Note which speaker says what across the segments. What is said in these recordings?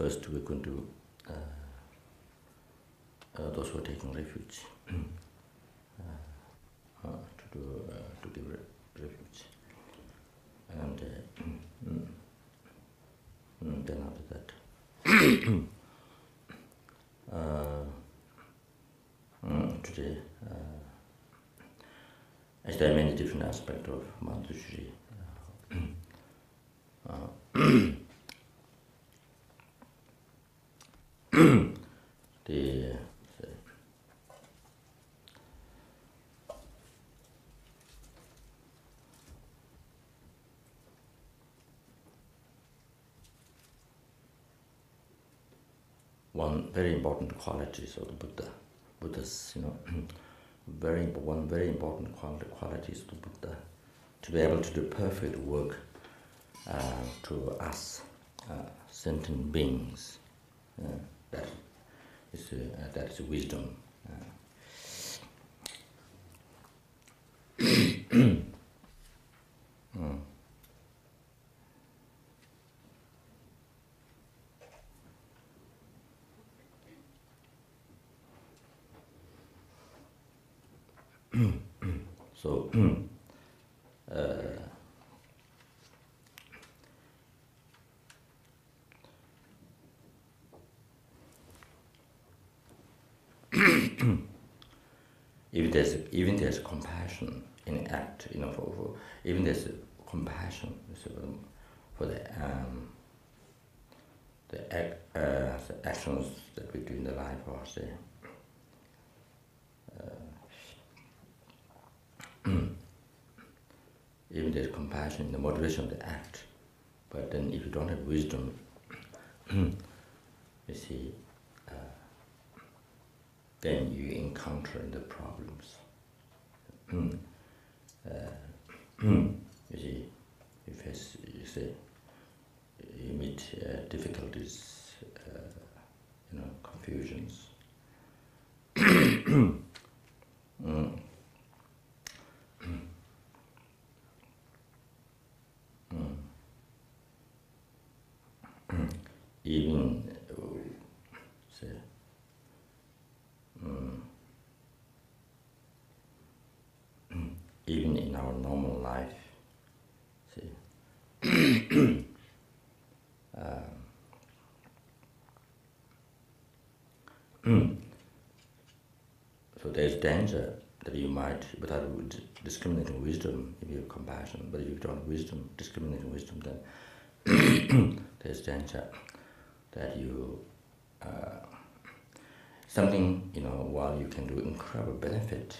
Speaker 1: first we're going to those who are taking refuge to give refuge, and then after that, today, as there are many different aspects of Manjushri. One very important qualities of the Buddha's, one very important qualities of the Buddha, to be able to do perfect work to us sentient beings. That is wisdom. So, even there's compassion in act, even there's compassion for the actions that we do in the life, or say. Even there's compassion in the moderation of the act, but then if you don't have wisdom, you see, then you encounter the problems. You see, you meet difficulties, confusions. Even even in our normal life, so there's danger that you might, without discriminating wisdom, if you have compassion, but if you don't have wisdom, discriminating wisdom, then there's danger that you, something, while you can do incredible benefit,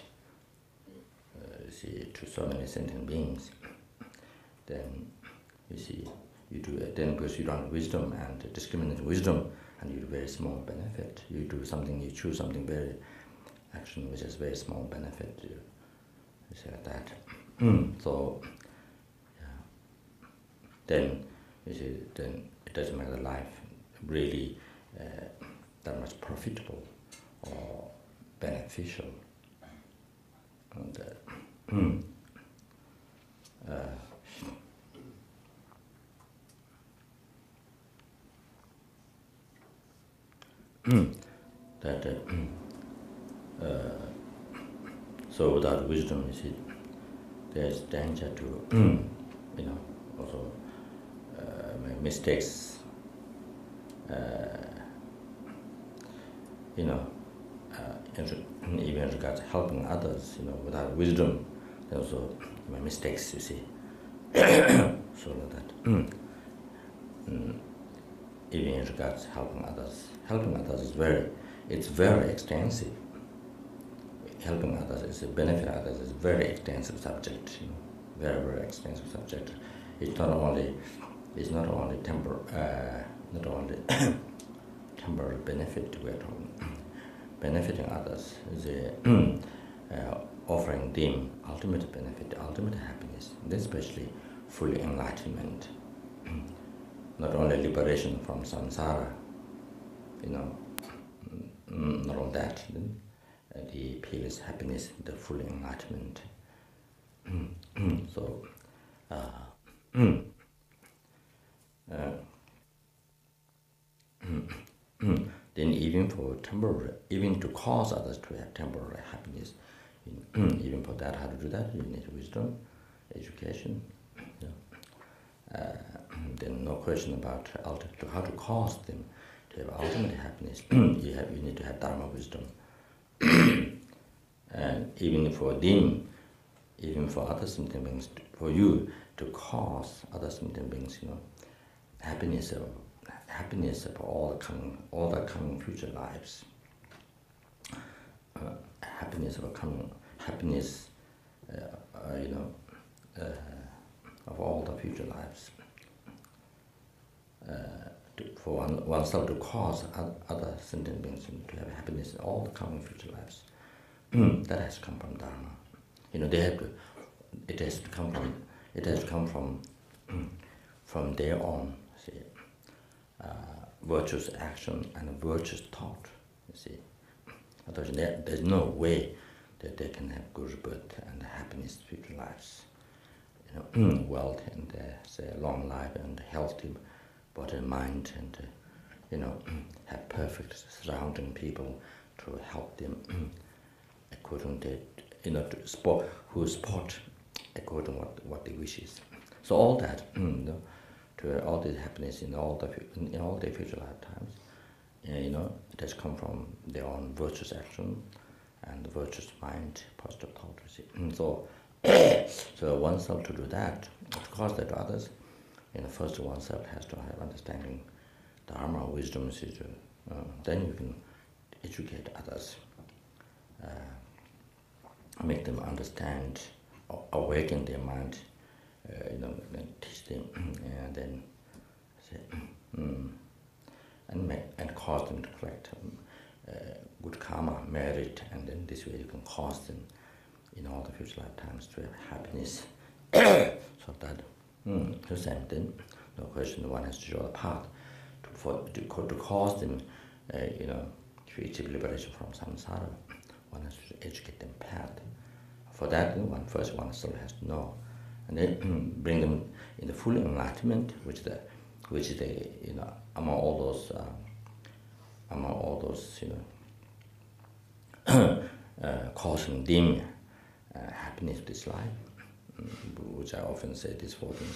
Speaker 1: to so many sentient beings, then, you do it, then because you don't have wisdom and discriminating wisdom, and you do very small benefit, you choose something very, action which is very small benefit, you say like that. So, then, then it doesn't make the life really that much profitable or beneficial. And, so without wisdom, there's danger to, also make mistakes, even regards helping others, without wisdom, there also mistakes, so that even in regards helping others is very extensive. Helping others is a benefit others is a very extensive subject, very, very extensive subject. It's not only temporal temporal benefit we're talking. Benefiting others is offering them ultimate benefit, ultimate happiness, and especially full enlightenment. Not only liberation from samsara, not only that, the peerless happiness, the full enlightenment. So, temporary, even to cause others to have temporary happiness. Even for that, how to do that, you need wisdom, education. Then no question about how to cause them to have ultimate happiness. You need to have Dharma wisdom. And even for them, even for other sentient beings, for you to cause other sentient beings, happiness of all the coming future lives. Happiness of all the future lives. For oneself to cause other sentient beings to have happiness in all the coming future lives. That has come from Dharma. It has to come from their own, virtuous action and virtuous thought. You see, otherwise there's no way that they can have good birth and happiness in future lives. Wealth and long life and healthy body and mind, and have perfect surrounding people to help them according to who support according to what they wishes. So all that, to all this happiness in all their future lifetimes, it has come from their own virtuous action and virtuous mind, positive thought. So oneself to do that, of course, that to others. First oneself has to have understanding Dharma, wisdom, then you can educate others, make them understand, awaken their mind, and teach them, and then and cause them to collect good karma, merit, and then this way you can cause them in all the future lifetimes to have happiness. So that the same thing, no question. One has to show the path to cause them, to achieve liberation from samsara. One has to educate them path. For that, one still has to know, and then bring them in the full enlightenment, which is among all those causing them happiness of this life, which I often say these four things,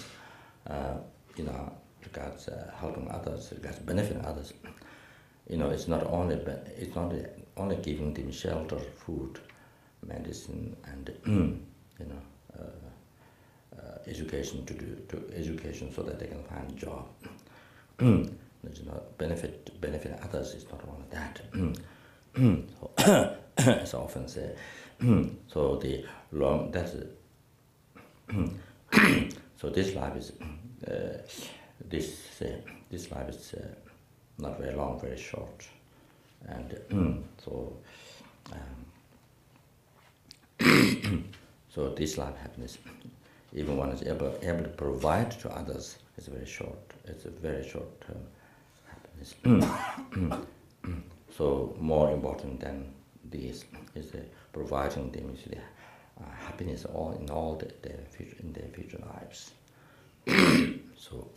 Speaker 1: regards helping others, regards benefiting others. It's not only giving them shelter, food, medicine, and education education so that they can find a job. Benefit others is not only that. As I often say, so this life is this life is not very long, very short, and so this life happiness, even one is able to provide to others, is very short. It's a very short term happiness. So more important than this is providing them happiness in their future lives. So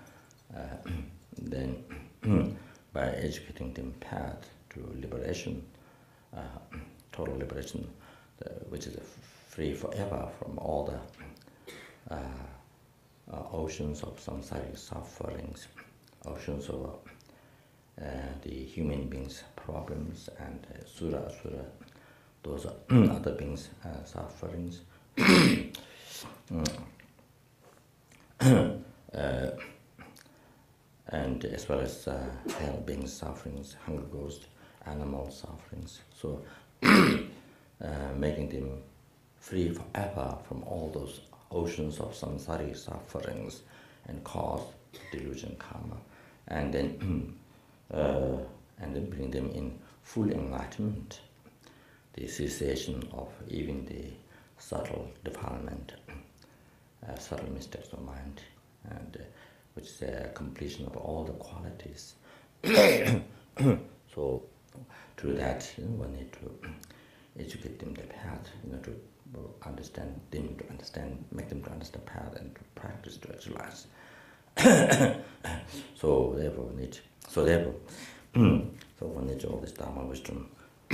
Speaker 1: then by educating them path to liberation, total liberation, which is free forever from all the oceans of samsaric sufferings, oceans of the human beings' problems, and sura, those are other beings' sufferings. And as well as hell beings' sufferings, hunger ghost, animal sufferings. So making them free forever from all those oceans of samsaric sufferings and cause delusion karma, and then bring them in full enlightenment, the cessation of even the subtle defilement, subtle mistakes of mind, and which is a completion of all the qualities. So through that, one need to educate them the path, to understand them, make them to understand path, and to practice, to actualize. So So one nature of this Dharma wisdom.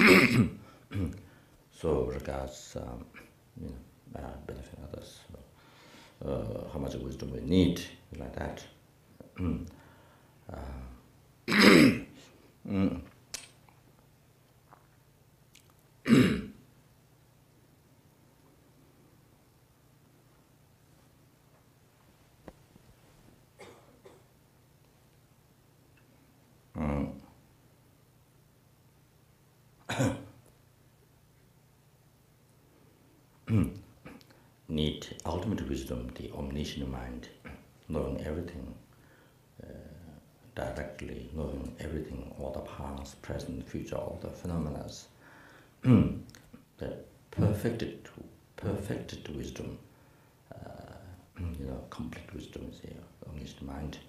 Speaker 1: So regards benefit others, how much wisdom we need, like that. Need ultimate wisdom, the omniscient mind, knowing everything directly, knowing everything, all the past, present, future, all the phenomena. The perfected wisdom, complete wisdom is the omniscient mind.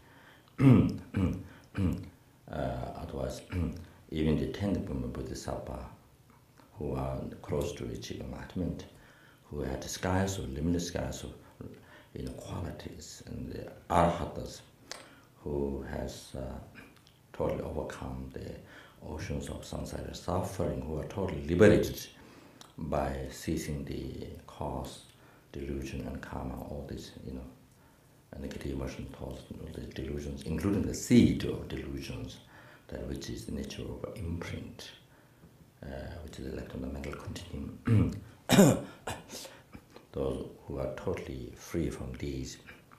Speaker 1: Otherwise, even the 10th Bodhisattva, who are close to reaching enlightenment, who had skies or limitless skies of qualities, and the arhatas, who has totally overcome the oceans of samsara suffering, who are totally liberated by ceasing the cause, delusion, and karma, all these, negative emotion thoughts, all these delusions, including the seed of delusions, that which is the nature of imprint, which is left on the mental continuum. Those who are totally free from these,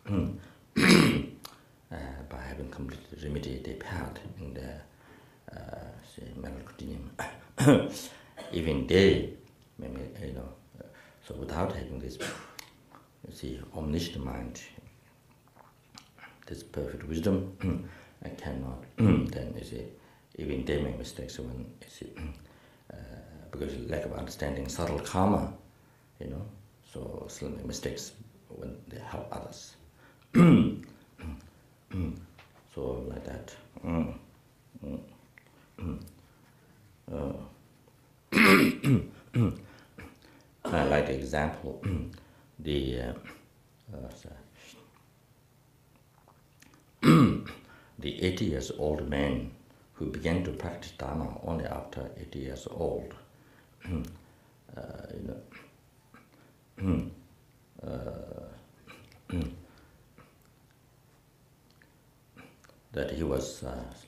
Speaker 1: by having completely remedied the path in the mental continuum, even they, so without having this, omniscient mind, this perfect wisdom, I cannot. Then even they make mistakes when because lack of understanding subtle karma, so still make mistakes when they help others. So like that. I like the example, the 80 years old man who began to practice Dharma only after 80 years old. That he was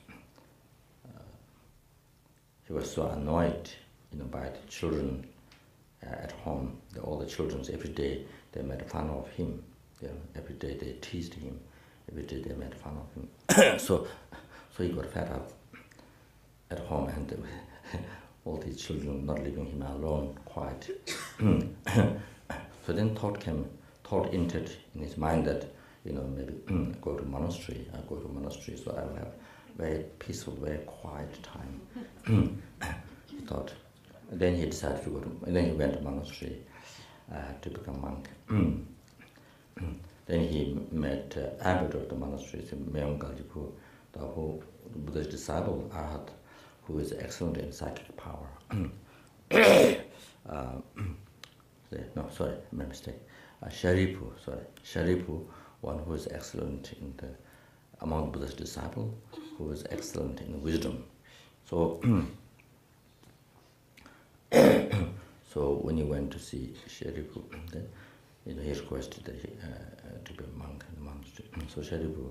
Speaker 1: so annoyed, by the children at home. All the children every day they made fun of him. Every day they teased him. Every day they made fun of him. So he got fed up at home, and all these children not leaving him alone, quiet. So then thought entered in his mind that, maybe go to monastery. I go to monastery, so I will have very peaceful, very quiet time. He thought. And then he decided to go to. And then he went to monastery to become monk. Then he met abbot of the monastery, Myonggaljipu, the whole Buddha's disciple, Arhat, who is excellent in psychic power. My mistake. Sharipu, one who is excellent among Buddha's disciples, who is excellent in wisdom. So, so when he went to see Sharipu, then he requested that to be a monk in the monastery. So Sharipu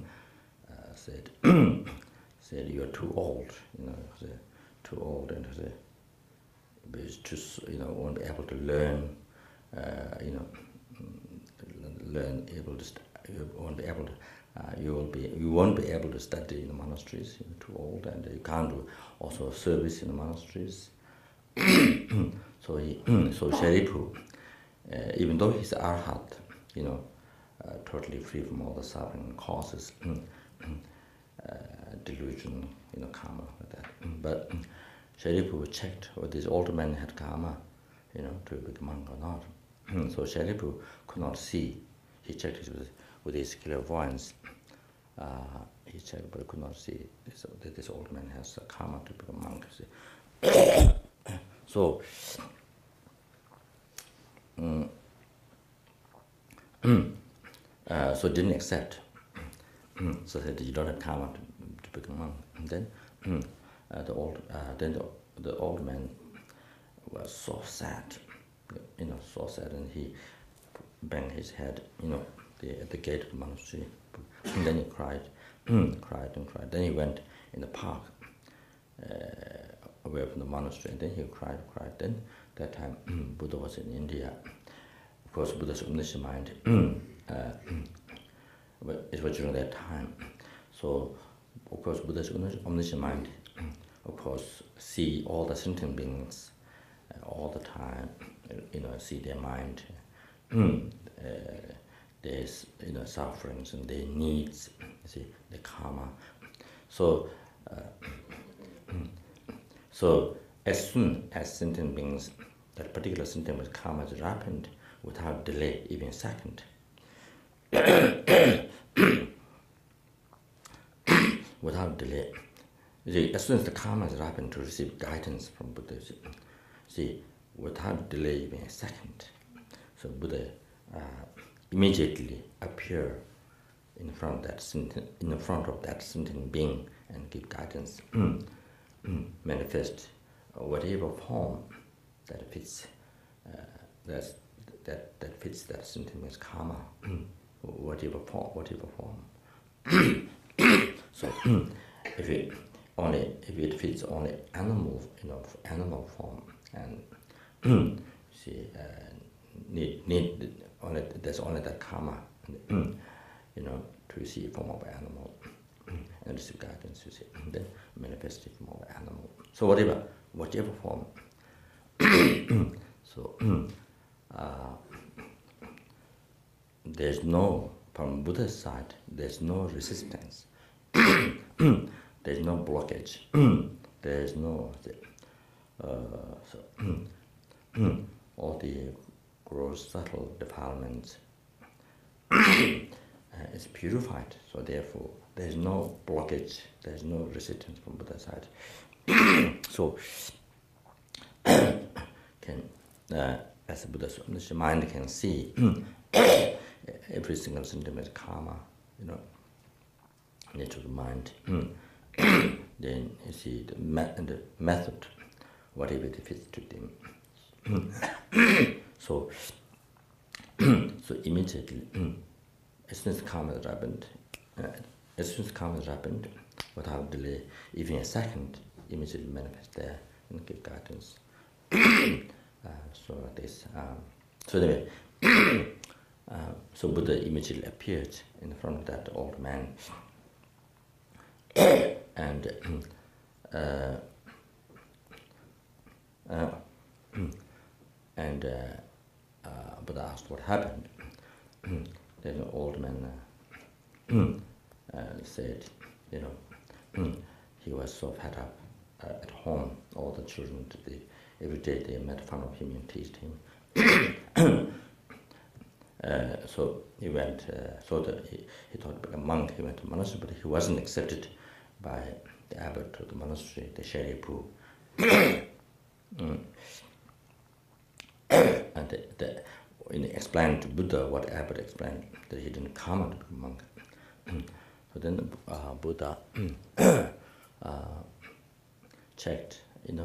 Speaker 1: said, "You are too old. Too old, and won't be able to learn. You won't be able to study in the monasteries. You're too old, and you can't do also service in the monasteries." So Sharipu, even though he's arhat, totally free from all the suffering causes, delusion, karma, like that. But Sharipu checked whether this old man had karma, to become monk or not. So Sharipu could not see. He checked with his clairvoyance. He checked, but could not see that this old man has karma to become monk. So, so didn't accept. So said, "You don't have karma to become monk." And then the old man was so sad, so sad, and he banged his head, at the gate of the monastery, and then he cried, cried and cried. Then he went in the park, away from the monastery, and then he cried. Then that time Buddha was in India. Of course, Buddha's omniscient mind. It was during that time. So, of course, Buddha's omniscient mind, of course, see all the sentient beings all the time, see their mind, their sufferings and their needs, see, the karma. So, so as soon as sentient beings, that particular sentient being's karma is ripened without delay, even a second, without delay. See, as soon as the karma is ripened to receive guidance from Buddha, see, without delay, even a second, so Buddha immediately appear in front of that sentient being and give guidance, manifest whatever form that fits that fits that sentient being's karma, whatever form. So if it fits only animal form, and there's only that karma, to receive form of animal and receive guidance, then manifest in form of animal. So whatever form. So there's no, from Buddha's side, there's no resistance. There's no blockage. There's no all the gross subtle defilements is purified. So therefore, there's no blockage. There's no resistance from Buddha's side. So as Buddha's mind can see every single sentiment karma, nature of the mind. Then you see the method, whatever it fits to them. So immediately, as soon as karma is ripened, without delay, even a second, immediately manifest there and give guidance. So like this. So anyway, so Buddha immediately appeared in front of that old man, and Buddha asked what happened. Then the old man said, he was so fed up at home. All the children, every day they made fun of him and teased him. So he went. He thought to become a monk. He went to the monastery, but he wasn't accepted by the abbot of the monastery, the Sheripu. And explained to Buddha what abbot explained, that he didn't come to become a monk. So then Buddha checked,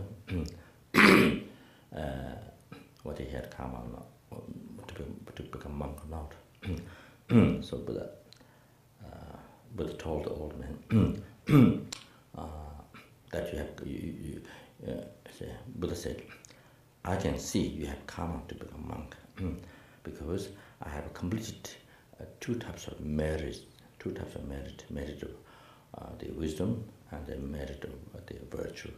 Speaker 1: what he had karma or not, to become monk or not. So Buddha told the old man that Buddha said, I can see you have karma to become monk, because I have completed two types of merit, merit of the wisdom and the merit of the virtue.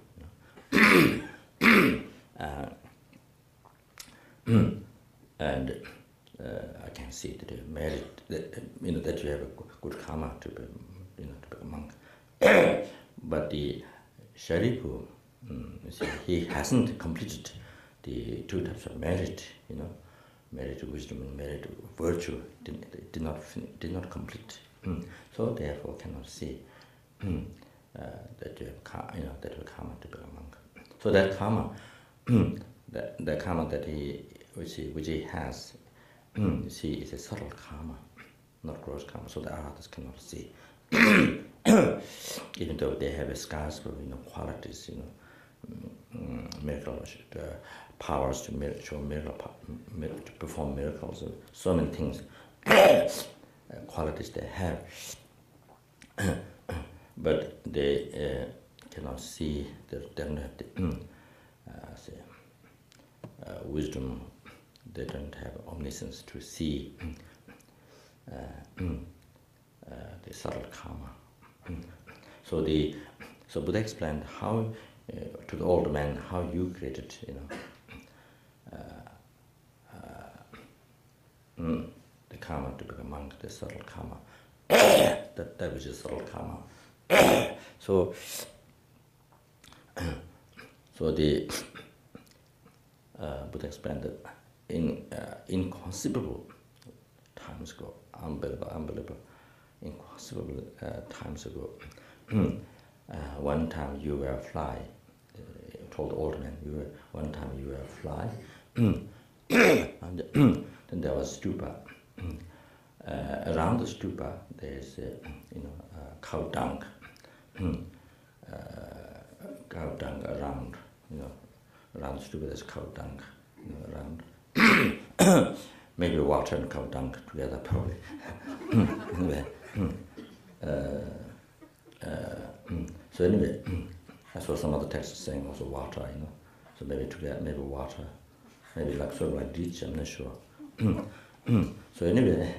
Speaker 1: And I can see that you merit that you have a good karma to be, to become monk. But the Sharipu, he hasn't completed the two types of merit, merit of wisdom and merit of virtue. Did not complete. So therefore cannot see that you have karma to become monk. So that karma, the karma that which he has, is a subtle karma, not gross karma. So the arhats cannot see. even though they have a scarce of qualities, miracle powers to show miracle, to perform miracles, so many things, qualities they have, but they cannot see. They don't have the wisdom. They don't have omniscience to see the subtle karma. So Buddha explained how to the old man how you created, the karma to become monk, the subtle karma. that which is subtle karma. So the Buddha explained that in inconceivable times ago, unbelievable, inconceivable times ago, one time you were a fly. Told the old man, one time you were a fly, and then there was stupa. Around the stupa, there's cow dung. Cow dung around, around the stupa there's cow dung, around. Maybe water and cow dung together, probably. Anyway, so anyway, I saw some other texts saying also water, so maybe together, maybe water, maybe like sort of like ditch, I'm not sure. So anyway,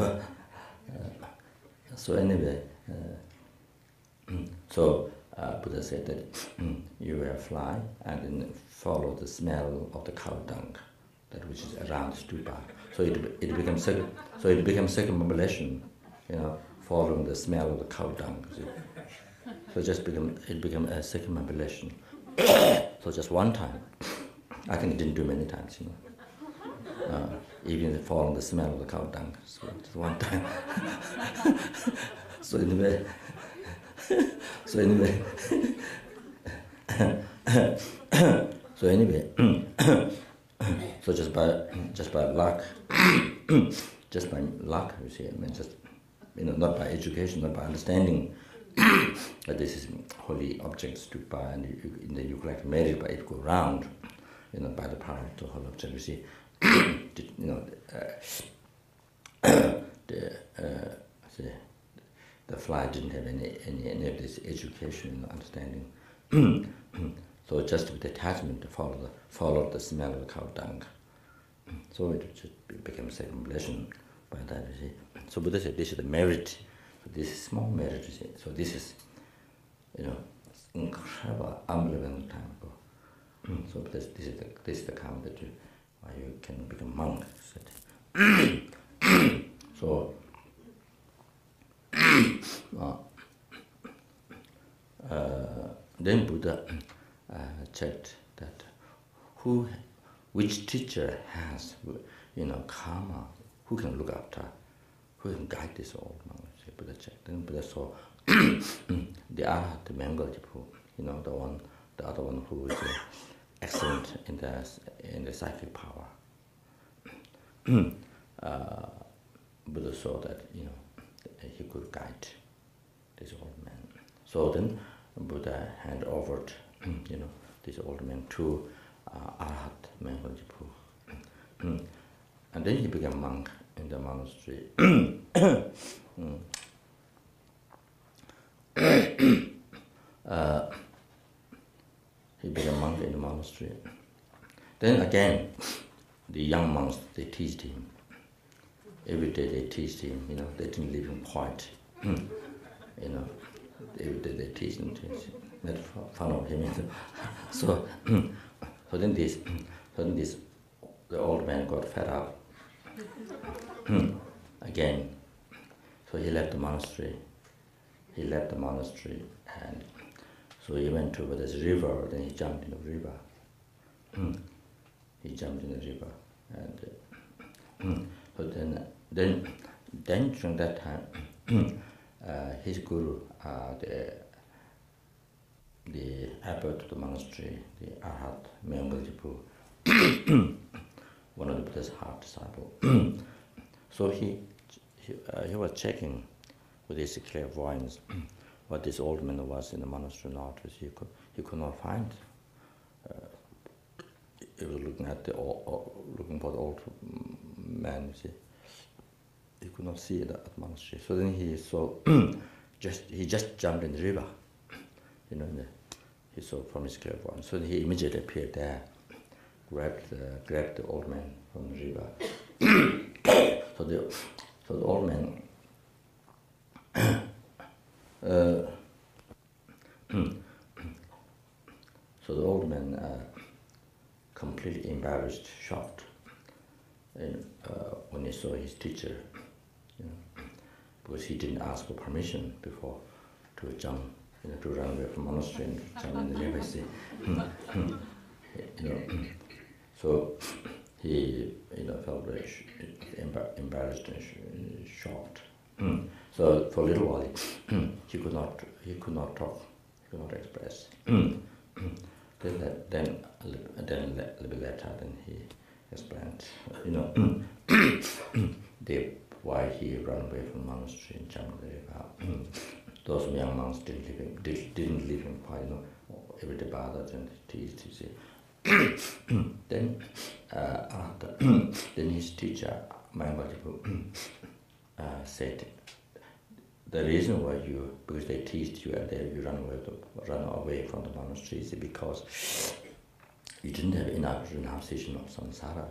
Speaker 1: Buddha said that you were a fly and then follow the smell of the cow dung, that which is around stupa. So it becomes circumambulation, following the smell of the cow dung. So it became a circumambulation. So just one time. I think it didn't do many times, even following the smell of the cow dung. So just one time. So anyway, so just by luck, you see, just not by education, not by understanding that this is holy objects to buy, and then you collect merit, but it go round, by the power of the holy object. You see, the fly didn't have any of this education, understanding. So just with detachment to follow the smell of the cow dung. So it just became circumambulation by that, you see. So Buddha said this is the merit. So this is small merit, you see. So this is, incredible, unbelievable time ago. So this is the karma that why you can become monk. So then Buddha checked that which teacher has, karma, who can look after, who can guide this old monk. Buddha checked. Then Buddha saw the Manjushri, the other one who is excellent in the psychic power. Buddha saw that he could guide this old man. So then Buddha handed over this old man to Arhat Manjushri. And then he became a monk in the monastery. He became a monk in the monastery. Then again, the young monks, they teased him. Every day they teased him, they didn't leave him quiet. Every day they teased him, made fun of him. So then the old man got fed up. Again. So he left the monastery. And so he went to this river, then he jumped in the river. And so then during that time, his guru, the abbot of the monastery, the Arhat Manjushri, one of the Buddha's heart disciples. So he was checking with his clairvoyance what this old man was in the monastery not, he could not find. He was looking at looking for the old man. You see, he could not see that monastery. So then he saw he just jumped in the river. He saw from his clairvoyance. So he immediately appeared there, grabbed the old man from the river. So the old man. So the old man, completely embarrassed, shocked, when he saw his teacher, because he didn't ask for permission before to jump, to run away from monastery and jump in the river. So he, felt very embarrassed and shocked. So for a little while, he could not talk, he could not express. Then a little bit later, then he explained, why he ran away from the monastery and jumped in the river. Those young monks didn't leave him quiet, every day bothered and teased. You see. Then then his teacher, Manjushri, said, the reason why because they teased you and you run away from the monastery is because you didn't have enough renunciation of samsara.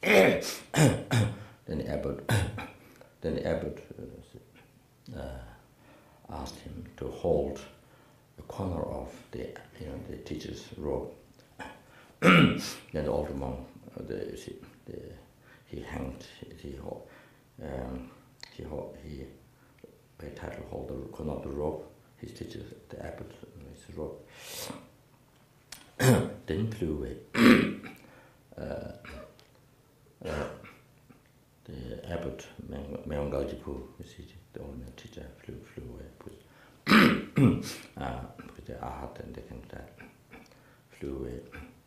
Speaker 1: Then the abbot asked him to hold the corner of the teacher's robe. Then the old monk, he hanged, he very tightly hold the corner of the rope. His teacher, the abbot, his rope. Then flew away. The abbot, Manjushri, the old man teacher, flew away. With the art and they can that flew away.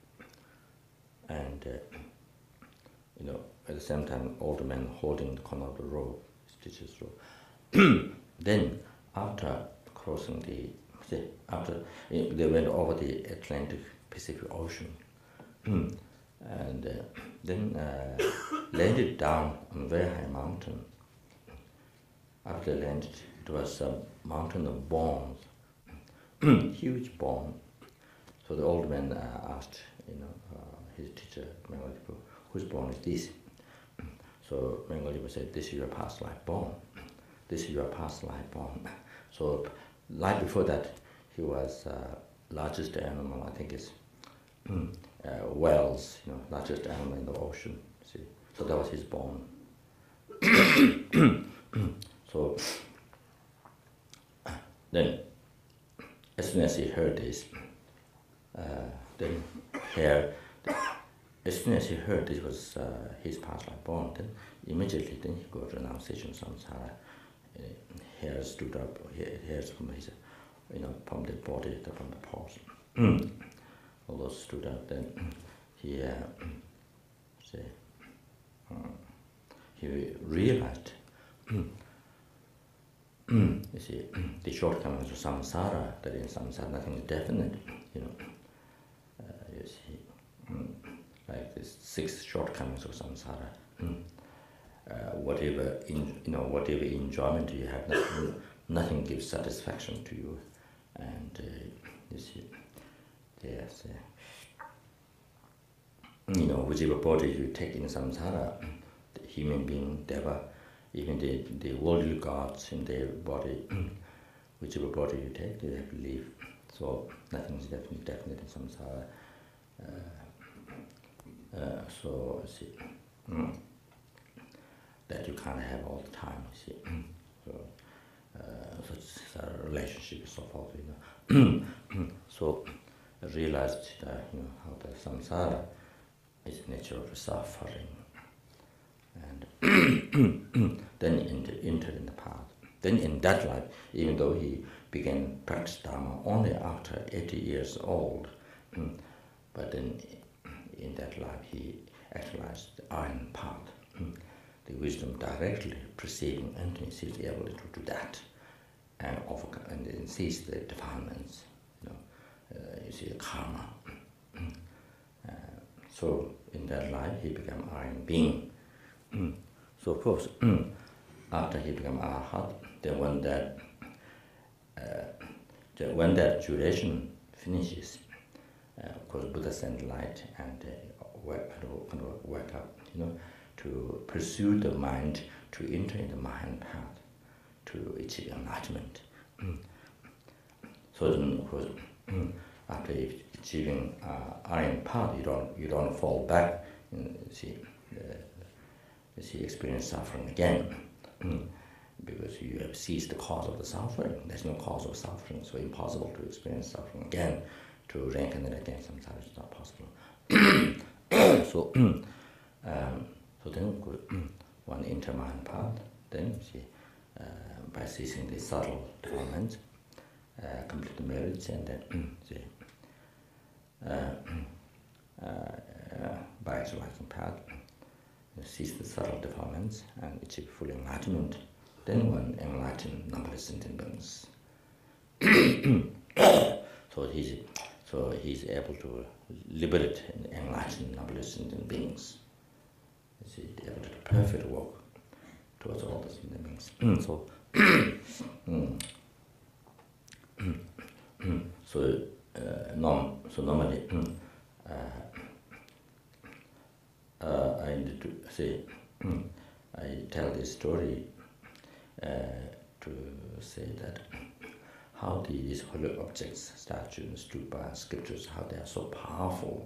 Speaker 1: And at the same time, old man holding the corner of the rope, his teacher's rope. Then, after crossing after they went over the Atlantic Pacific Ocean, and then landed down on a very high mountain. After they landed, it was a mountain of bones, huge bone. So the old man asked, his teacher, Manjushri, whose bone is this? So Manjushri said, this is your past life bone. This is your past life bone. So life before that, he was largest animal, I think it's whales, largest animal in the ocean. See, so that was his bone. So then, as soon as he heard this, as soon as he heard this was his past life bone, then immediately then he got renunciation of samsara. Hairs stood up, hairs from his, from the body, from the paws. All those stood up. Then he realized, you see, the shortcomings of samsara. That in samsara nothing is definite. You see, like the 6 shortcomings of samsara. Whatever enjoyment you have, nothing gives satisfaction to you, and you see, there's whichever body you take in samsara, the human being, deva, even the worldly gods in their body, whichever body you take, they have to live. So nothing is definite in samsara. So see. That you can't have all the time, you see. So it's a relationship and so forth, So I realized how the samsara is the nature of suffering, and then entered in the path. Then in that life, even though he began practice Dharma only after 80 years old, but then in that life he actualized the iron path. The wisdom directly preceding emptiness is able to do that. and overcome and then cease the defilements. You see the karma. So in that life he became Aryan being. So of course, after he became Arhat, then when that duration finishes, of course Buddha sent light and wake up, to pursue the mind, to enter in the Mahan path, to achieve enlightenment. So then, of course, after achieving Aryan path, you don't fall back. You experience suffering again, because you have ceased the cause of the suffering. There's no cause of suffering, so impossible to experience suffering again. To reincarnate again, sometimes it's not possible. So then, one enter Mahan path. Then by ceasing the subtle development, complete the marriage, and then by exercising path, cease the subtle defilements and achieve full enlightenment. Then one enlightened numberless sentient beings. So he's able to liberate and enlighten numberless sentient beings. He's able to do perfect work towards all the sentient beings. So normally, I need to say, I tell this story to say that how these holy objects, statues, stupas, scriptures, how they are so powerful,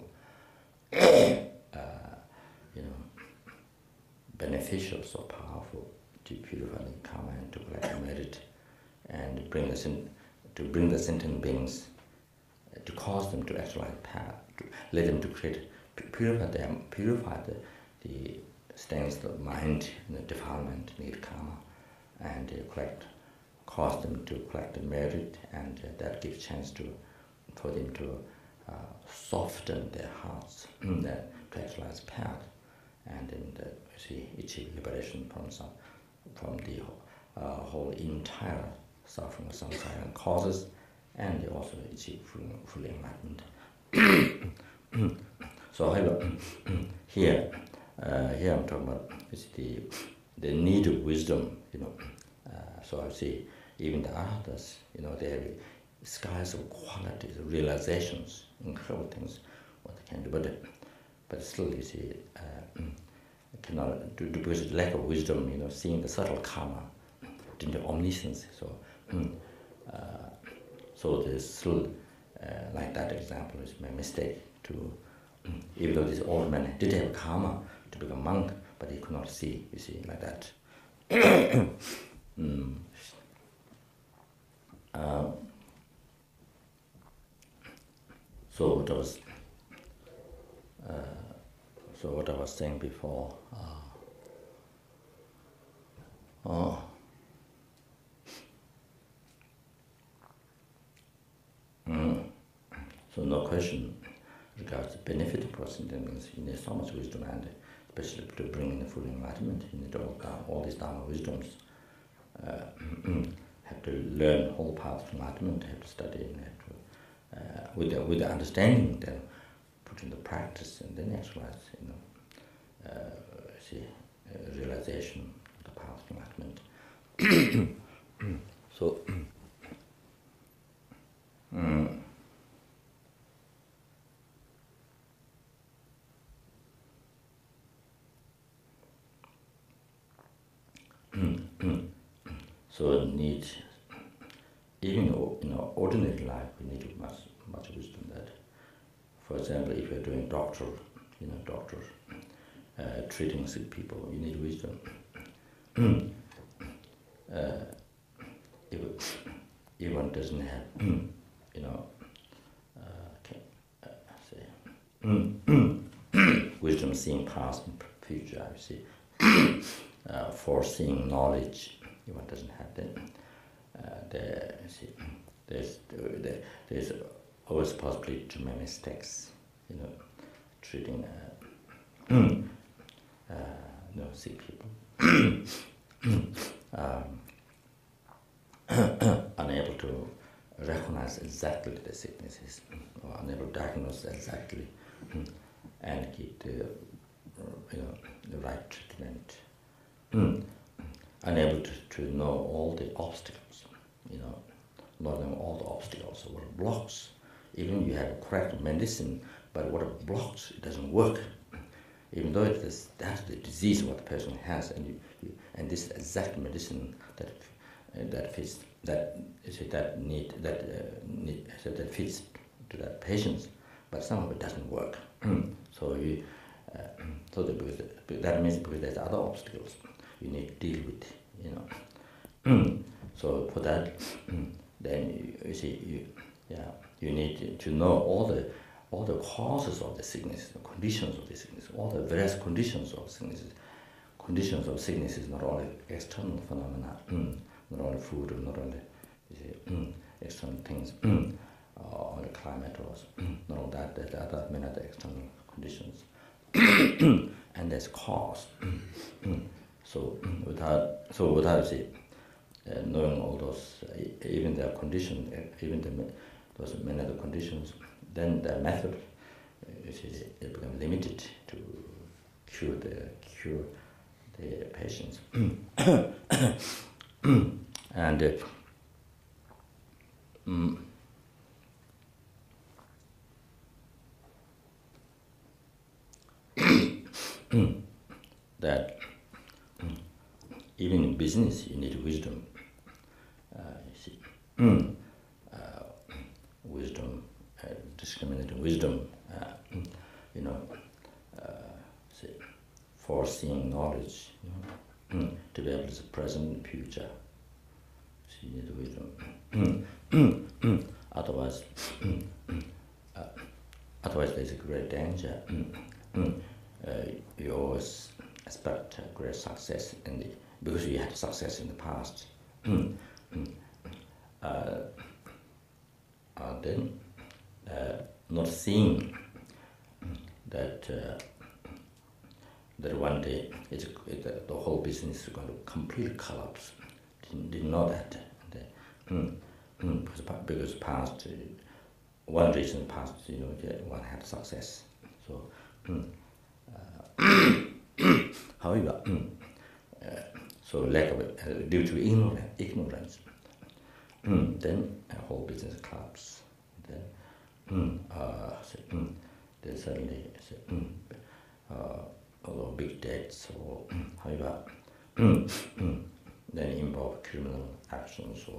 Speaker 1: beneficial, so powerful to purify the karma and to collect merit and to bring the sentient beings, to cause them to actualize path, to let them to purify the stains of mind, the defilement, negative karma, and cause them to collect the merit, and that gives chance for them to soften their hearts, to actualize path, and then achieve liberation from the whole entire suffering of samsara and causes, and they also achieve full enlightenment. So here I'm talking about the need of wisdom, So I see even the arhats, they have skies of qualities, realizations, incredible things, what they can do. But still, cannot do because of lack of wisdom, seeing the subtle karma, in the omniscience. So there's still, like that example is my mistake to, even though this old man did have karma to become a monk, but he could not see, like that. So what I was saying before, so no question regards the benefit of person. That means you need so much wisdom, and especially to bring in the full enlightenment, you need all these Dharma wisdoms. Have to learn whole path of enlightenment, have to study, and have to, with the understanding, then put into practice, and then actualize, realization of the path of enlightenment. So, so need, even in our ordinary life, we need much wisdom. That, for example, if you're doing doctor, treating sick people, you need wisdom. If one doesn't have, wisdom seeing past and future, foreseeing knowledge, if one doesn't have that, there's always possibility to make mistakes, treating sick people. recognize exactly the sicknesses, or unable to diagnose exactly, and give the the right treatment. Unable to know all the obstacles, not knowing all the obstacles or blocks. Even you have correct medicine, but what blocks, it doesn't work. Even though that's the disease what the person has, and this exact medicine that fits that fits to that patient, but some of it doesn't work. That means because there's other obstacles you need to deal with, So for that, then you need to know all the causes of the sickness, the conditions of the sickness, all the various conditions of sicknesses. Conditions of sicknesses, not only external phenomena, not only food, not only external things, or the climate, or not all that. There's many other external conditions, and there's cause. So without knowing all those, even their conditions, those many other conditions, then the method it becomes limited to cure the patients. And that even in business you need wisdom. Wisdom, discriminating wisdom, foreseeing knowledge, to be able to present and future. So you need wisdom. Otherwise there's a great danger. You always expect great success because you had success in the past. Then not seeing that one day the whole business is going to completely collapse. Didn't know that. Because past, one reason past, one had success. So, however, so lack of due to ignorance, then a whole business collapse. Then suddenly although big debts or however, then involve criminal actions or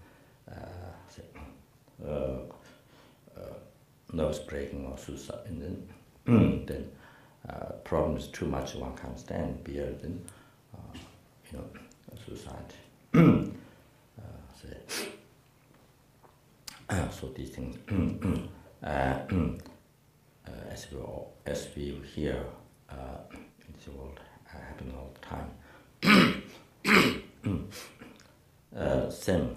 Speaker 1: nose breaking or suicide, and then problems too much one can't stand, beer, then suicide. So these things, as we hear in this world, happen all the time. Same.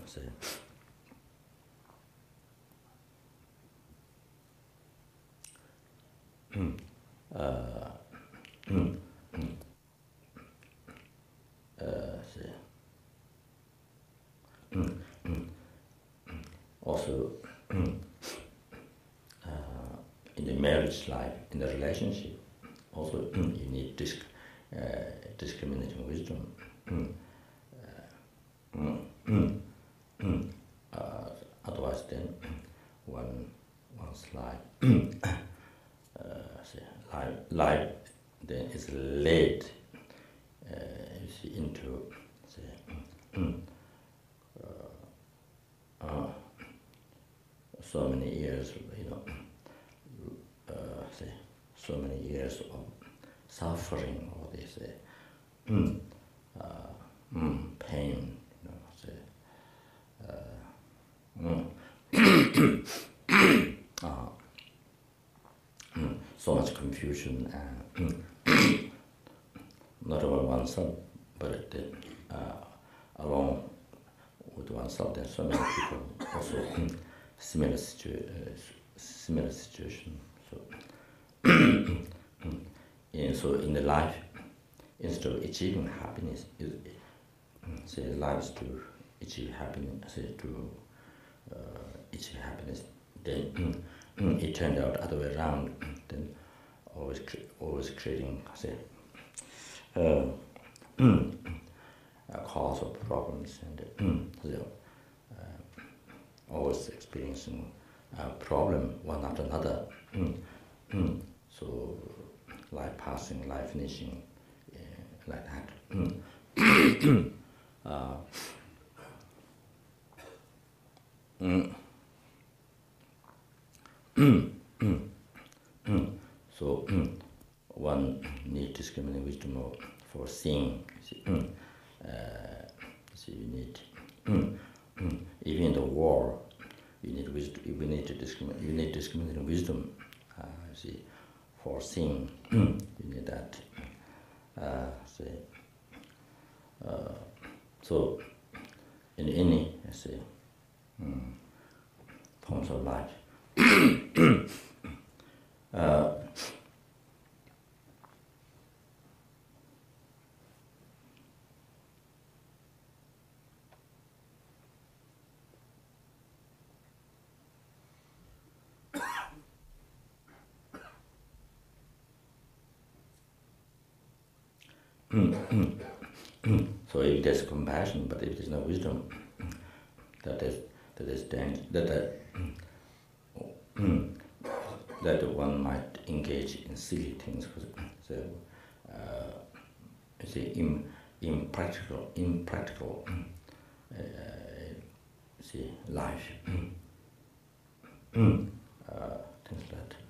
Speaker 1: Also, in the marriage life, in the relationship, also you need discriminating wisdom. Otherwise, then one's life then is led into so many years, so many years of suffering, or this pain, so much confusion, not only oneself, but along with oneself, there's so many people also similar situation. So in the life, instead of achieving happiness, life is to achieve happiness, to achieve happiness. Then it turned out other way around. Then always creating, say, a cause of problems, and always experiencing a problem one after another. So life passing, life finishing, like that. So one needs discriminating wisdom for seeing. So you need even in the war, you need wisdom. You need to discriminate. You need discriminating wisdom. See, for seeing, you need that. So in any forms of life. So if there's compassion, but if there's no wisdom, that one might engage in silly things. So impractical life. Things like that.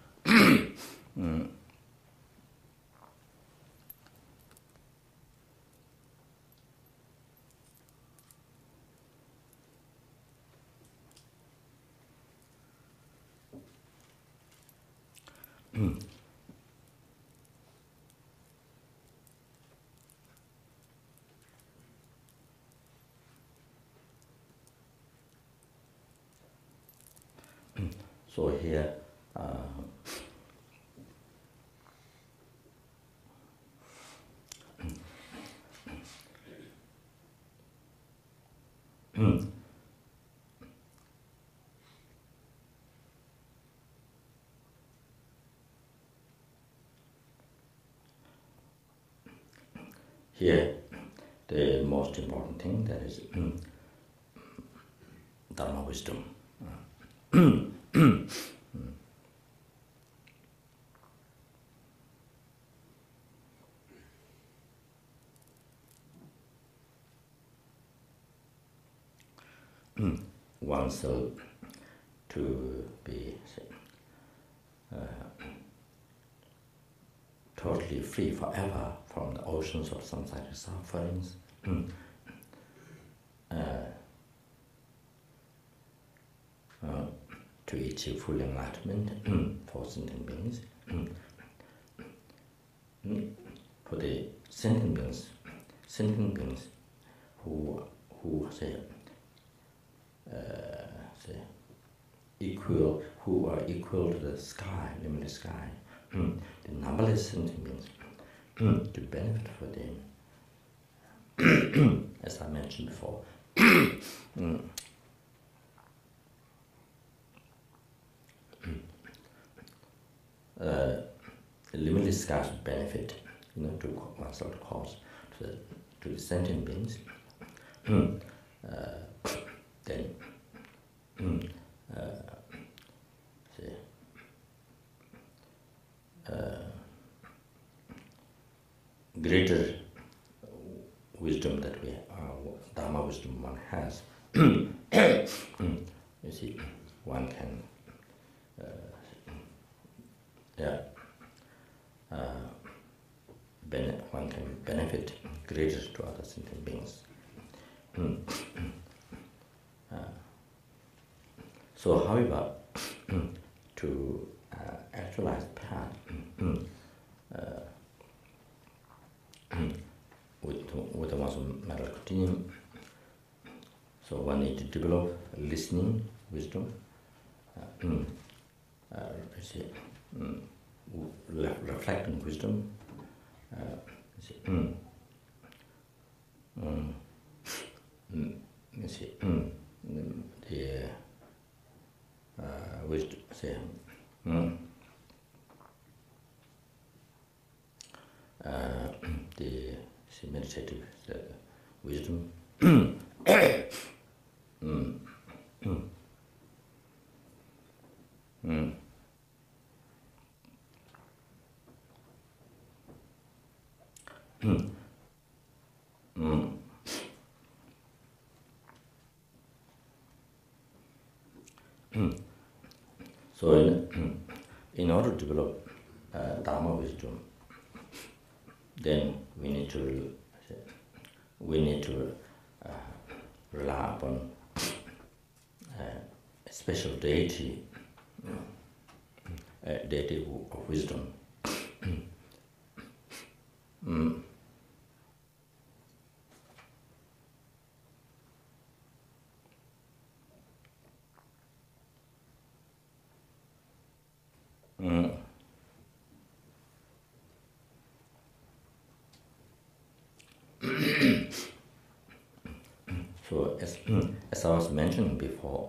Speaker 1: So here, here the most important thing, that is Dharma wisdom. Oneself to be totally free forever from the oceans of samsara sufferings. To achieve full enlightenment for sentient beings. For the sentient beings who say equal, who are equal to the sky, limitless sky, the numberless sentient beings, to benefit for them, as I mentioned before. The limitless sky's benefit, to oneself cause to the sentient beings. Then greater wisdom that we Dharma wisdom one has. You see, one can one can benefit greater to other sentient beings. So, however, to actualize path with the one's mental continuum, so one needs to develop listening wisdom, reflecting wisdom, see, meditative wisdom. So in order to develop Dharma wisdom, then we need to rely upon a special deity, a deity of wisdom. So as I was mentioning before,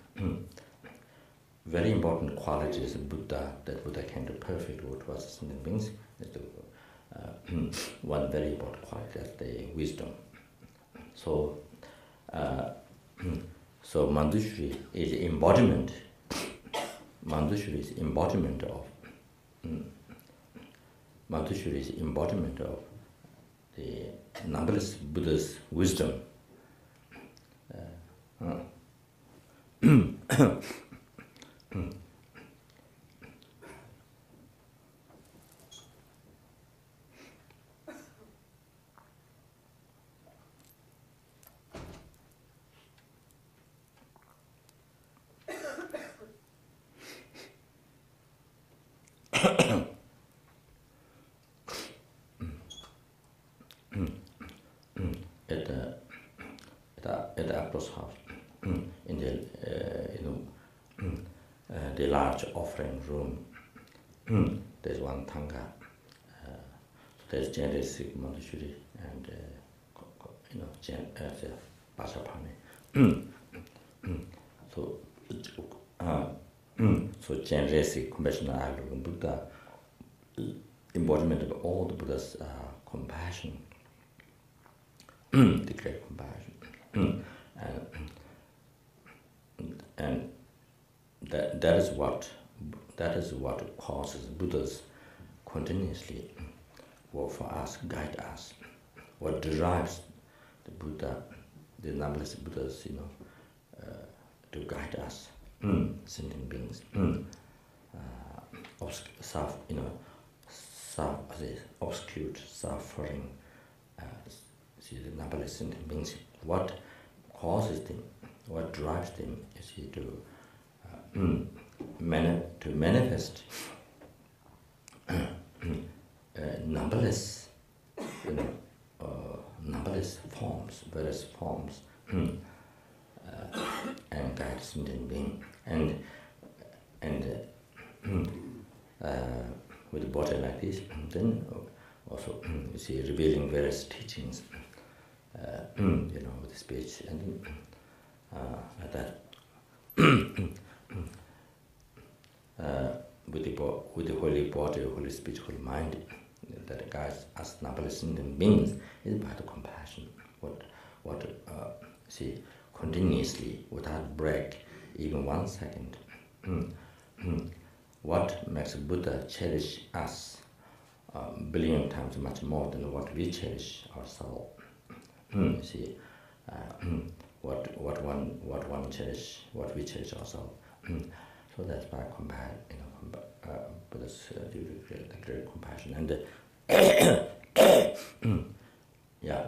Speaker 1: very important qualities of Buddha that Buddha came to perfect what was sentient beings is one very important quality, that's the wisdom. So so Manjushri is embodiment. Manjushri is embodiment of the numberless Buddha's wisdom. At the Aptos house, in the large offering room, there's one Thanga, there's Jenang, Manjushri, and Pachapane. So Jenang, compassionate idol of Buddha, embodiment of all the Buddha's compassion, the great compassion, and that is what causes Buddhas continuously work for us, guide us. What drives the Buddha, the numberless Buddhas, to guide us, sentient beings, obscure suffering. See, the numberless sentient beings. What causes them? What drives them? Is to manifest numberless, numberless forms, various forms, and guide sentient being, and with a body like this, and then also you see revealing various teachings, with speech and like that. With the holy body, holy speech, holy mind that guides us numberless sentient beings is by the compassion. What see, continuously, without break, even 1 second. What makes Buddha cherish us billion times much more than what we cherish ourselves? See, what one cherish, what we cherish ourselves. So that's why Buddha's the great compassion and yeah.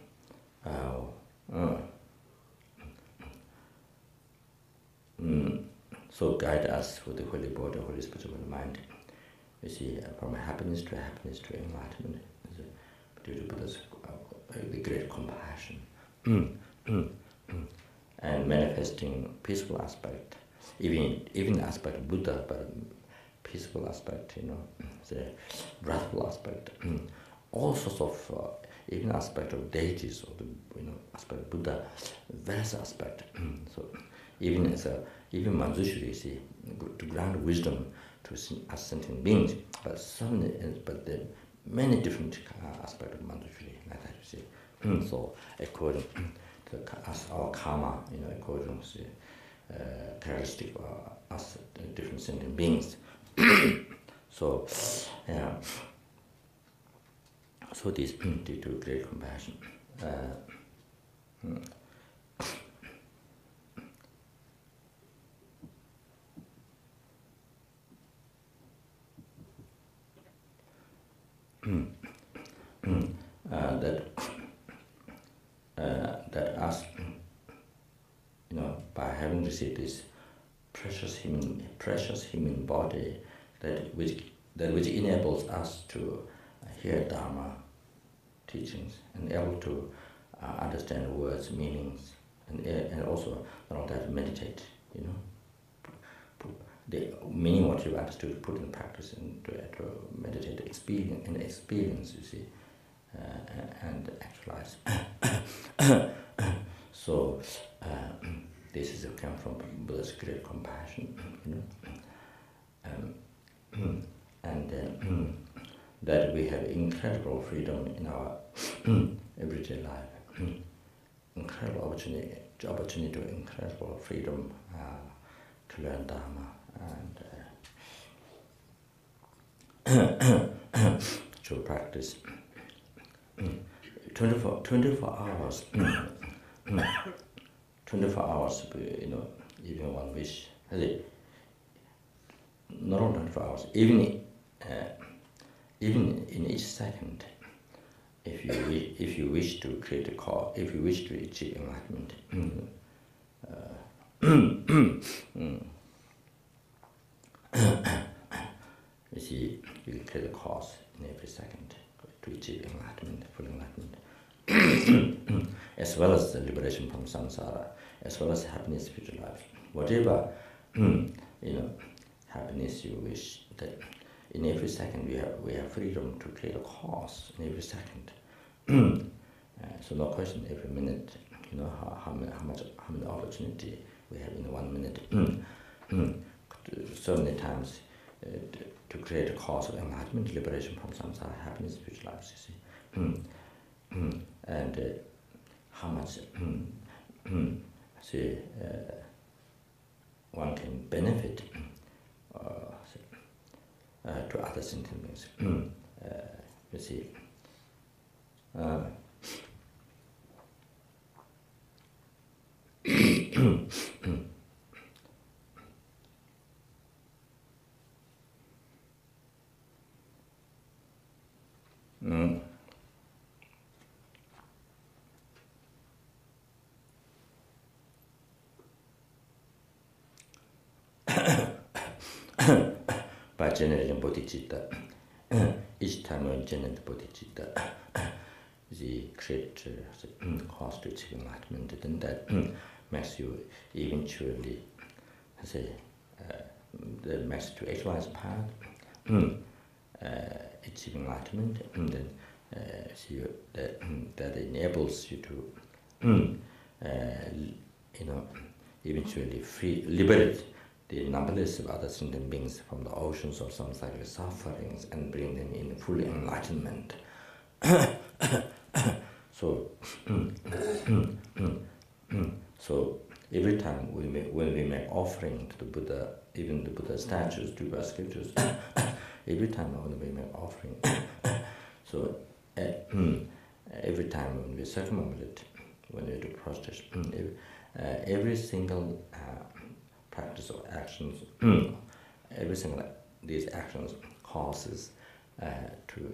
Speaker 1: So guide us with the holy body, holy spiritual mind. You see, from happiness to enlightenment, due to Buddha's the great compassion, and manifesting peaceful aspect, even aspect of Buddha, but peaceful aspect, the wrathful aspect, all sorts of even aspect of deities, or the aspect of Buddha, various aspect. So even Manjushri, see, to grant wisdom to us sentient beings, but there are many different aspects of Manjushri like that. see. So according to our karma, according to characteristic of us, different sentient beings. So, yeah. So this due to great compassion. That us, by having received this precious human body, that which enables us to hear Dharma teachings and able to understand words, meanings, and also not only that, meditate. The meaning what you understood, put in practice, and to meditate, experience, you see, and actualize. So this is come from Buddha's great compassion, and that we have incredible freedom in our everyday life, incredible opportunity to incredible freedom to learn Dharma and to practice 24 hours. 24 hours, even one wish. Not only 24 hours, even in each second, if you wish to create a cause, if you wish to achieve enlightenment, you see, you can create a cause in every second to achieve enlightenment, full enlightenment, as well as the liberation from samsara, as well as happiness, future life, whatever happiness you wish. That in every second we have freedom to create a cause in every second. So no question every minute, how many opportunity we have in 1 minute. So many times to create a cause of enlightenment, liberation from samsara, happiness, future life, you see. And how much one can benefit to other sentient beings. You see, by generating bodhicitta, each time we generate bodhicitta, the create cause to achieve enlightenment, then that makes you eventually, that makes you to actualize path, achieve enlightenment, and then that enables you to, eventually liberate the numberless of other sentient beings from the oceans of samsaric sufferings and bring them in full enlightenment. So, so every time when we make offering to the Buddha, even the Buddha statues, Duba scriptures, every time when we make offering, so every time when we circumambulate, when we do prostration, every single practice or actions, every single these actions causes to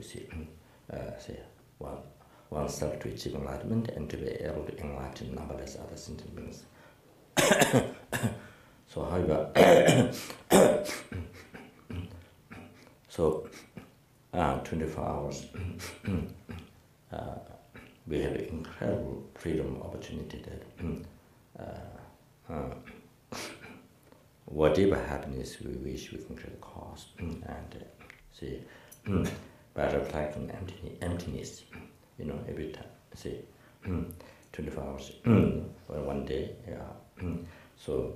Speaker 1: oneself to achieve enlightenment and to be able to enlighten numberless other sentient beings. So, however, so 24 hours, we have incredible freedom opportunity that whatever happiness we wish, we can create a cause, and by reflecting emptiness, every time, 24 hours, or 1 day, so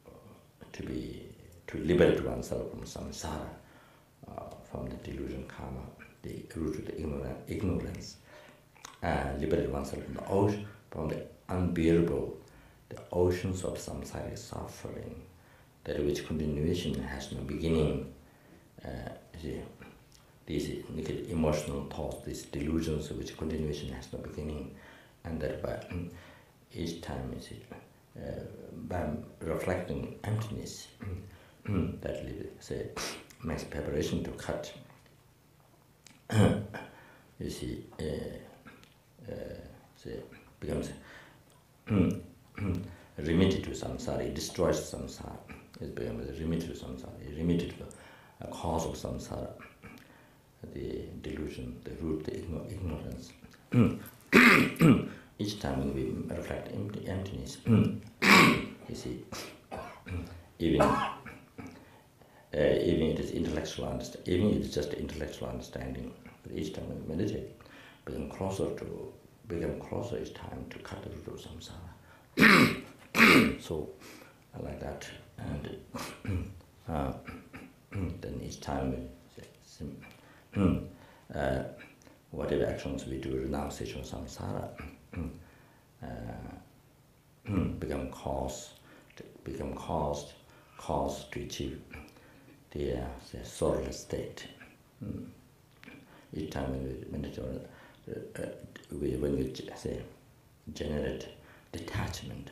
Speaker 1: to liberate oneself from samsara, from the delusion karma, the root of the ignorance, liberate oneself from the unbearable, the oceans of samsaric suffering, that which continuation has no beginning. These naked emotional thoughts, these delusions of which continuation has no beginning, and that by each time by reflecting emptiness, that makes preparation to cut. Becomes remitted to samsara, it destroys samsara. It becomes remitted to samsara, remitted to the cause of samsara, the delusion, the root, the ignorance. Each time when we reflect emptiness, even it is intellectual understanding, even it is just intellectual understanding, but each time we meditate, become closer each time to cut the root of samsara. So, I like that, and then each time whatever actions we do, renunciation of samsara, become cause to achieve the sorrowless state. Each time when we meditate, when we generate detachment,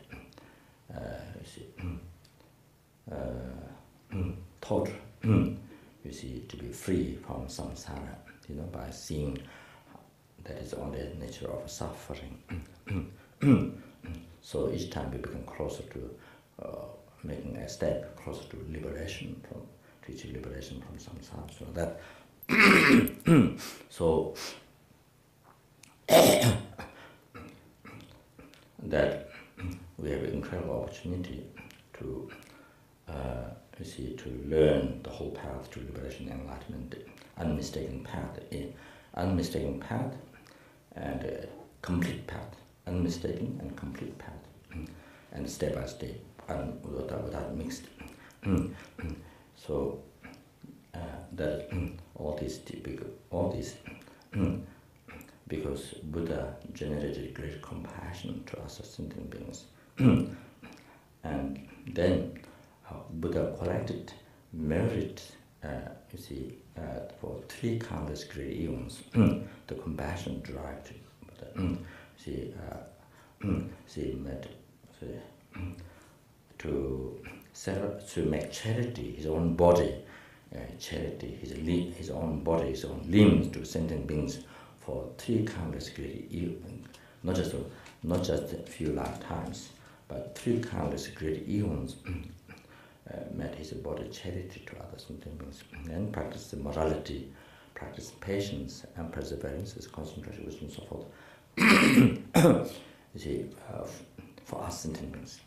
Speaker 1: thought, to be free from samsara, by seeing that is only the nature of suffering. So each time we become closer to making a step closer to liberation, to achieve liberation from samsara. So that that we have an incredible opportunity to learn the whole path to liberation and enlightenment, unmistaken path and complete path, unmistaken and complete path, and step by step, and without mixed. So that all these because Buddha generated great compassion to us as sentient beings, and then Buddha collected merit, for 3 countless great eons. The compassion drive to Buddha. To make charity, his own body, his own body, his own limbs to sentient beings for 3 countless great eons, not just a few lifetimes, but 3 countless great eons. Made his body charity to other sentient beings, and practiced morality, practiced patience and perseverance, concentration, wisdom, and so forth. For us sentient beings,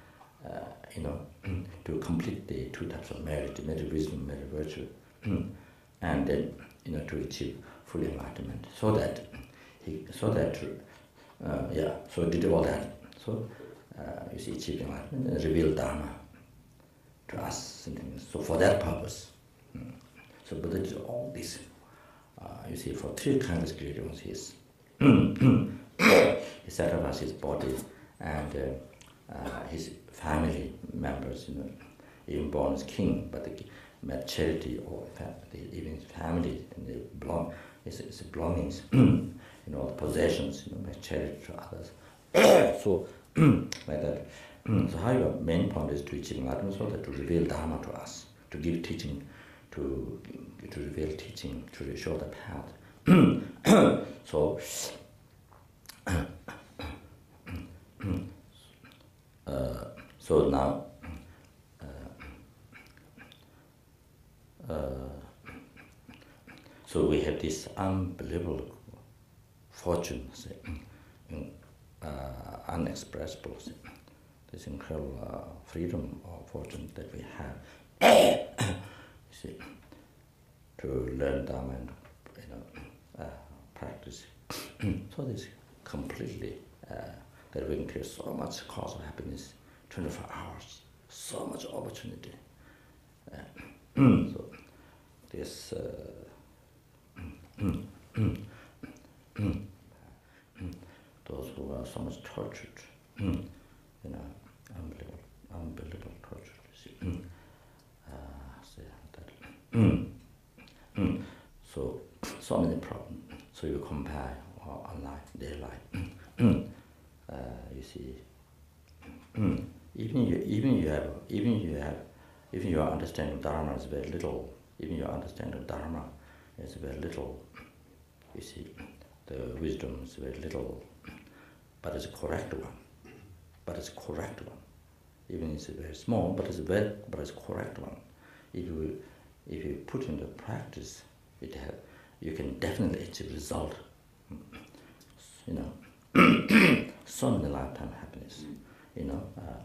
Speaker 1: to complete the 2 types of merit, merit wisdom, merit virtue, and then to achieve full enlightenment. So did all that. So achieve enlightenment and reveal Dharma to us. So for that purpose, so Buddha did all this. For 3 kinds of great ones, he sacrificed his body and his family members, even born as king, but they made charity or even his family and his belongings, the possessions, made charity to others. So like that. So our main point is to achieve enlightenment, so that to reveal Dharma to us, to give teaching, to reveal teaching, to show the path. So now, so we have this unbelievable fortune, unexpressible, this incredible freedom or fortune that we have, to learn Dharma and practice. So this completely, that we can create so much cause of happiness, 24 hours, so much opportunity. So this who are so much tortured, unbelievable torture. See, so many problems. So you compare our life, their life. You see, even your understanding of Dharma is very little. Even your understanding of Dharma is very little. You see, the wisdom is very little, but it's a correct one. Even it's very small, but it's a correct one. If you put into practice, you can definitely achieve result. So many lifetime happiness. You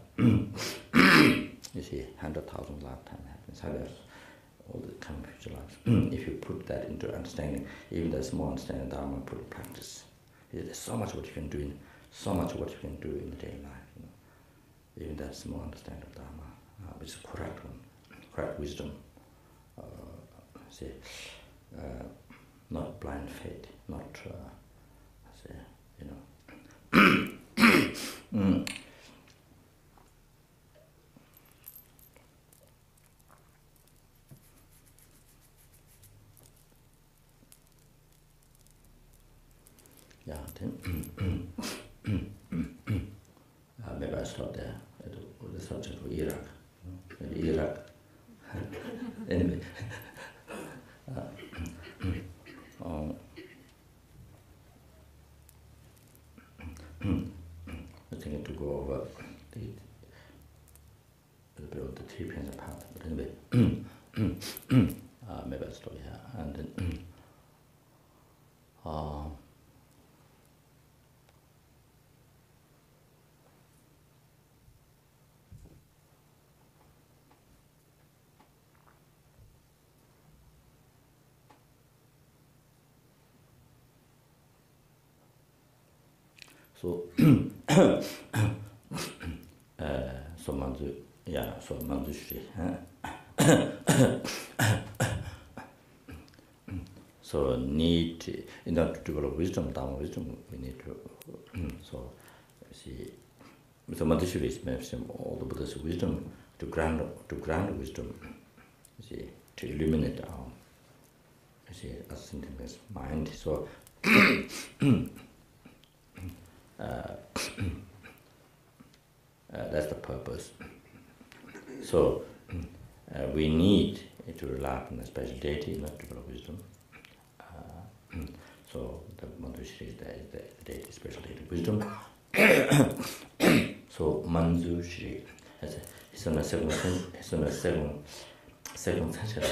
Speaker 1: see, 100,000 lifetime happiness. All the kind of future lives. If you put that into understanding, even the small understanding of Dharma, put in practice. There's so much what you can do in the daily life. Even that small understanding of Dharma, which is correct one, correct wisdom. Not blind faith, not Yeah, then maybe I start there with the subject for Iraq. Maybe Iraq. Anyway. I'm thinking to go over a bit of the three principal path, but anyway, maybe I'll stop here. And then, so Manjushri. So need, in order to develop wisdom, Dharma wisdom, we need to, so Manjushri is mentioning all the Buddha's wisdom to grant wisdom, to illuminate our, sentimental mind. So that's the purpose. So we need to rely on a special deity not to develop wisdom. So the Manjushri is the deity, special deity of wisdom. So Manjushri, he's on the second century. He's on the second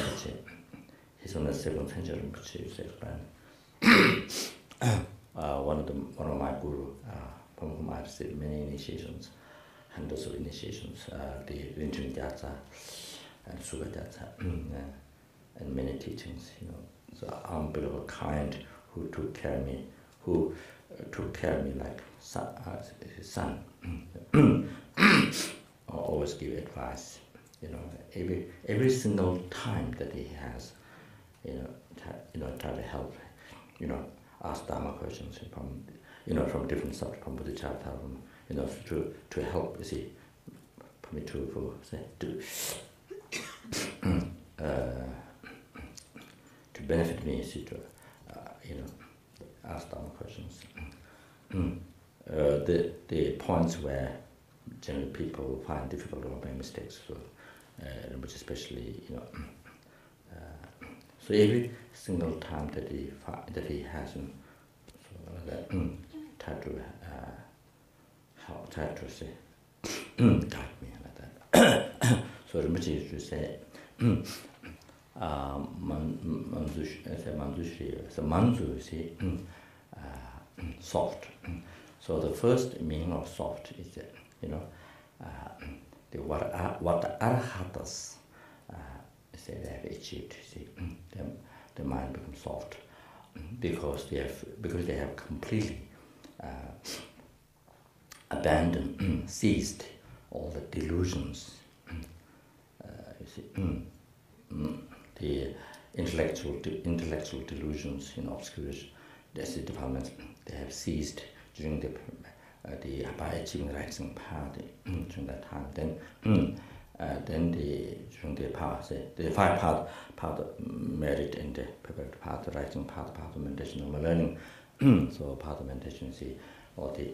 Speaker 1: century one of my guru, from whom I received many initiations, hundreds of initiations, the Rinpoche Gyatsa and Suga Gyatsa, and many teachings. So unbelievable kind who took care of me, like his son. Always give advice. Every single time that he has, try to help. Ask Dharma questions from different subjects, from bodhicitta, to help, for me to benefit me, to ask Dharma questions. The points where generally people find difficult or make mistakes, which especially, so every single time that he has, try to help, try to guide me like that. So Rinpoche used to say, Manjushri, so Manju, soft. So the first meaning of soft is what the arhatas say they have achieved. The mind becomes soft because they have completely abandoned, seized all the delusions. The intellectual delusions, obscure, that's the development they have seized during the by achieving the rising path during that time. Then during the path, the five path merit in the perfect path, the rising path of meditation and learning. So path of meditation, see all the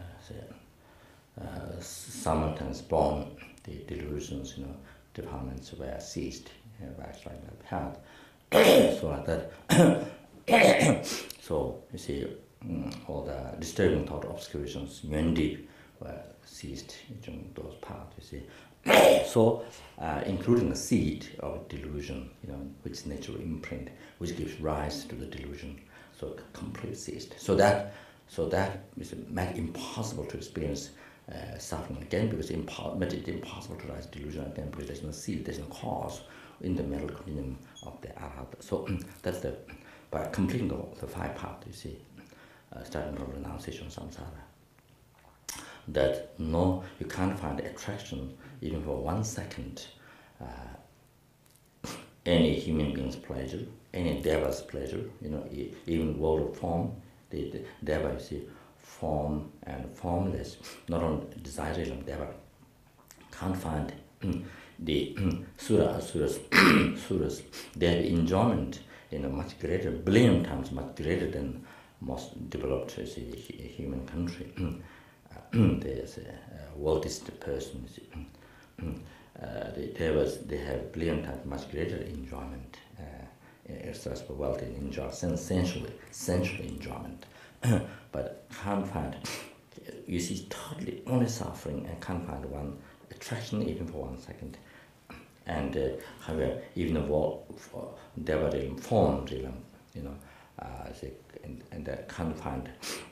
Speaker 1: simultaneous born, the delusions, departments were ceased by striking that path. So like that. So you see, all the disturbing thought obscurations, deep, were ceased during those paths. You see. So, including the seed of delusion, which natural imprint, which gives rise to the delusion, so complete ceased. So that is make impossible to experience suffering again, because it made it impossible to rise delusion again, because there's no seed, there's no cause in the middle continuum of the arhat. So that's by completing the five paths, you see, starting from renunciation, samsara, that you can't find attraction even for 1 second, any human being's pleasure, any deva's pleasure, even world of form, the deva, you see, form and formless, not only desirable deva, can't find the suras, they have enjoyment much greater, billion times much greater than most developed human country. There's a wealthiest person. They have billion times much greater enjoyment, irrespective of wealth, and enjoy sensually enjoyment. But can't find, you see, totally only suffering and can't find one attraction even for 1 second. And however, even the deva realm, form realm, and can't find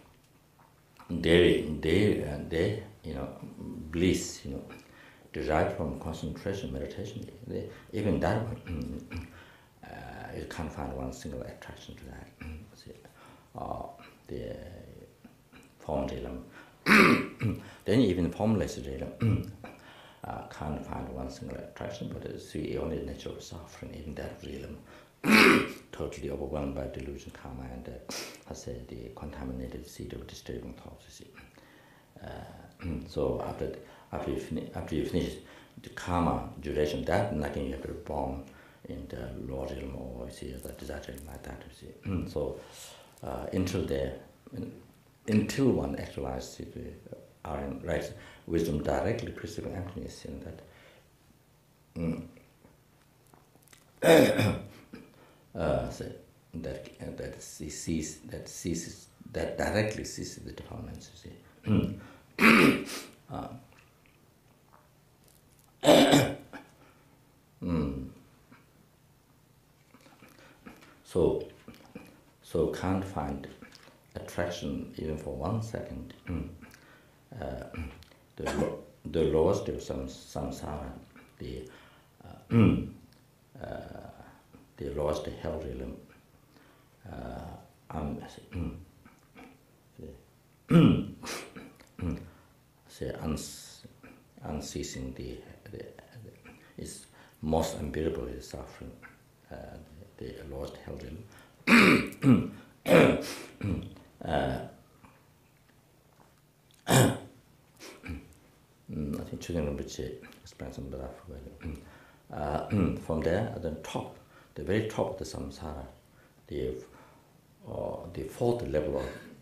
Speaker 1: they bliss, derived from concentration, meditation. Even that one, you can't find one single attraction to that. The form realm. Then even formless realm can't find one single attraction, but it's the only nature of suffering in that realm. Totally overwhelmed by delusion, karma, and the contaminated seed of disturbing thoughts. You see. So after you finish the karma duration, that nothing you have to be born in the lower realm or the desire like that. You see. So until one actualizes right wisdom directly perceiving emptiness, that directly ceases the defilements. You see. So can't find attraction even for 1 second. The lowest of samsara, the lowest hell realm, unceasing is most unbearable is suffering, the lowest hell realm. I think Children Rinpoche explained some of that. From there, at the top, the very top of the samsara, the fourth level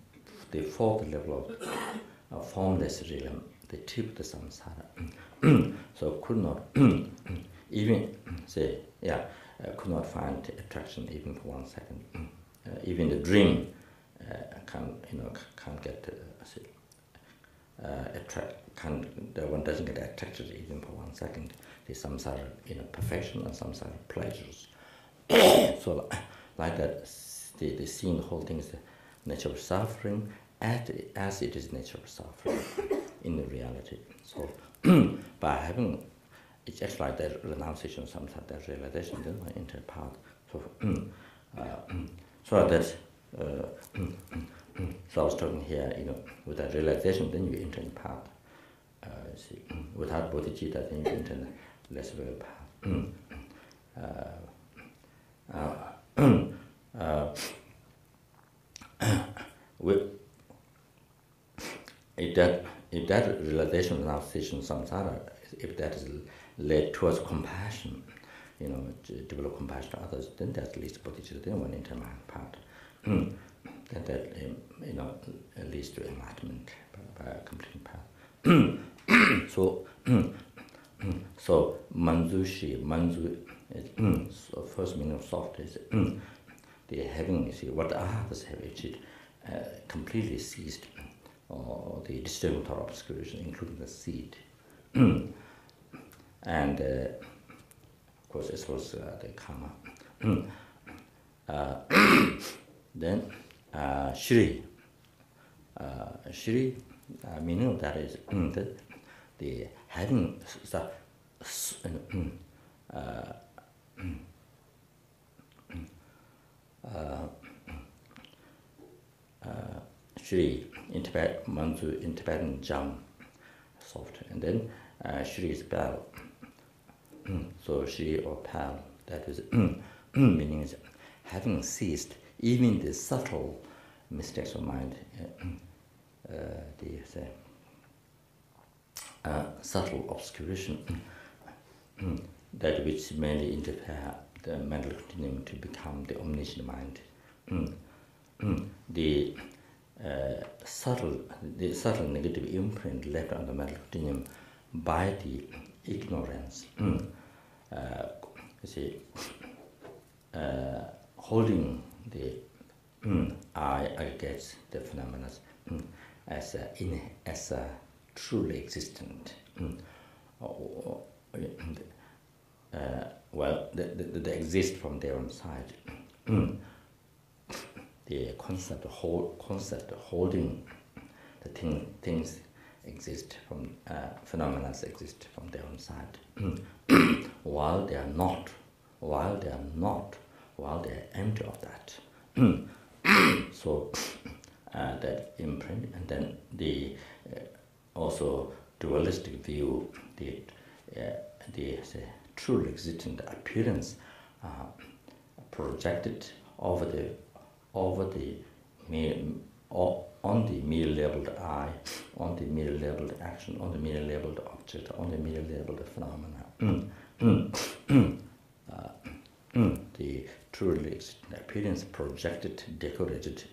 Speaker 1: of formless realm, the tip of the samsara. So could not even could not find attraction even for 1 second. Even the dream can't get one doesn't get attracted even for 1 second. The samsara perfection and samsara pleasures. So like that, they seeing the whole thing is the nature of suffering as it is nature of suffering in the reality. So by having it's just like that renunciation, samsara, that realization, then I enter path. So that so I was talking here, with that realization, then you enter the path. See, without bodhicitta, then you enter the less real path. if that realization of renunciation samsara, if that is led towards compassion, to develop compassion to others, then that leads to bodhicitta, then one intermediate part. Then that leads to enlightenment by a complete path. So Manjushri, so first meaning of soft is the having, what others have achieved, completely ceased, or the disturbing thought obscuration, including the seed. And of course, as well as the karma. Then Shri. Shri, meaning of that is the having Shri in Tibet, Manju in Tibetan, Jam, soft, and then Shri is pal. So Shri or pal, that is meaning is having ceased even the subtle mistakes of mind, subtle obscuration, that which mainly interfere the mental continuum to become the omniscient mind. The subtle negative imprint left on the mental continuum by the ignorance, holding the I against the phenomena as truly existent. They exist from their own side. The concept holding the things exist from phenomena exist from their own side, while they are empty of that. So that imprint, and then the also dualistic view, the truly existent appearance projected on the mere labeled I, on the mere labeled action, on the mere labeled object, on the mere labeled phenomena. The truly existent appearance projected, decorated,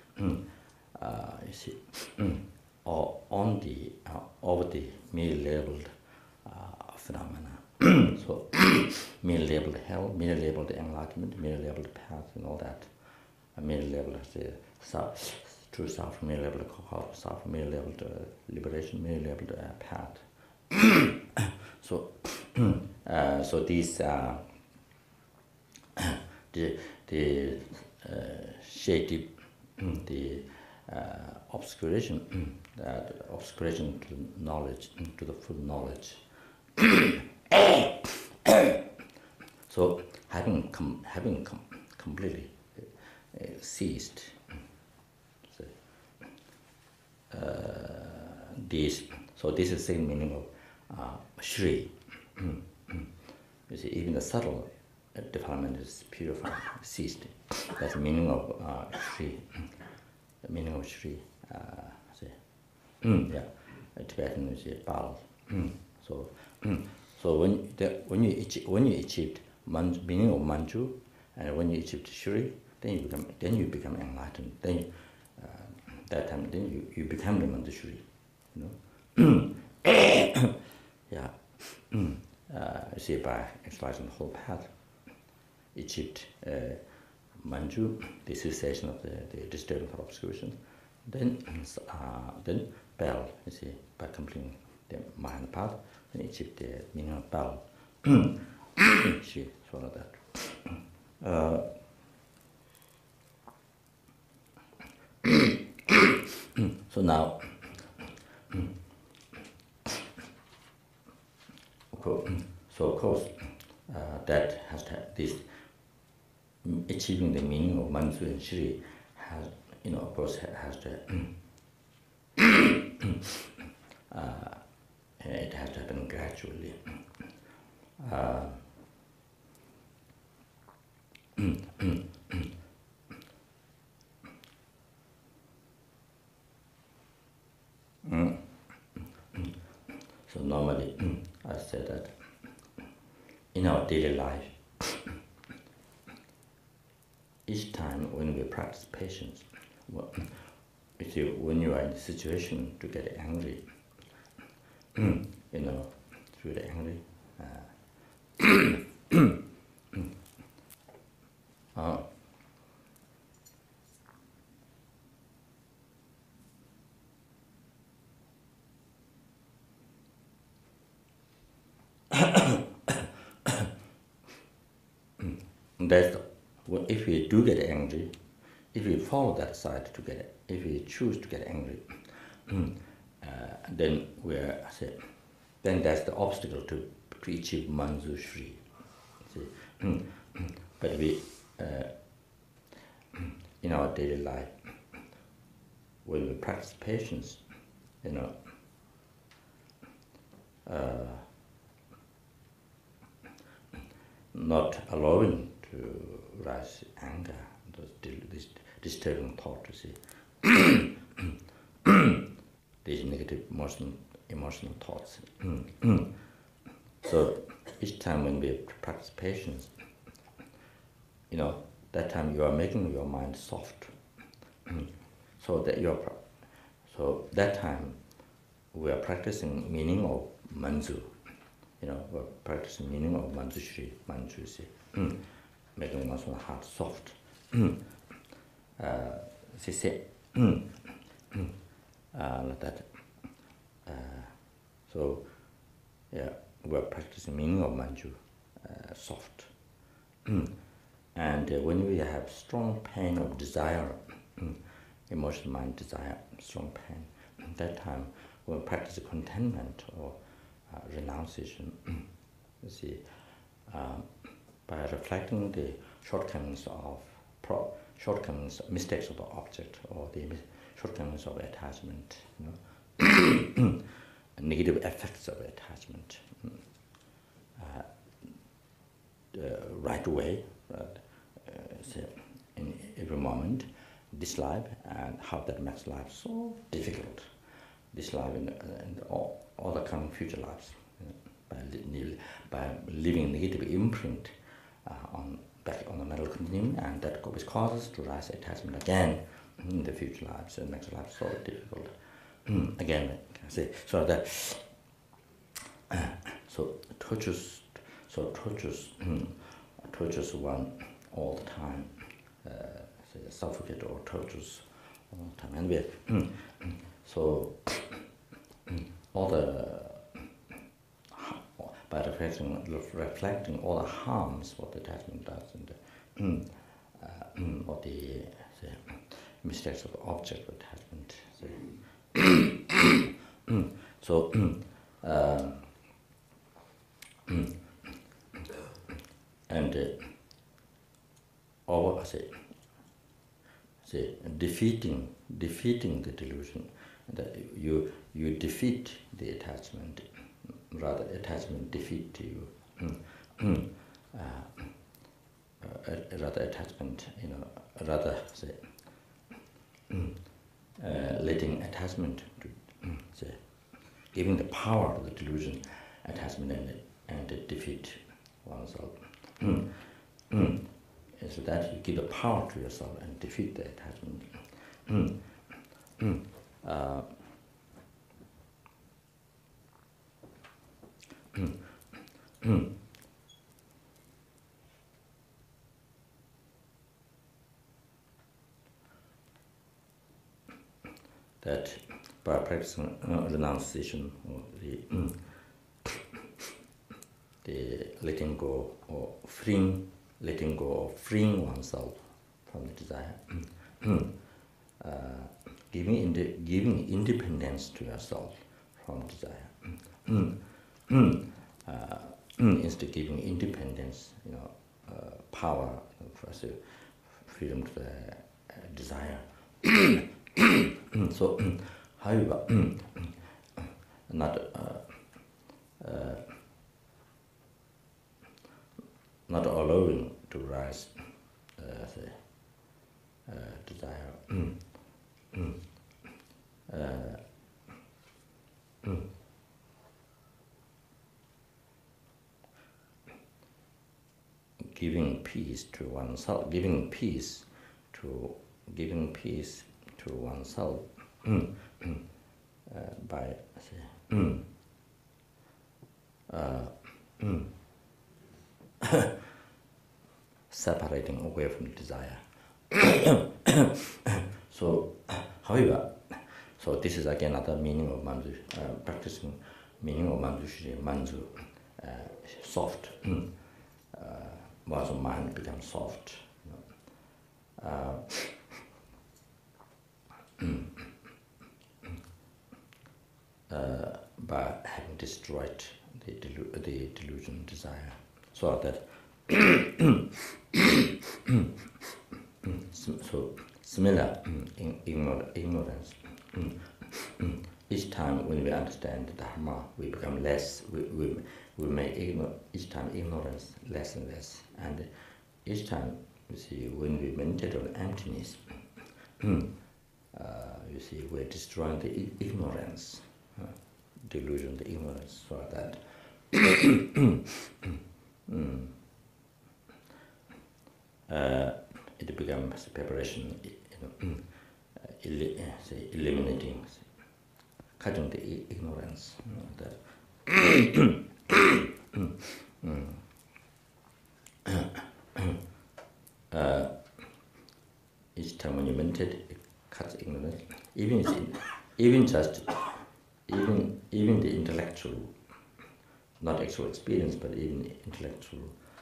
Speaker 1: or on the over the mere labeled phenomena. So mere labeled hell, mere labeled enlightenment, mere labeled path, and all that. Mere labeled true self, mere labeled self, mere labeled liberation, mere labeled path. So these the shady, the obscuration, obscuration to knowledge, to the full knowledge. So having completely ceased this. So this is the same meaning of Shri. You see, even the subtle defilement is purified, ceased. That's the meaning of Shri. The meaning of Shri. Tibetan is Bal. So when you achieved meaning of Manju, and when you achieved Shri, then you become enlightened. Then that time, then you become the Manjushri. You see, by exercising the whole path, achieved Manju, the cessation of the disturbing for obscuration. Then Bell, you see, by completing the mind path, then achieved the meaning of Bell. She swallowed that. So now, of course, that has to have this achieving the meaning of Manju and Shri has, of course, has to. It has to happen gradually. So normally, I say that in our daily life, each time when we practice patience, when you are in a situation to get angry, really angry, if we do get angry, if we follow that side if we choose to get angry, then then that's the obstacle to achieve Manjushri. But we, in our daily life, when we practice patience, not allowing to rise anger, these disturbing thoughts, these negative emotional thoughts. So each time when we practice patience, that time you are making your mind soft. So that time we are practicing meaning of Manju. We're practicing meaning of Manjushri, making one's heart soft. Like that. So, yeah, we're practicing meaning of Manju, soft. And when we have strong pain of desire, emotional mind desire, strong pain, at that time we'll practice contentment or renunciation. By reflecting the shortcomings, mistakes of the object, or the shortcomings of attachment, negative effects of attachment, the right way, in every moment, this life, and how that makes life so difficult. This life and all the coming future lives, by leaving negative imprint back on the mental continuum, and that causes to rise attachment again in the future lives, and makes life so difficult. Again, so that tortures one all the time, suffocate or tortures all the time, and all the by reflecting all the harms what the attachment does, and or the mistakes of the object of attachment. Defeating the delusion, that you defeat the attachment, rather attachment defeat you. Rather attachment, letting attachment to giving the power to the delusion, attachment, and defeat oneself. So that you give the power to yourself and defeat the attachment. That by practicing renunciation, or the letting go or letting go of freeing oneself from the desire, giving independence to yourself from desire. Instead of giving independence, power, freedom to the desire. So, however, not allowing to rise desire. giving peace to oneself, giving peace to oneself by separating away from desire. So, however, so this is again another meaning of Manju, practicing meaning of Manjushri, Manju, soft. Once the mind becomes soft, by having destroyed the delusion, desire, so that so similar ignorance. Each time when we understand the Dharma, we become less. We make each time ignorance less and less, and each time you see when we meditate on emptiness, you see we're destroying the ignorance, delusion, the ignorance, so that it becomes preparation, eliminating, cutting the ignorance. Each time when you meditate, it cuts ignorance. Even the intellectual, not actual experience, but even intellectual,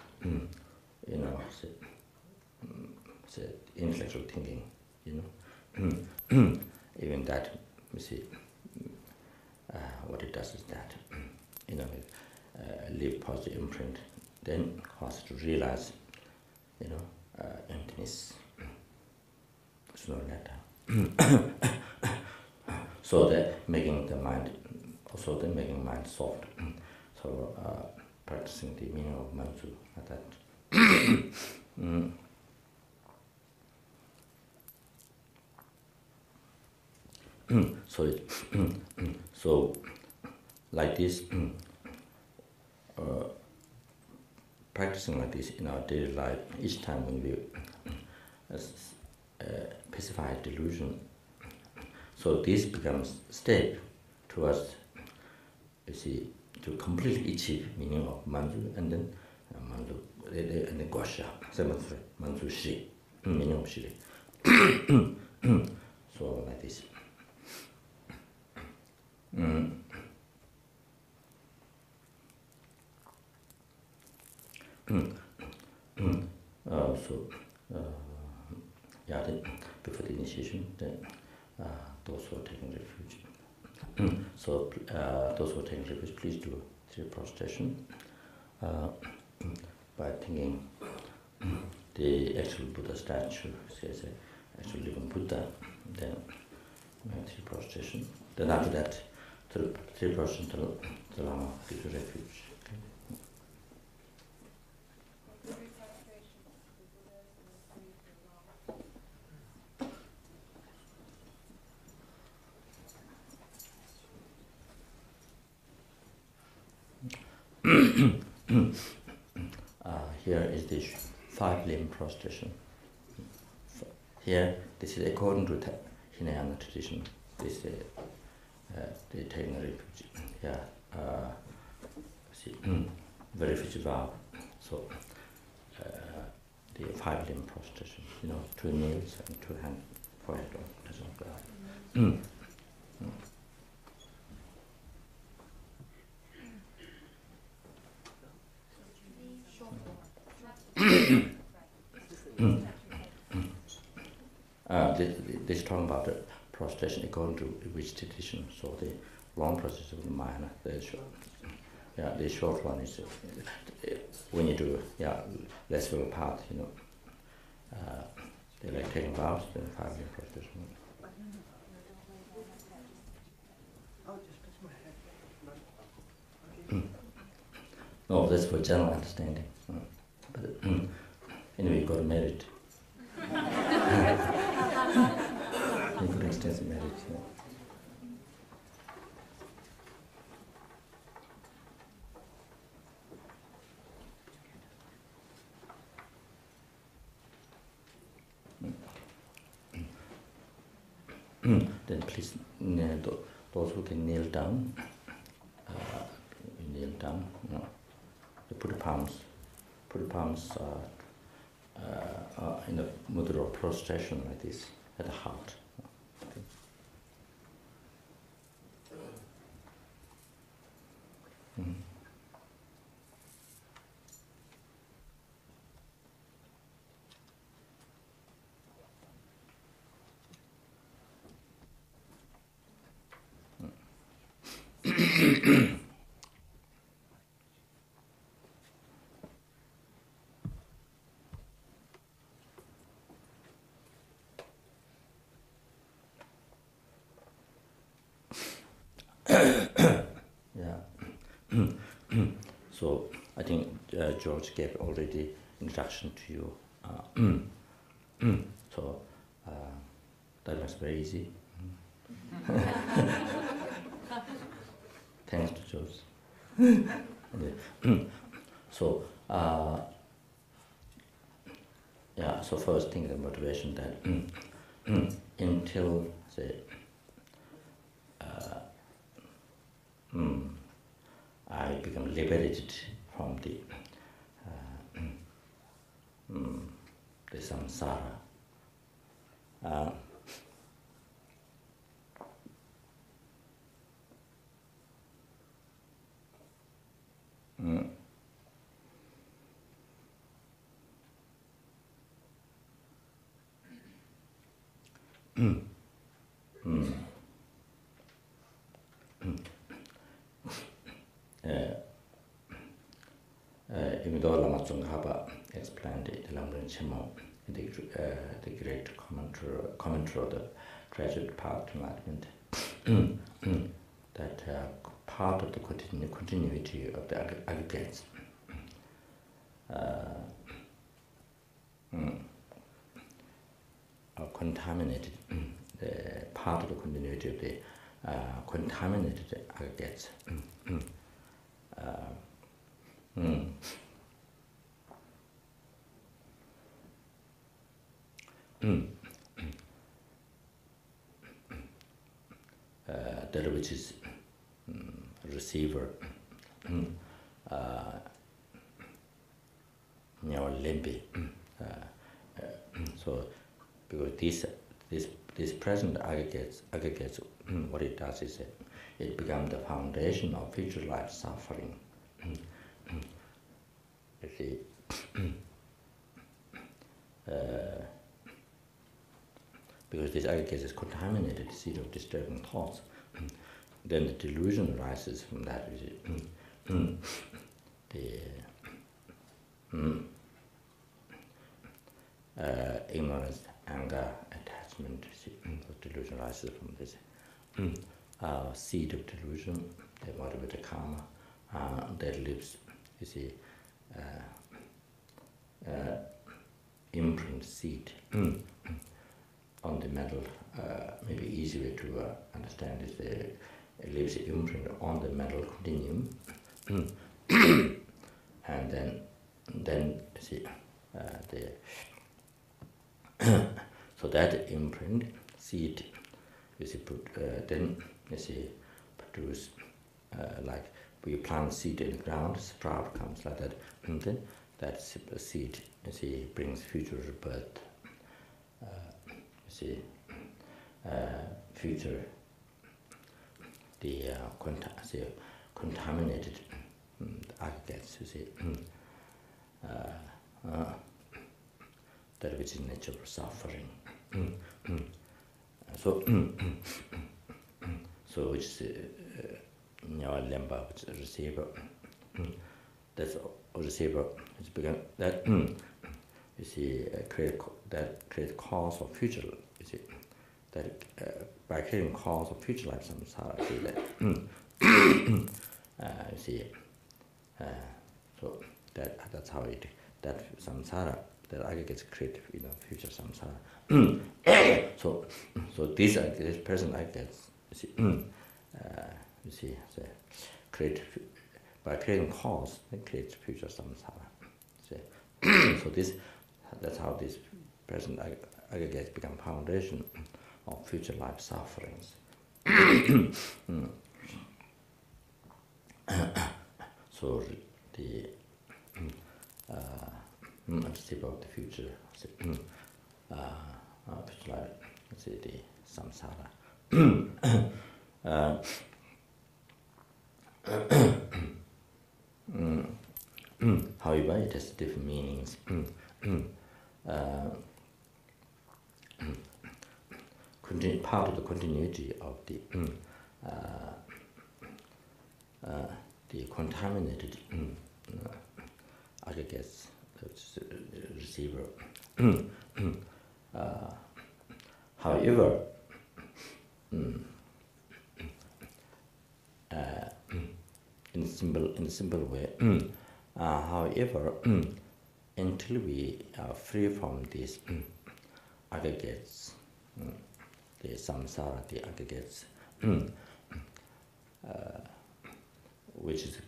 Speaker 1: intellectual thinking, even that, you see, what it does is that, leave positive imprint, then cause to realize, emptiness. Sooner or later. So that making mind soft. So practicing the meaning of Manju like that. So like this, practicing like this in our daily life, each time when we pacify delusion, so this becomes step towards, you see, to completely achieve meaning of Manju, and then Manju, and then Gosha, Manjushri, meaning of Shri. So like this. Before the initiation, then those who are taking refuge. So those who are taking refuge, please do 3 prostration by thinking the actual Buddha statue, says actual living Buddha. Then 3 prostration. Then after that, 3 prostration to the Lama gives you refuge. Here is the 5-limb prostration. Here, this is according to Hinayana tradition. This is the taking refuge. See, the refuge vow. So the 5-limb prostration. 2 knees and 2 hands, forehead, touching ground. This is talking about the prostration according to which tradition. So the long prostration is minor. The short one is when you do less of a part. They like taking vows, then 5-limb prostration. No, that's for general understanding. But anyway, you got to merit. You got extensive merit. then please, those who can kneel down, kneel down. No. Put the palms in a mudra of prostration like this at the heart. Okay. So I think George gave already introduction to you. So that was very easy. Thanks to George. So so first thing, the motivation that until say I become liberated from the samsara. Even though Lama Zopa explained it, the great commentator of the graduate path to enlightenment, that part of the continuity of the aggregates are contaminated. The part of the continuity of the contaminated aggregates that which is receiver limbi. So because this present aggregates what it does is it becomes the foundation of future life suffering. You see, because this aggregate is contaminated, seed of disturbing thoughts, then the delusion arises from that. You see, the ignorance, anger, attachment, the delusion arises from this seed of delusion, the motivated karma that lives, you see, imprint seed on the mental. Maybe easy way to understand is it leaves an imprint on the mental continuum, and then you see so that imprint seed, you see, then you see produce like we plant seed in the ground, sprout comes like that, and then that seed, you see, brings future birth. You see, future the contaminated aggregates. You see, that which is nature of suffering. So which is lemba, which is a receiver. That's a receiver. It's begun that you see create cause of future. You see that by creating cause of future life samsara. See that you see. So that's how it that samsara. That aggregates create, future samsara. So this present aggregates, you see, create by creating cause, it creates future samsara. See? So that's how this present aggregates become foundation of future life sufferings. So the understanding about the future life, let's say the samsara. However, it has different meanings. Part of the continuity of the contaminated aggregates, the receiver. However, in a simple way, however, until we are free from these aggregates, the samsara, the aggregates, which is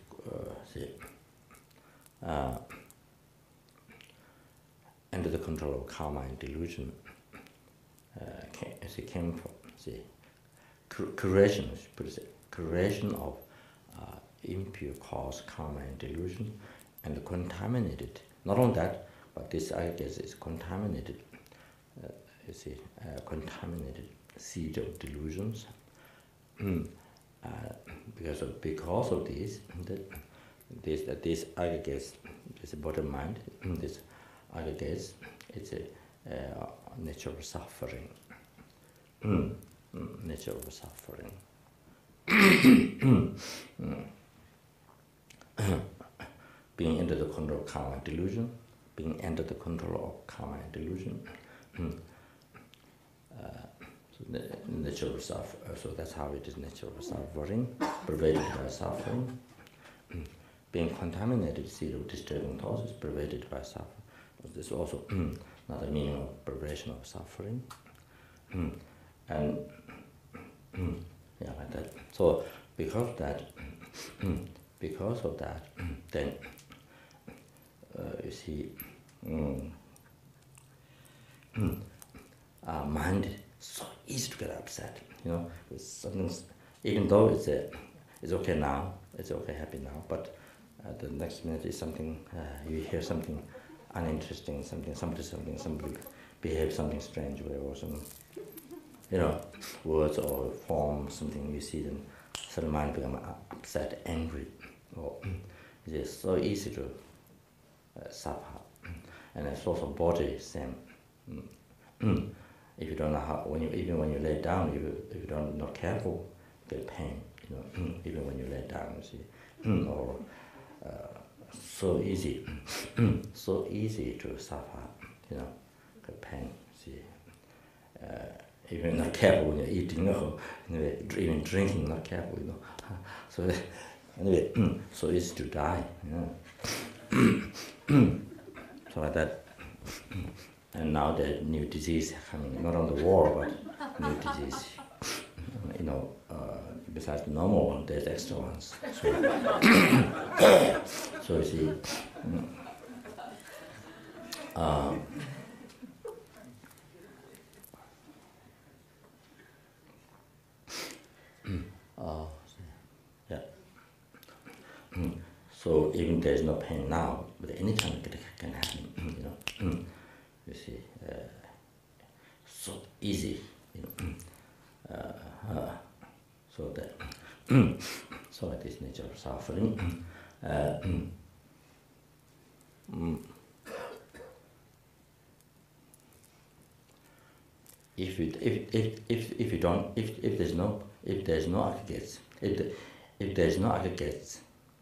Speaker 1: under the control of karma and delusion, as it came from the creation of impure cause, karma and delusion, and contaminated. Not only that, but this aggregate is contaminated. Contaminated seed of delusions. Because of this, this aggregates, this bottom mind, this aggregates, it's a nature of suffering. Nature of suffering. Being under the control of karma and delusion, being under the control of karma and delusion. So the nature of suffering. So that's how it is. Nature of suffering, pervaded by suffering. Being contaminated, seed of disturbing thoughts is pervaded by suffering. This is also another meaning of perversion of suffering. And yeah, like that. So because of that, then you see, mind is so easy to get upset. With something, even though it's okay now, it's okay, happy now, but the next minute is something. You hear something uninteresting, somebody behaves something strange, or some, words or form, something you see, then suddenly mind become upset, angry, or it is so easy to suffer. And it's also body, same. If you don't know how, even when you lay down, if you don't not careful, you get pain. Even when you lay down, you see, or so easy to suffer. Get pain. See, even not careful when you're eating, even drinking, not careful. So anyway, so easy to die. So like that. And now the new disease coming, not on the war, but new disease. Besides the normal one, there's extra ones. So you see, yeah. So even there's no pain now, but anytime it can happen. You see, so easy, so that, so like this nature of suffering. If there's no aggregates, if there's no aggregates,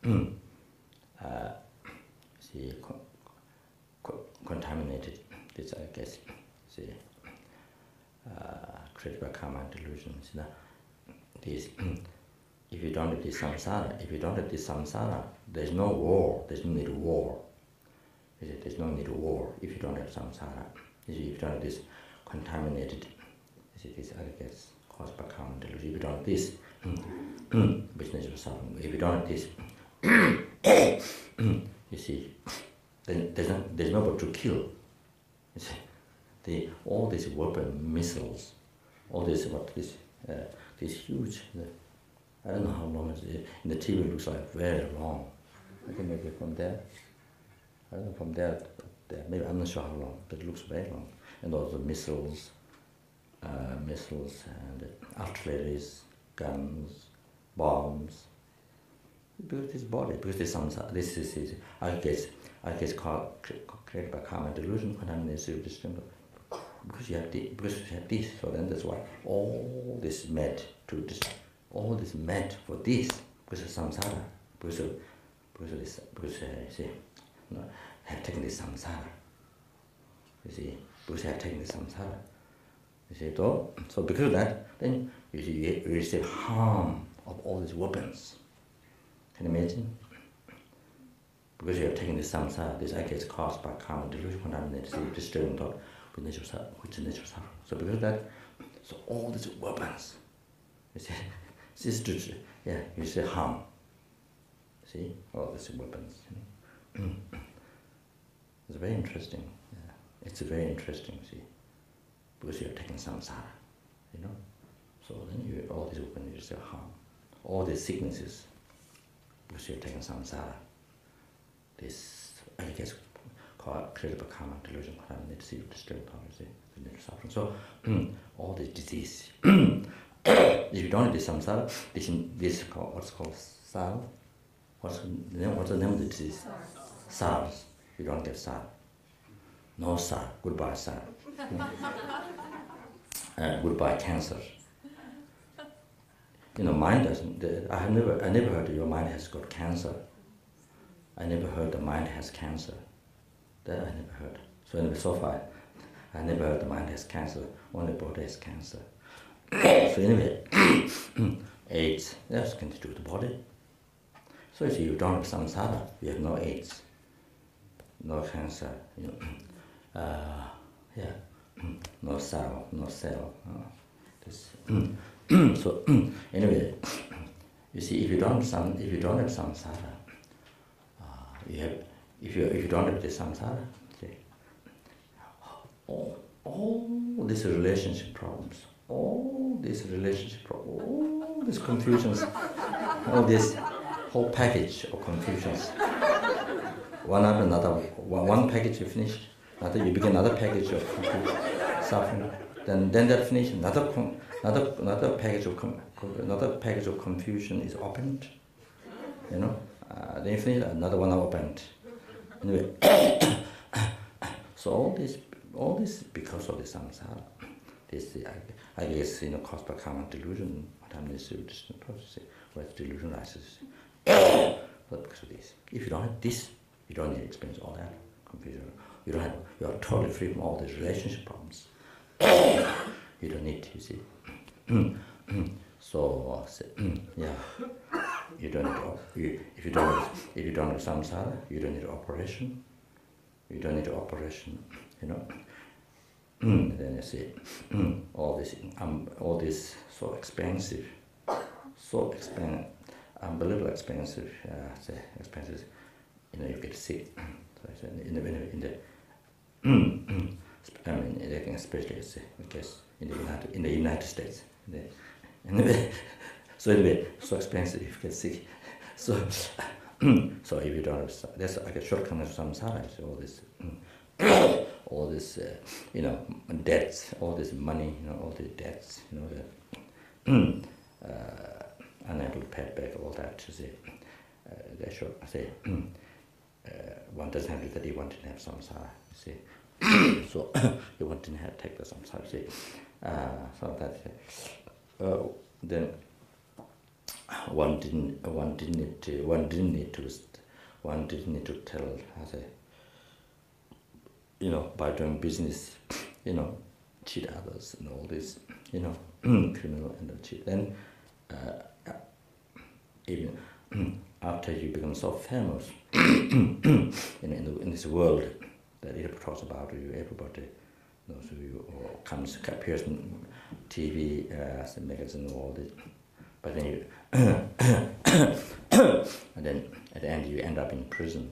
Speaker 1: see, contaminated. This aggregates, see, created by karma and delusions. This, if you don't have this samsara, there's no war. There's no need of war. There's no need of war if you don't have samsara. If you don't have this contaminated, these aggregates caused by karma and delusion. If you don't have this, business of suffering. If you don't have this, you see, then there's nobody to kill. You see, all these weapon missiles, all this, this huge, I don't know how long it is. In the TV it looks like very long. I think maybe from there, I don't know, from there to there, maybe, I'm not sure how long, but it looks very long. And also missiles and artilleries, guns, bombs. Because this body, because this samsara, this is, I guess created by karma and delusion, contaminated distinct. Because you have this, so then that's why all this meant to this, all this meant for this, because of samsara, because see, have taken this samsara. You see, because have taken this samsara. You see, so because of that, then you see you receive harm of all these weapons. Can you imagine? Because you have taken this samsara, this I guess caused by karma, delusion, contaminated, disturbing thought, which is nature suffering. So because of that, so all these weapons, you see, you see harm. See, all these weapons. You know? It's very interesting. Yeah. It's very interesting, see, because you are taking samsara, you know. So then all these weapons, you see harm. All these sicknesses, because you are taking samsara. This, I guess, created by karma, delusion, contaminated, disturbing thought, you see, the nature suffering. So all this disease. If you don't have this samsara, this is called, what's called sara. What's the name of the disease? SARS. You don't get SARS. No SARS. Goodbye SARS. Goodbye cancer. You know, mind doesn't. I never heard your mind has got cancer. I never heard the mind has cancer. That I never heard. So anyway, so far, I never heard the mind has cancer. Only body has cancer. So anyway, AIDS. That's going to do with the body. So if you don't have samsara, you have no AIDS, no cancer, you know, no cell, so anyway, you see, if you don't have samsara, if you don't have the samsara, see, all these relationship problems, all these confusions, all this whole package of confusions. One after another, one package you finish, another you begin another package of confusion, suffering. Then that finish, another package of confusion is opened. You know, then you finish another one opened. Anyway, so all this because of the samsara. This I guess, you know, caused by karma, delusion. Sometimes this process where delusion rises. But because of this, if you don't have this, you don't need to experience all that confusion. You are totally free from all these relationship problems. You don't need, you see. So yeah, you don't need if you don't have samsara, you don't need operation. You don't need operation, you know. Then you see all this so expensive, unbelievable expensive, expenses. You know, you get sick. So especially I guess in the United States. So anyway, so expensive, you get sick. So if you don't have, that's like a shortcoming of samsara. So all this, you know, debts, all this money, you know, all the debts, you know, unable to pay back all that. You see, they should say one doesn't have that. One didn't have samsara. You see, so you one didn't have take the samsara. See, so that then one didn't need to tell. I say, you know, by doing business, you know, cheat others and all this, you know, criminal and cheat. Then even after you become so famous, in this world that it talks about you, everybody knows who you or appears in TV, magazine, all this. But then you, and then at the end you end up in prison.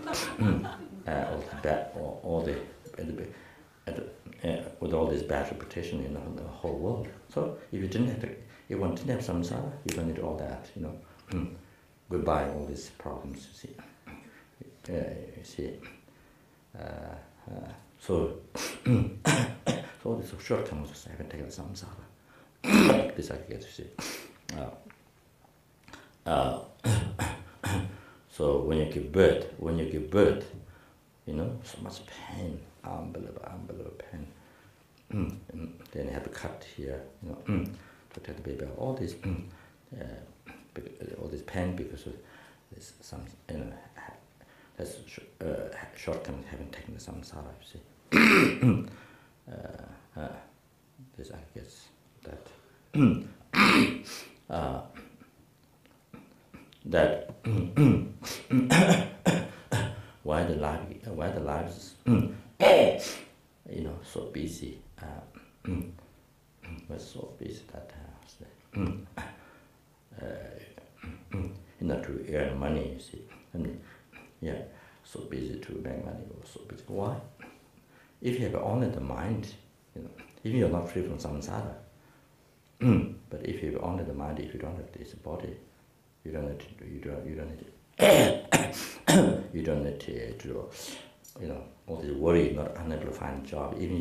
Speaker 1: With all this bad reputation. interpretation in the whole world. So if one didn't have samsara, you don't need all that, goodbye all these problems, you see. So all these shortcomings I can take the samsara. This I get to see. So when you give birth, so much pain, unbelievable pain. Then you have to cut here, to take the baby. All this pain because of this, some, that's shortcomings haven't taken the samsara. You see, this I guess that that why the life is so busy. We're so busy that to earn money. You see, so busy to make money. Or so busy. Why? If you have only the mind, if you're not free from samsara. But if you have only the mind, if you don't have this body, you don't need to all this worry, not unable to find a job. Even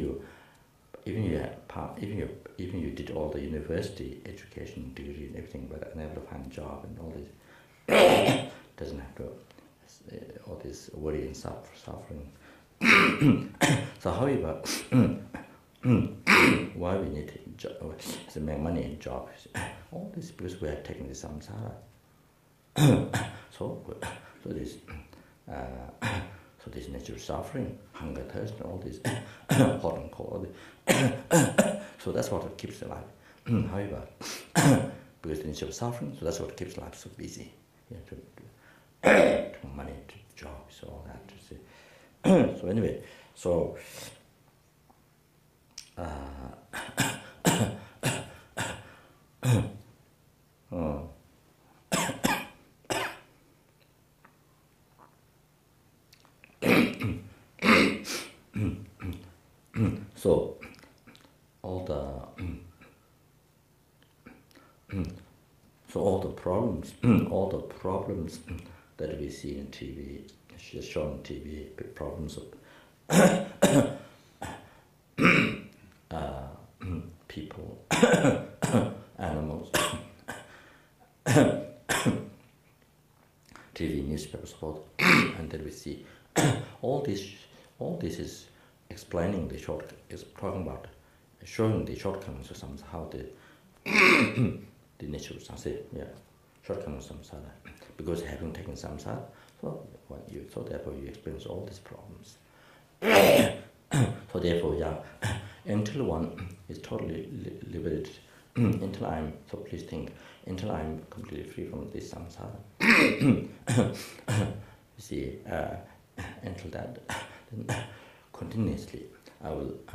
Speaker 1: you did all the university education degree and everything, but unable to find a job and all this doesn't have to all this worry and suffering. So however, why we need to make money and jobs? All this because we are taking the samsara. So this natural suffering, hunger, thirst, and all this hot and cold. So that's what keeps alive. However, because the nature of suffering, so that's what keeps life so busy. To money, to jobs, all that. You see. So anyway, so. So all the problems that we see in TV, shown on TV, big problems of people, animals, TV, newspapers, and then we see all this is explaining showing the shortcomings of how the nature of samsara, shortcomings of samsara, because having taken samsara, so therefore you experience all these problems. So therefore, until one is totally liberated, until I'm completely free from this samsara, you see, until that, then continuously, I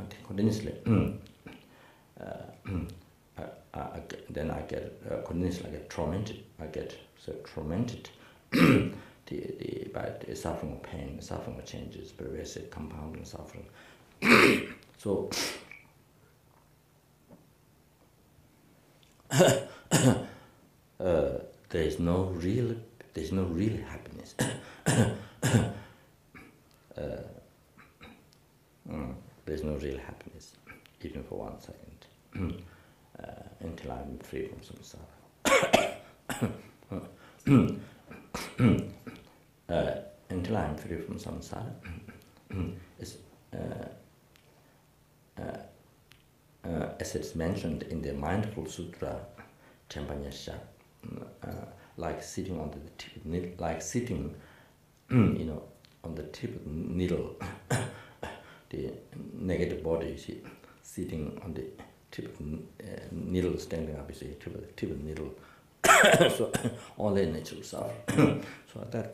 Speaker 1: get tormented. I get so tormented by the suffering of pain, suffering of changes, pervasive, compounding suffering. So there's no real happiness. There's no real happiness, even for 1 second, until I'm free from samsara. Until I'm free from samsara, as it's mentioned in the Mindful Sutra, Champanyasha, like sitting on the tip of the needle, like sitting, on the tip of the needle, the negative body, you see, sitting on the tip of the needle, standing up, you see, tip of the needle. So only natural suffering. So that.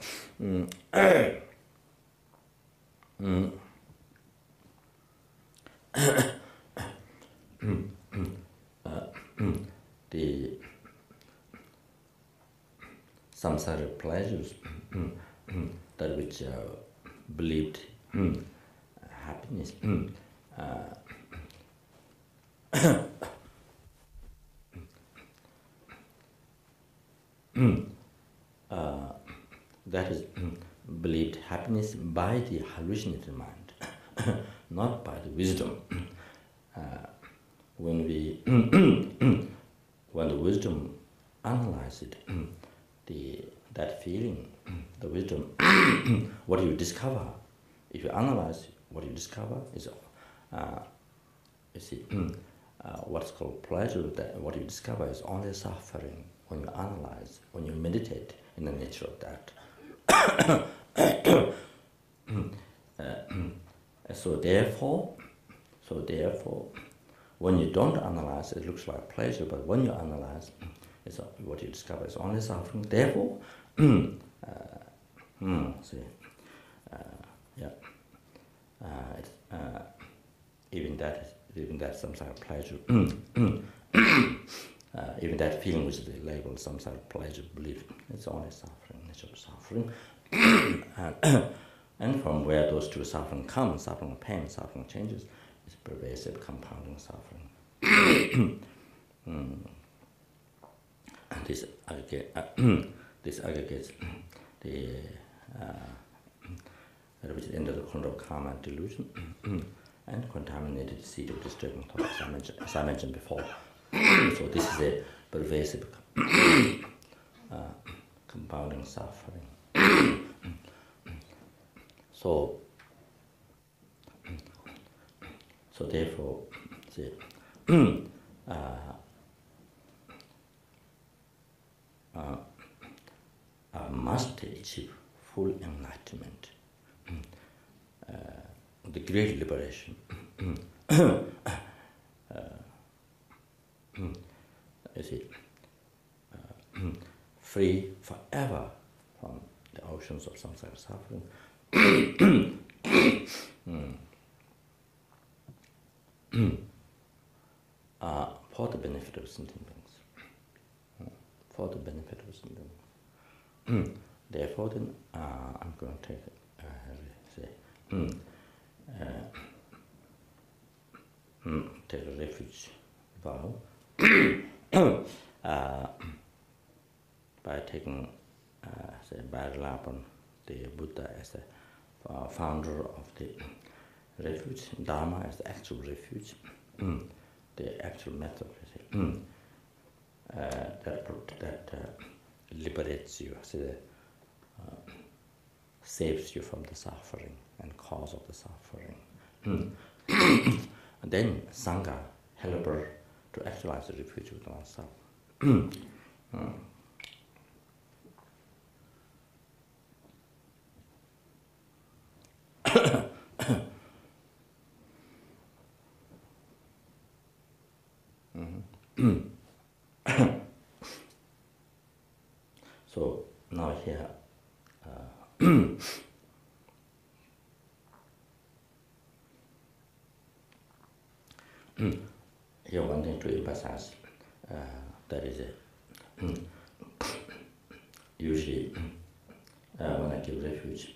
Speaker 1: The samsara pleasures that which believed happiness that is believed happiness by the hallucinated mind, not by the wisdom. When the wisdom analyzes it, that feeling, the wisdom, what you discover, if you analyze what you discover is, you see, what's called pleasure, that what you discover is only suffering when you analyze, when you meditate in the nature of that. So therefore, when you don't analyze, it looks like pleasure, but when you analyze, it's what you discover is only suffering. Therefore, even that some sort of pleasure, even that feeling which they label some sort of pleasure belief, it's only suffering, nature of suffering. And from where those two suffering come, suffering pain, suffering changes, is pervasive compounding suffering. And this aggregates the which is end of the control of karma and delusion, and contaminated the seed of disturbing thoughts, as I mentioned before. So this is a pervasive compounding suffering. So therefore, must achieve full enlightenment, the great liberation. You see, free forever from the oceans of samsara suffering. For the benefit of sentient beings. For the benefit of sentient beings. Therefore, then, I'm going to take take a refuge vow by taking, by Lama, the Buddha, as the founder of the refuge, Dharma as the actual refuge, the actual method that liberates you, saves you from the suffering and cause of the suffering. And then Sangha help her to actualize the refuge with oneself. So now here, here one thing to emphasize, that is usually when I give refuge,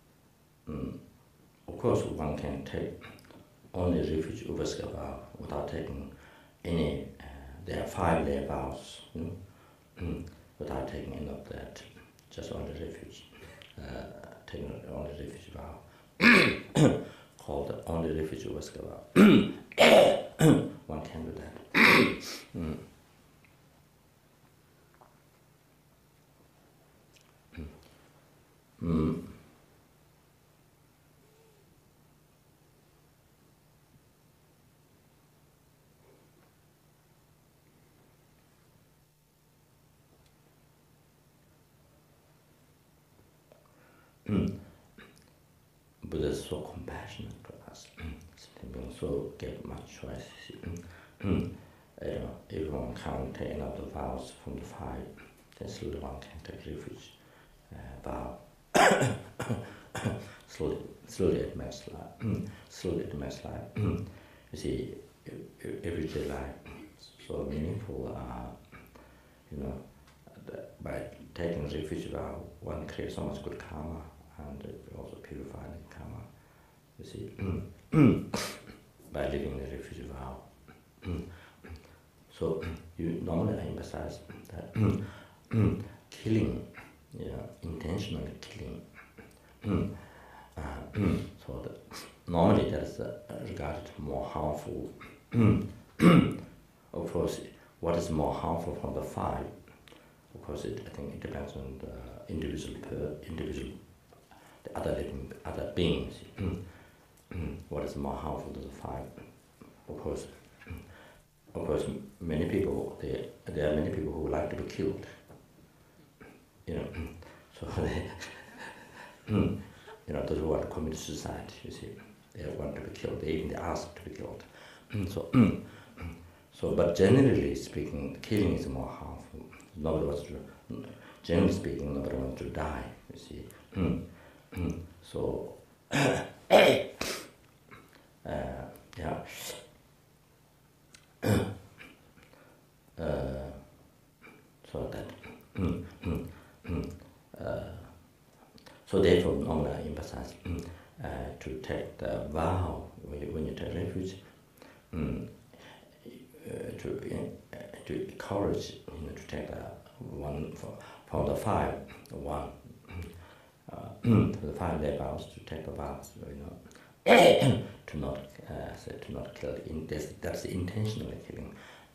Speaker 1: of course one can take only refuge Upaska vow without taking any, there are 5 layer vows, without taking any of that, just only refuge, taking only refuge vow, called the only refuge Upaska vow. One can do that. Buddha is so compassionate to us, so give much choice. If one can't take another vows from the 5, then slowly one can take refuge vow. slowly it makes life. You see, everyday life so meaningful. By taking refuge vow, one creates so much good karma, and also purifying the karma. You see, by living the refuge vow. So you normally emphasize that killing, intentional killing. So normally that is regarded more harmful. Of course, what is more harmful from the five? Of course, I think it depends on the individual, the other beings. What is more harmful to the five? Of course, many people there are many people who like to be killed. So they, those who want to commit suicide, you see, they want to be killed. They even ask to be killed. But generally speaking, killing is more harmful. Nobody wants to. Generally speaking, nobody wants to die. You see. So so that. So therefore, normally I emphasize to take the vow when you take refuge, to encourage to take the one from the five, one to the 5 day vows, to take the vows, to not kill. That's the intentionally killing,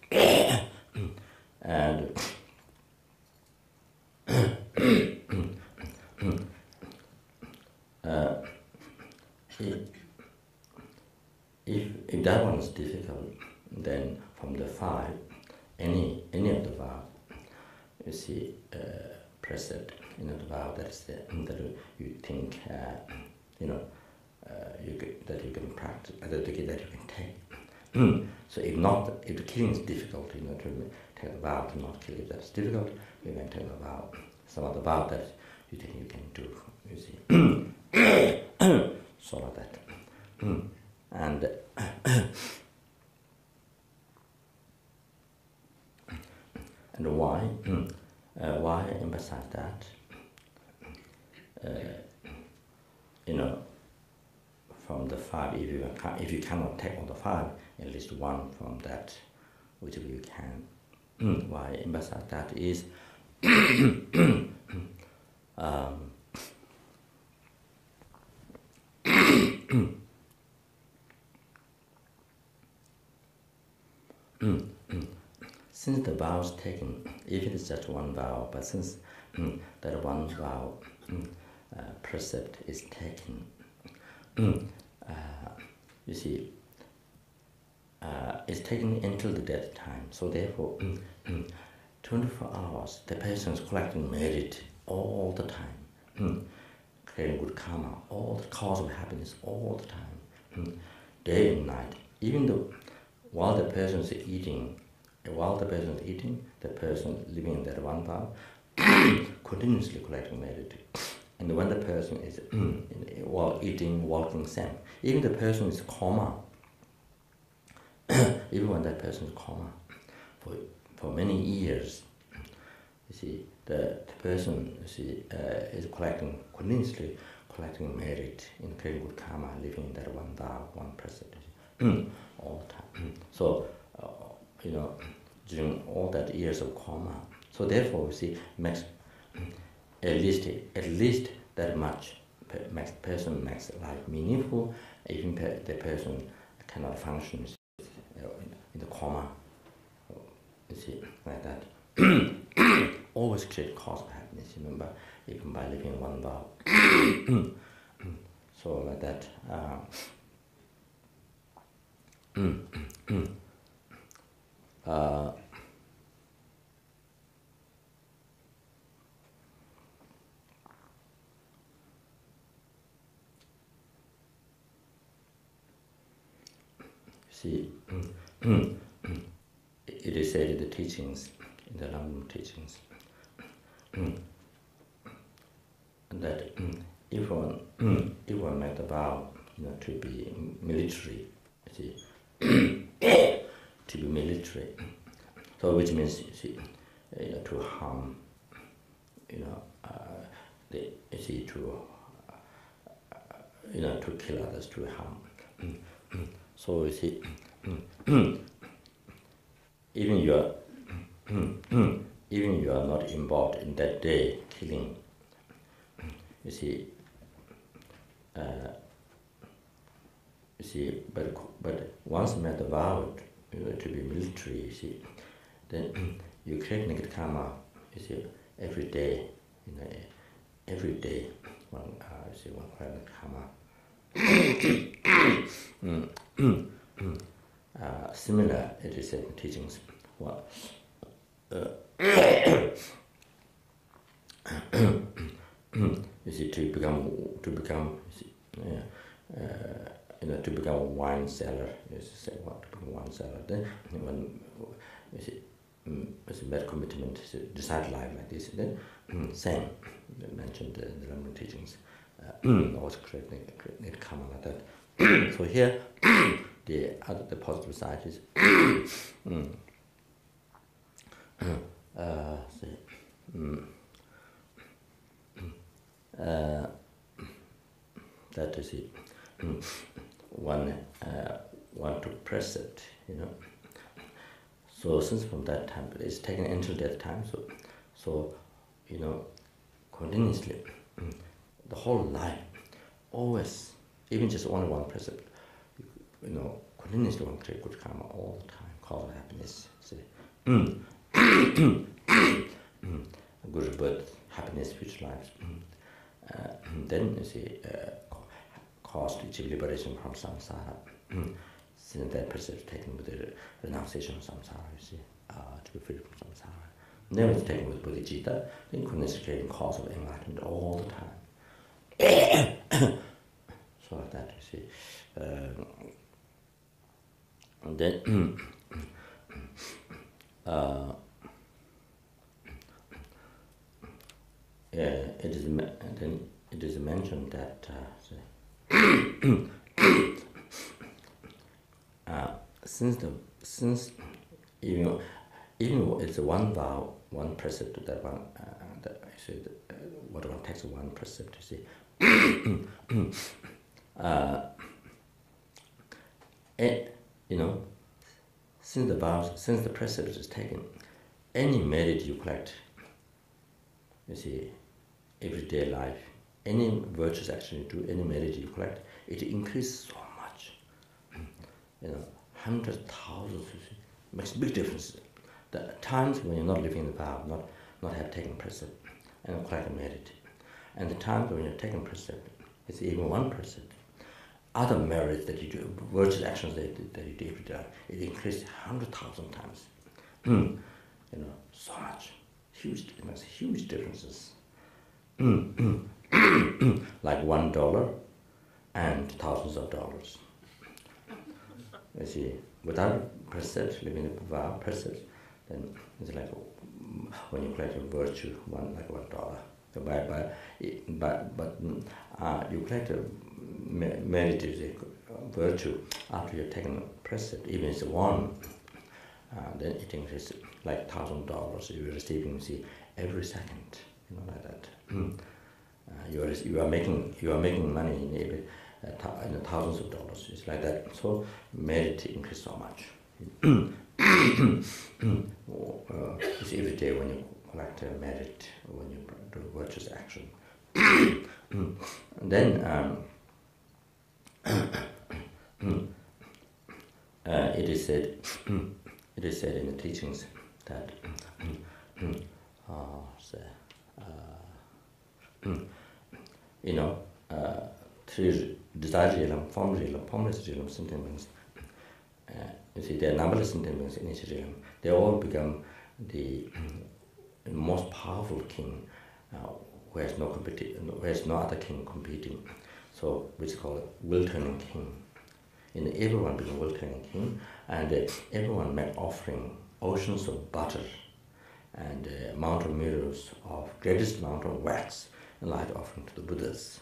Speaker 1: and. If that one is difficult, then from the 5, any of the vow, you see, precept, the vow that is that you think, that you can practice, that you can take. So if the killing is difficult, to take the vow to not kill, if that's difficult, you can take the vow, some other vow that you think you can do, you see. So like that. And why emphasize that? From the 5, if you cannot take all the 5, at least one from that, which you can. Why emphasize that is. Since the vow is taken, if it is just one vow, but since that one vow precept is taken, you see, it's taken until the death time. So therefore, 24 hours, the person is collecting merit all the time, creating good karma, all the cause of happiness all the time, day and night. Even though while the person is eating, the person living in that one vow, continuously collecting merit. And when the person is while eating, walking, same. Even the person is coma. Even when that person is coma, for many years, you see, the person is continuously collecting merit in creating good karma, living in that one vow, one precept, all the time. So during all that years of coma, so therefore you see, makes at least that much makes person makes life meaningful. Even the person cannot function in the coma, you see, like that. Always create cause of happiness, remember, even by living one vow. So like that. See, it is said in the teachings, in the Lama teachings, that if one made the vow, to be military, see, to be military, so which means, you see, to harm, to kill others, to harm. So you see, even you are even you are not involved in that day killing, you see, but once made the vow to be military, you see, then you create negative karma, you see, every day, every day, one create karma. Similar, it is in teachings. Well, you see, to become, to become a wine seller. You say, what, to become a wine seller? Then, when you see, it's a bad commitment to decide life like this. Then, same. They mentioned the Lama teachings. Also create karma like that. So here, the positive side is that is it. One to press it, So since from that time, it's taken until that time. So continuously, the whole life, always, even just only one precept, continuously one create good karma all the time, cause happiness. See, good birth, happiness, future lives. Then you see, cause to achieve liberation from samsara. Since that precept taken with the renunciation of samsara, you see, to be free from samsara. Then it's taken with bodhicitta, then continuously creating cause of enlightenment all the time. So like that, you see. And then it is mentioned that since even it's one vow, one precept, that one that I said, what one takes one precept, you see. Since the vows, since the precept is taken, any merit you collect, you see, everyday life, any virtuous action you do, any merit you collect, it increases so much. Hundreds, thousands, you see, makes big difference. The times when you're not living the vow, not have taken precept, and collect a merit, and the times when you're taking precept, it's even one precept. Other merits that you do, virtuous actions that you do every day, it increases 100,000 times. So much. It makes huge differences. Like $1 and thousands of dollars. You see, without precept, living a vow precept, then it's like when you collect a virtue, like $1. But you collect a merit, virtue, after you've taken a precept, even if it's one, then it increases like $1,000 you're receiving, see, every second, like that. You are making money in every thousands of dollars. It's like that. So merit increases so much. It's every day when you collect a merit, when you do virtuous action. And then it is said in the teachings that three desire realm, formless realm, sentient beings. You see, there are numberless sentient beings in each realm. They all become the most powerful king, who has no other king competing. So, which is called will-turning king. Everyone became will-turning king, and everyone made offering oceans of butter and mountain mirrors of greatest amount of wax and light offering to the Buddhas.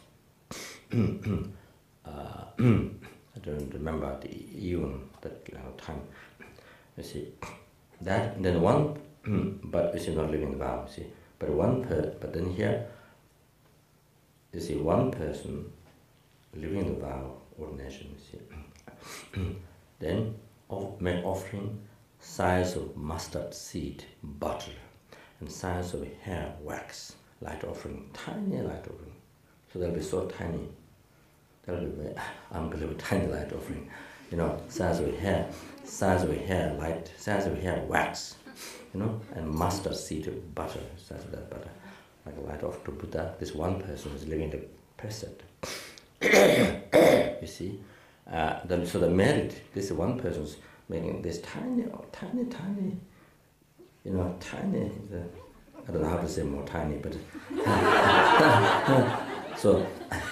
Speaker 1: I don't remember the eon that time. You see that, and then one, but you see, not living the vow. You see, but then here, you see, one person living the vow ordination. You see, then make offering size of mustard seed butter, and size of hair wax light offering, tiny light offering. So they'll be so tiny. They'll be very unbelievable tiny light offering. You know, size of hair light, size of hair wax, you know, and mustard seed of butter, size of that butter, like a light offering to Buddha. This one person is living in the present. You see? So the merit, this one person's making this tiny, you know, tiny, I don't know how to say more tiny, but so,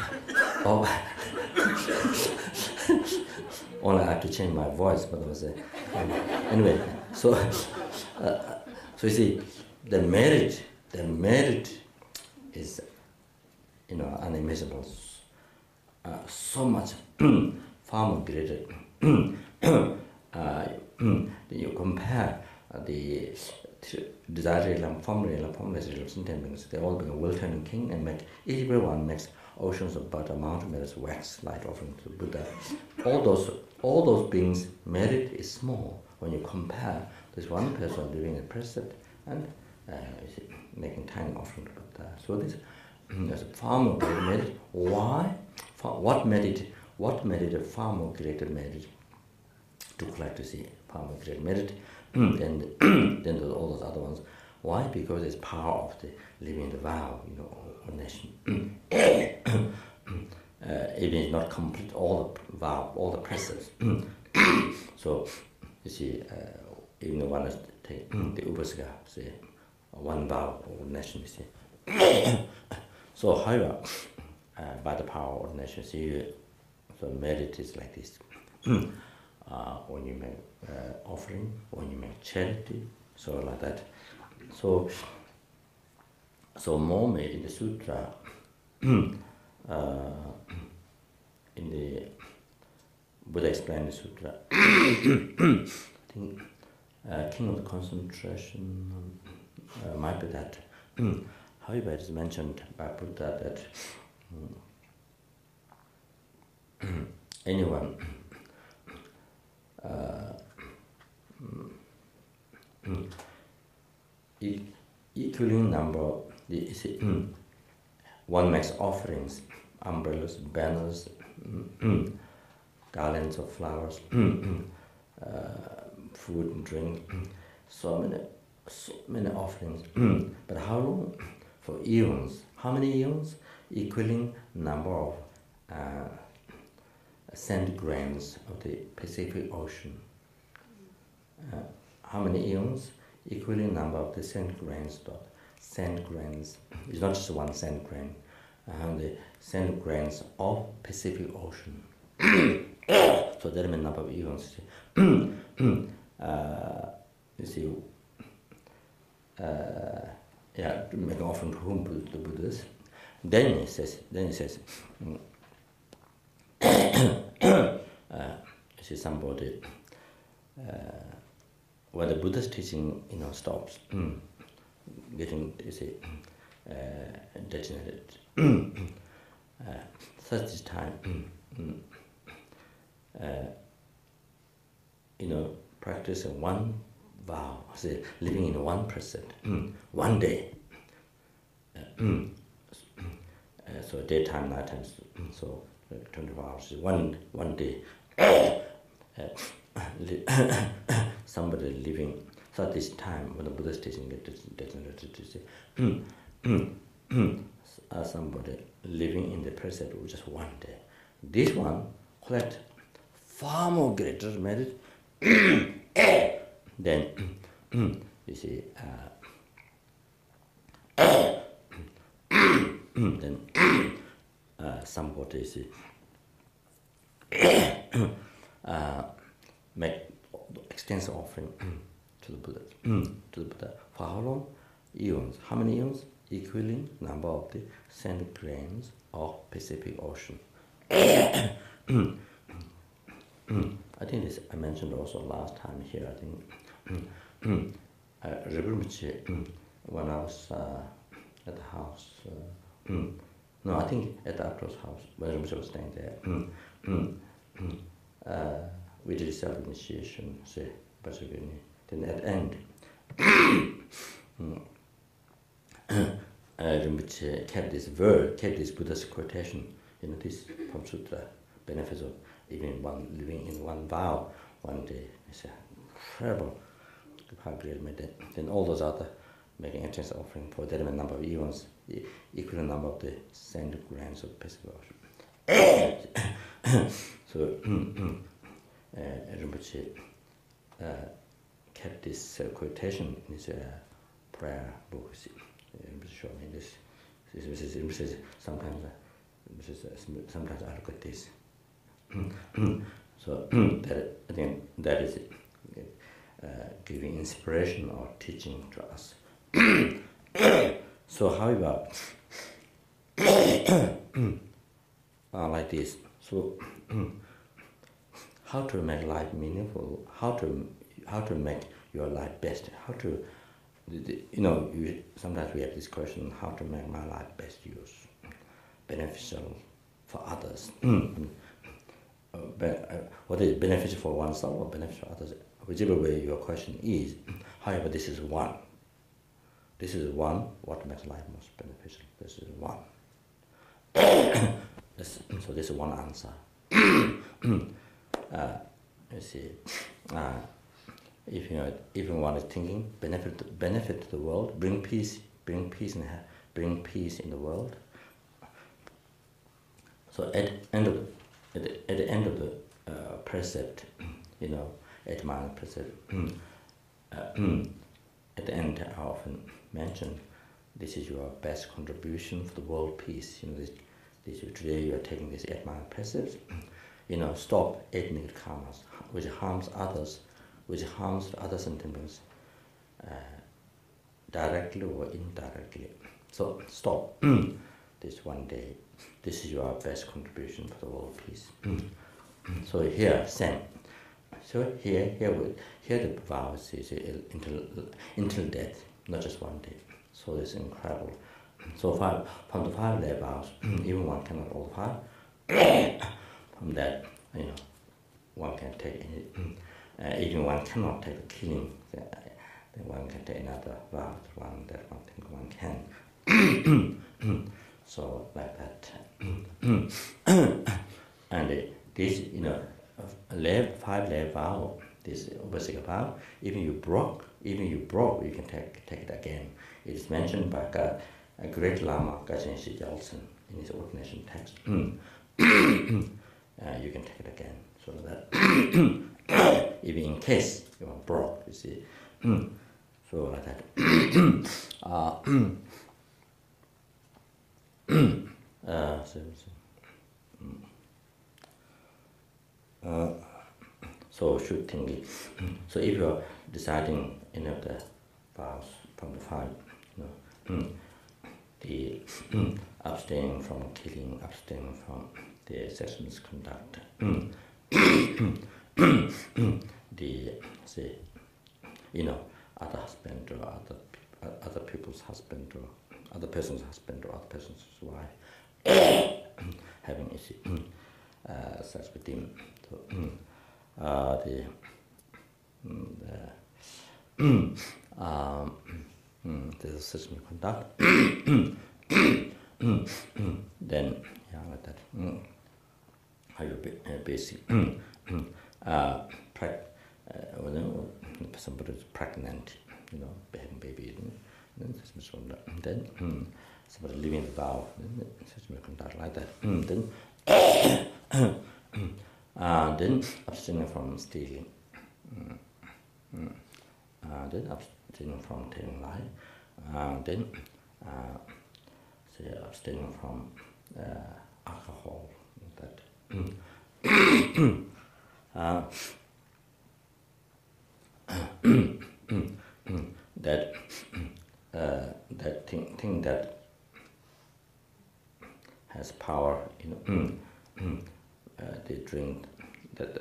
Speaker 1: only I have to change my voice, but I was anyway. So you see, the merit is, you know, unimaginable. So much far more greater. You compare the desired realm, former realm, formless realm, sentient beings. They all become will-turning king and make everyone makes oceans of butter, mountain metals, wax, light offering to Buddha. All those beings' merit is small when you compare this one person living in the present and making tiny offering to Buddha. So this is far more greater merit. Why? What merited far more greater merit to collect to see far more greater merit than all those other ones. Why? Because it's power of the living the vow, you know, ordination. Even if not complete all the vow, all the precepts. So you see, even the one is take the Upasaka, say one vow ordination, you see. So however, by the power of ordination, see, so merit is like this. When you make offering, when you make charity, so like that. So more in the sutra, in the Buddha explained the sutra. I think king of the concentration might be that. However, it is mentioned by Buddha that anyone equaling number, one makes offerings, umbrellas, banners, garlands of flowers, food and drink, so many offerings. But how long? For eons. How many eons? Equaling number of sand grains of the Pacific Ocean. How many eons? Equaling number of the sand grains. Sand grains. It's not just one sand grain. The sand grains of Pacific Ocean. So there are a number of eons. You see, to make an offering to whom? The Buddhas. Then he says, you see somebody, where the Buddha's teaching, you know, stops, getting, you see, degenerated. Such time, you know, practicing one vow, say, living in one present, one day. So daytime, nighttime, so 24 hours, one day. Somebody living, so at this time when the Buddha's teaching gets degenerated, you see, somebody living in the present with just one day. This one collect far more greater merit than, you see, then somebody, you see, make extensive offering to the Buddha. For how long? Eons. How many eons? Equaling number of the sand grains of Pacific Ocean. I think this I mentioned also last time here. I think Refuge, when I was at the house. No, I think at the Apto's house, when Refuge was staying there. We did self-initiation, say, Bajavini, Then at the end, Rinpoche kept this word, kept this Buddha's quotation, this Pam Sutra, benefits of even one living in one vow one day. It's incredible. Then all those other making entrance offering for the number of eons, equal number of the sand grams of festival. So Rinpoche kept this quotation in his prayer book. Sometimes I look at this. So I think that is giving inspiration or teaching to us. So however, like this. So how to make life meaningful? How to make your life best? How to sometimes we have this question: how to make my life best use, beneficial for others? What is beneficial for oneself or beneficial for others? Whichever way your question is. However, this is one. This is one. What makes life most beneficial? This is one. So this is one answer. You see, if one is thinking benefit to the world, bring peace in the world. So at the end of the precept, 8 mile precept, at the end I often mention, this is your best contribution for the world peace. Today you are taking this 8 mile precept. Stop 8 negative karmas, which harms others, which harms other sentiments, directly or indirectly. So stop this one day. This is your best contribution for the world peace. So here, same. So here the vows is until death, not just one day. So it's incredible. So from the 5 day vows, even one cannot all 5. From that, one can take any, even one cannot take the killing, then one can take another vow, one that one think one can. So like that. And this, 5 day vow, this basic vow, even you broke, you can take it again. It is mentioned by a great Lama, Gajenshi Jelsen, in his ordination text. You can take it again, so that even in case you are broke, you see. So like that. So should think it. So if you are deciding any of the vows from the 5, the abstaining from killing, abstaining from the sexual misconduct, the other husband or other people's husband or other person's husband or other person's wife, having sex with him. So, there's such misconduct. Then like that. How you basic somebody is pregnant, having baby, then somebody living the vow, such misconduct like that. Then abstaining from stealing, then abstaining from telling lie, then abstaining from alcohol, that. That thing that has power, they drink that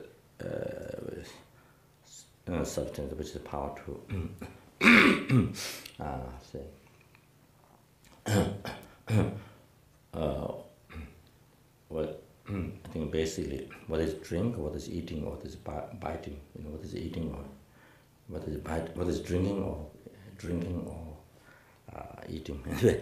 Speaker 1: substance which is power to say. Well, I think basically what is drink, what is eating, what is biting, what is eating or what is drinking or eating.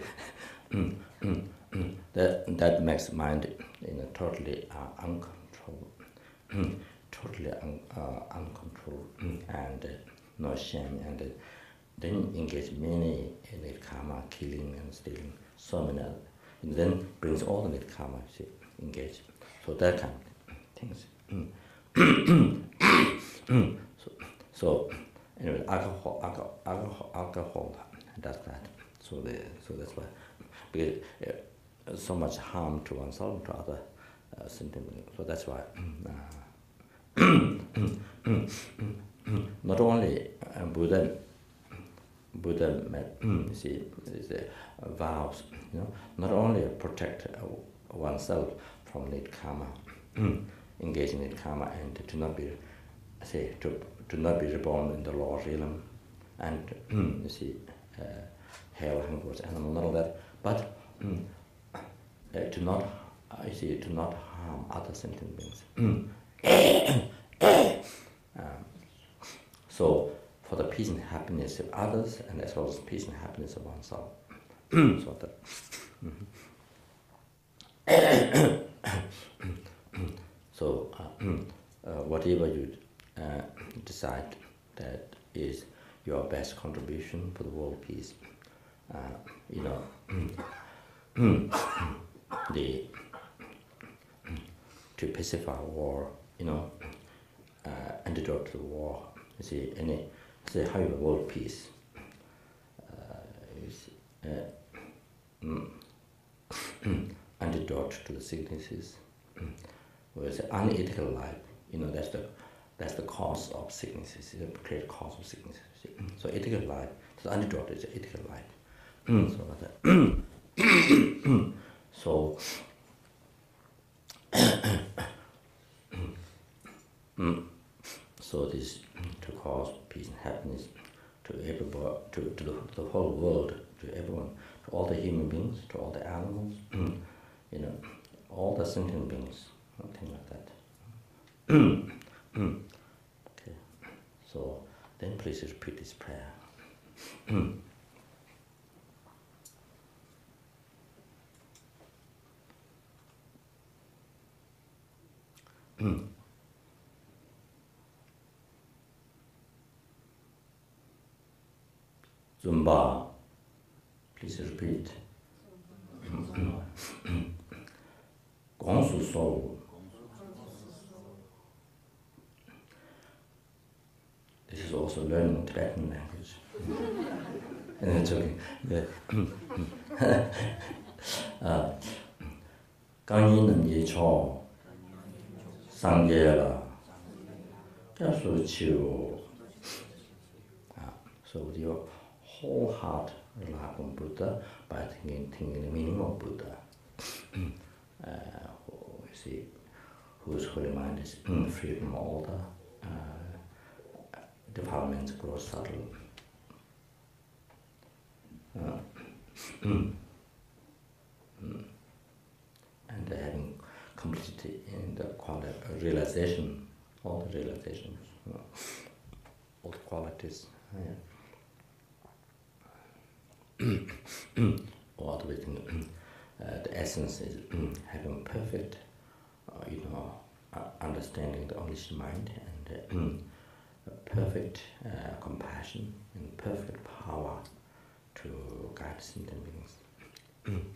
Speaker 1: that makes mind totally uncontrolled, totally uncontrolled, and no shame, and then engage many in karma, killing and stealing, so many other, and then brings all the karma, see, engage. So that kind of things. So anyway, alcohol does that. So that's why, because so much harm to oneself and to other sentient. So that's why. Not only Buddha see the vows, not only protect oneself from need karma, engage in need karma, and to not be not be reborn in the lower realm, and you see hell, hunger, animal, and all that, but to not harm other sentient beings. So for the peace and happiness of others, and as well as peace and happiness of oneself. So that so whatever you decide that is your best contribution for the world peace, to pacify war, antidote to the war. You see, how you world peace. Antidote to the sicknesses. Whereas unethical life, that's the cause of sicknesses. It's the great cause of sicknesses. So ethical life, the antidote is ethical life. So so this to cause peace and happiness to everybody, to the whole world, to everyone, to all the human beings, to all the animals, all the sentient beings, something like that. Okay, so then please repeat this prayer. Zumba, please repeat. Gongsu Soul. This is also learning Tibetan language. And it's okay. Gangyin Ye Cho, Sangyela, Yasu Chiu. So with your whole heart rely upon Buddha by thinking the meaning of Buddha. Whose holy mind is free from all the defilements, gross, subtle. And having completed in the quality realization, all the realizations, all the qualities. All the way the essence is having perfect, understanding the omniscient mind, and perfect compassion and perfect power to guide sentient beings.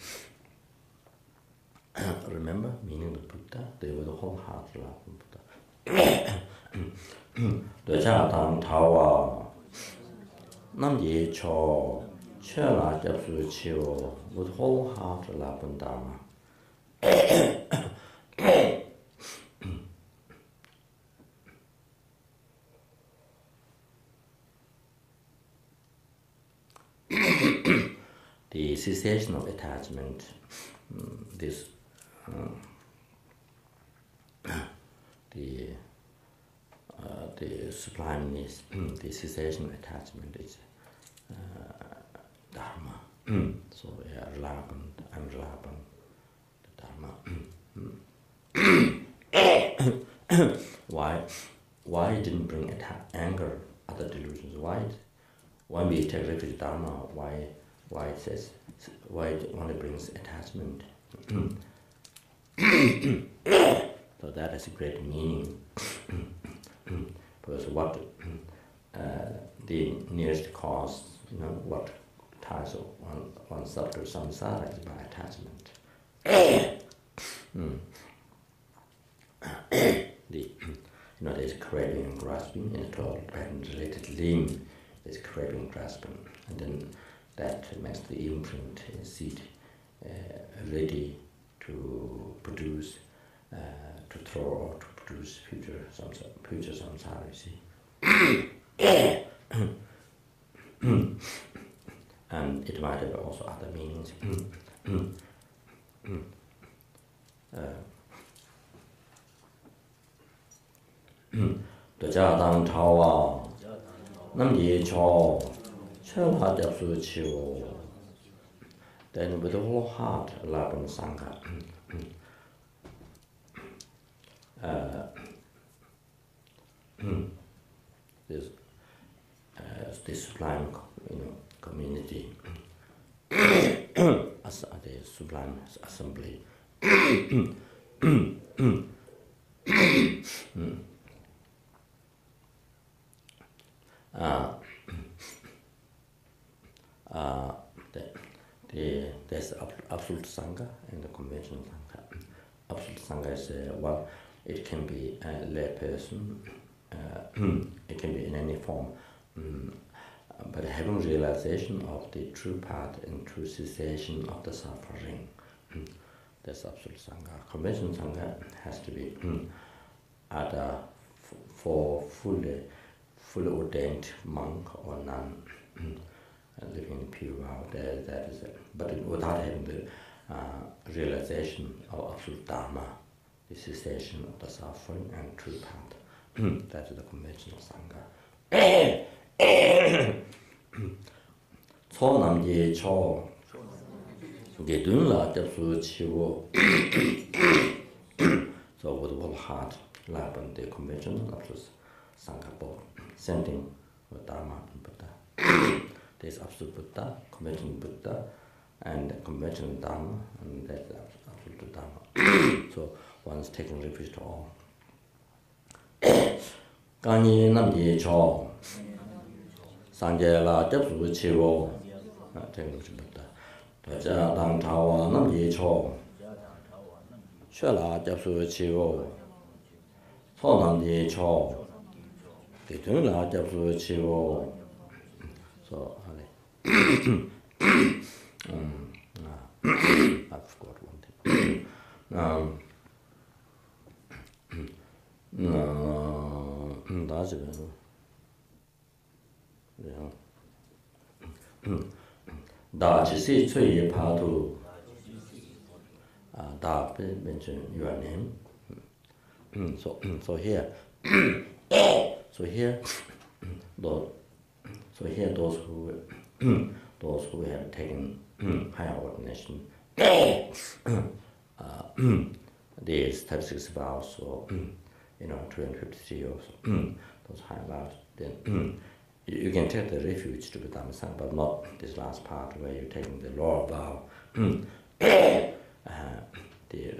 Speaker 1: Remember, meaning the Buddha, they were the wholehearted love of Buddha. The Jatang Tawa Nam Ye Cho Chela Japsu Chiu with wholehearted love and Dharma. The cessation of attachment, this the sublimeness, the cessation of attachment is Dharma. So reliable, unreliable, the Dharma. Why it didn't bring anger other delusions. Why? When we take refuge Dharma, why it says, why it only brings attachment? So that has a great meaning. Because what the nearest cause, what ties oneself to samsara is by attachment. There's craving and grasping in a total pattern-related limb. There's craving and grasping, and then that makes the imprint seed ready to produce, to throw or to produce future samsara. You see, and it might have also other meanings. Dojadang Tawa Nam Ye Cho Chela Japsu Chivo. Then with the whole heart, Laban Sangha. This sublime, community, as the sublime assembly. There's absolute Sangha and the conventional Sangha. Absolute Sangha is it can be a lay person, it can be in any form, but having realization of the true path and true cessation of the suffering. That's absolute Sangha. Conventional Sangha has to be for fully ordained monk or nun, living in pure vow. That is it. But without having the realization of absolute Dharma, the cessation of the suffering and true path. That is the conventional Sangha. Cho nam ye cho ge dun la japsu chiwo. So with all heart, Laban, the conventional absolute Sangha, both sending with Dharma and Buddha. There's absolute Buddha, conventional Buddha, and conventional Dharma, and that's absolute Dharma. So one's taking refuge to all. Kanyi nam ye cho sanje la japsu chiwo. Taking refuge to Buddha. Daja dang tawa nam ye cho shwe la japsu chiwo. So nam ye cho Gedun la japsu chiwo. So I forgot one thing. That's it. Da chi si cui ye pa tu. Da mention your name. So here. So here, those who have taken higher ordination, these 36 vows, or 253 or so, those higher vows, then you can take the refuge to the Dhammasang, but not this last part where you're taking the lower vow. The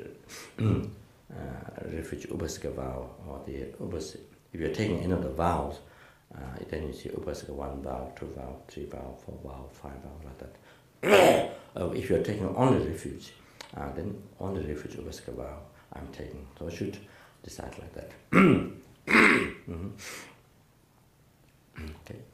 Speaker 1: refuge Upasika vow, or the Upasika. If you're taking any of the vows, then you see Upasika 1 vow, 2 vow, 3 vow, 4 vow, 5 vow, like that. If you're taking only refuge, then only refuge Upasika vow I'm taking. So I should decide like that. Okay.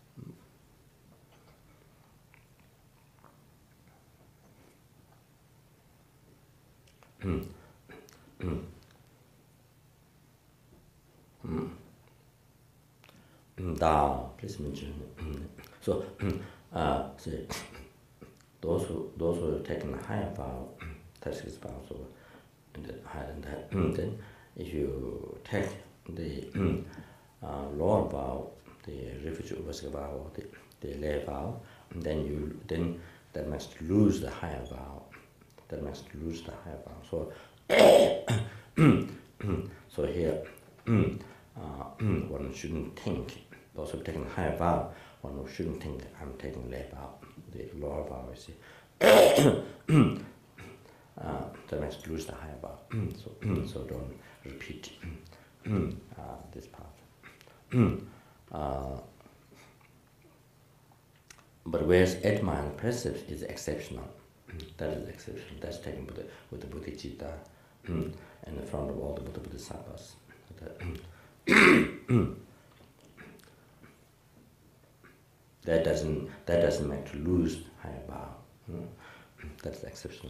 Speaker 1: Da, please mention. So, say, those who have taken a higher vow, 36 vows, or higher than that, then if you take the lower vow, the refuge Upasika vow, or the lay vow, then that must lose the higher vow. That must lose the higher vow. So, so here, one shouldn't think those who have taken a higher vow, one who shouldn't think I'm taking lay vow, the lower vow, you see. That makes lose the higher vow. So don't repeat this part. But whereas admire and precepts is exceptional, that is exceptional. That's taken with the bodhicitta in the front of all the Buddha Bodhisattvas. That doesn't make to lose higher vow. That's exceptional.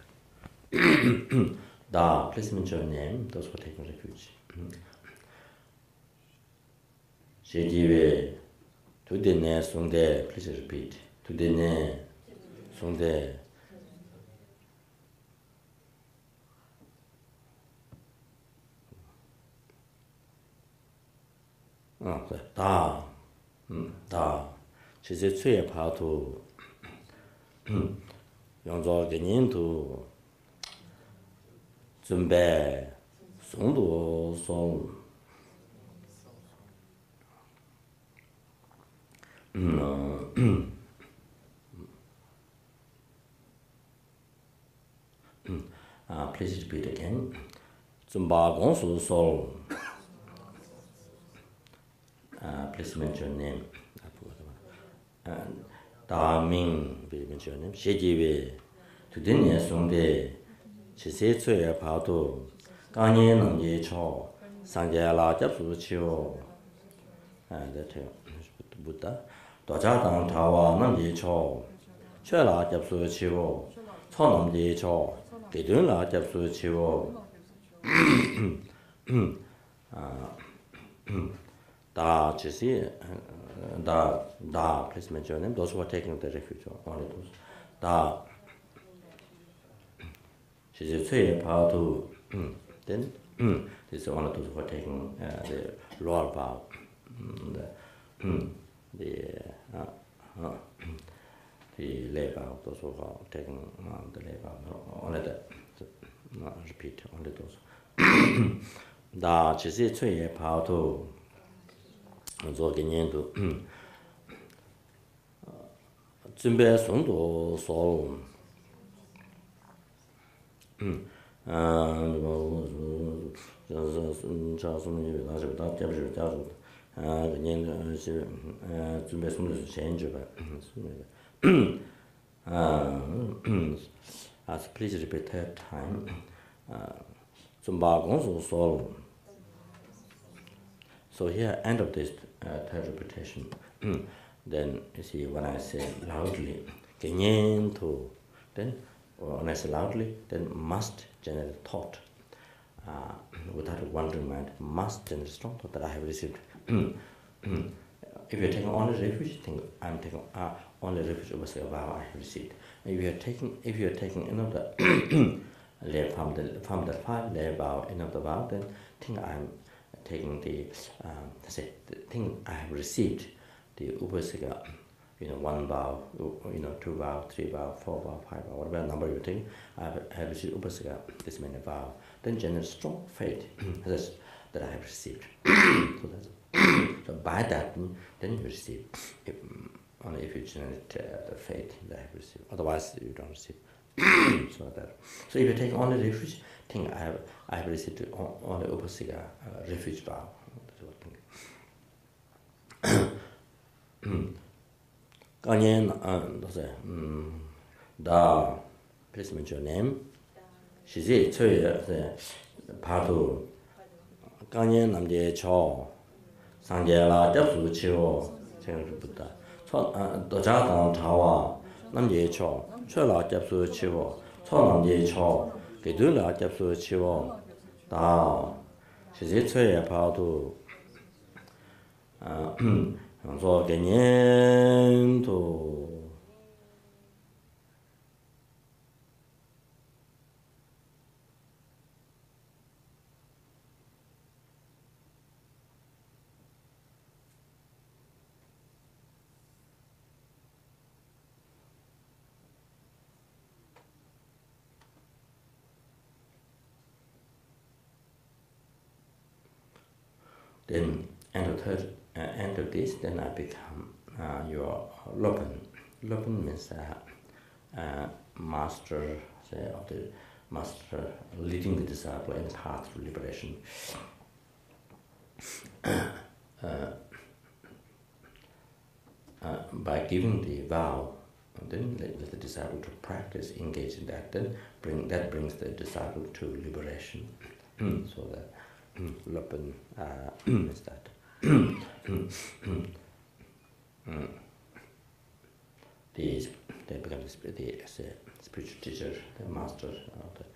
Speaker 1: Da, please mention your name, those who are taking refuge. Shejiwe, Tudene Sungde, please repeat. Tudene Sungde. Da, she said, Tsuya Patu, Yongzo Genin to Zumbe, Sungdu Song. Please repeat again. Zumba Gongsu Sol. Please mention your name. Da Ming, please mention your name. Shejiwe, Tudine Songde, Chise Tsuya Patu, Ganye Namye Cho, Sangye La Japsu Chiyo. That Buddha. Doja Dang Tawa Namye Cho, Chue La Japsu Chiyo, Cho Namye Cho, Gedun La Japsu Chiyo. Da, Chisi, Da, please mention your name. Those who are taking the refuge, only those. Da, Chisi Tsui Patu, then, this is one of those who are taking the lower vow, the lay vow, those who are taking the lay vow, only that, repeat, only those. Da, Chisi Tsui Patu, Zoginyendu Zumbe Sungdu Sol Please repeat third time. Zumba Gongsu Sol. So here, end of this third repetition, then you see when I say loudly, genyen to, then when I say loudly, then must generate thought. Without a wandering mind, must generate strong thought that I have received. If you're taking only refuge, think I'm taking only refuge over a vow I have received. If you're taking another from the 5 layer vow, another vow, then think I'm taking the thing I have received, the upasika, 1 vow, 2 vow, 3 vow, 4 vow, 5 vow, whatever number you take, I have received upasika, this many vow, then generate strong faith that I have received. So by that, then you receive, only if you generate the faith that I have received, otherwise you don't receive. So if you take only refuge, think I have received only upasika refuge vow. Ganyen, Da, please mention your name. Shizi, Tsui, Patu, Ganyen Namje Cho, Sangye La Japsu Chiyo, Buddha, Doja Dang Tawa, Namje Cho, Chue La Japsu Chiyo, Cho Namje Cho, Gedun La Japsu Chiyo, Da, Shizi Tsui Patu, so genyen to then and the third end of this, then I become your Lopen. Lopen means master, say, of the master leading the disciple in the path to liberation. By giving the vow, and then let the disciple to practice, engage in that, then that brings the disciple to liberation. So that Lopen is that. They become the spiritual teacher, the master of the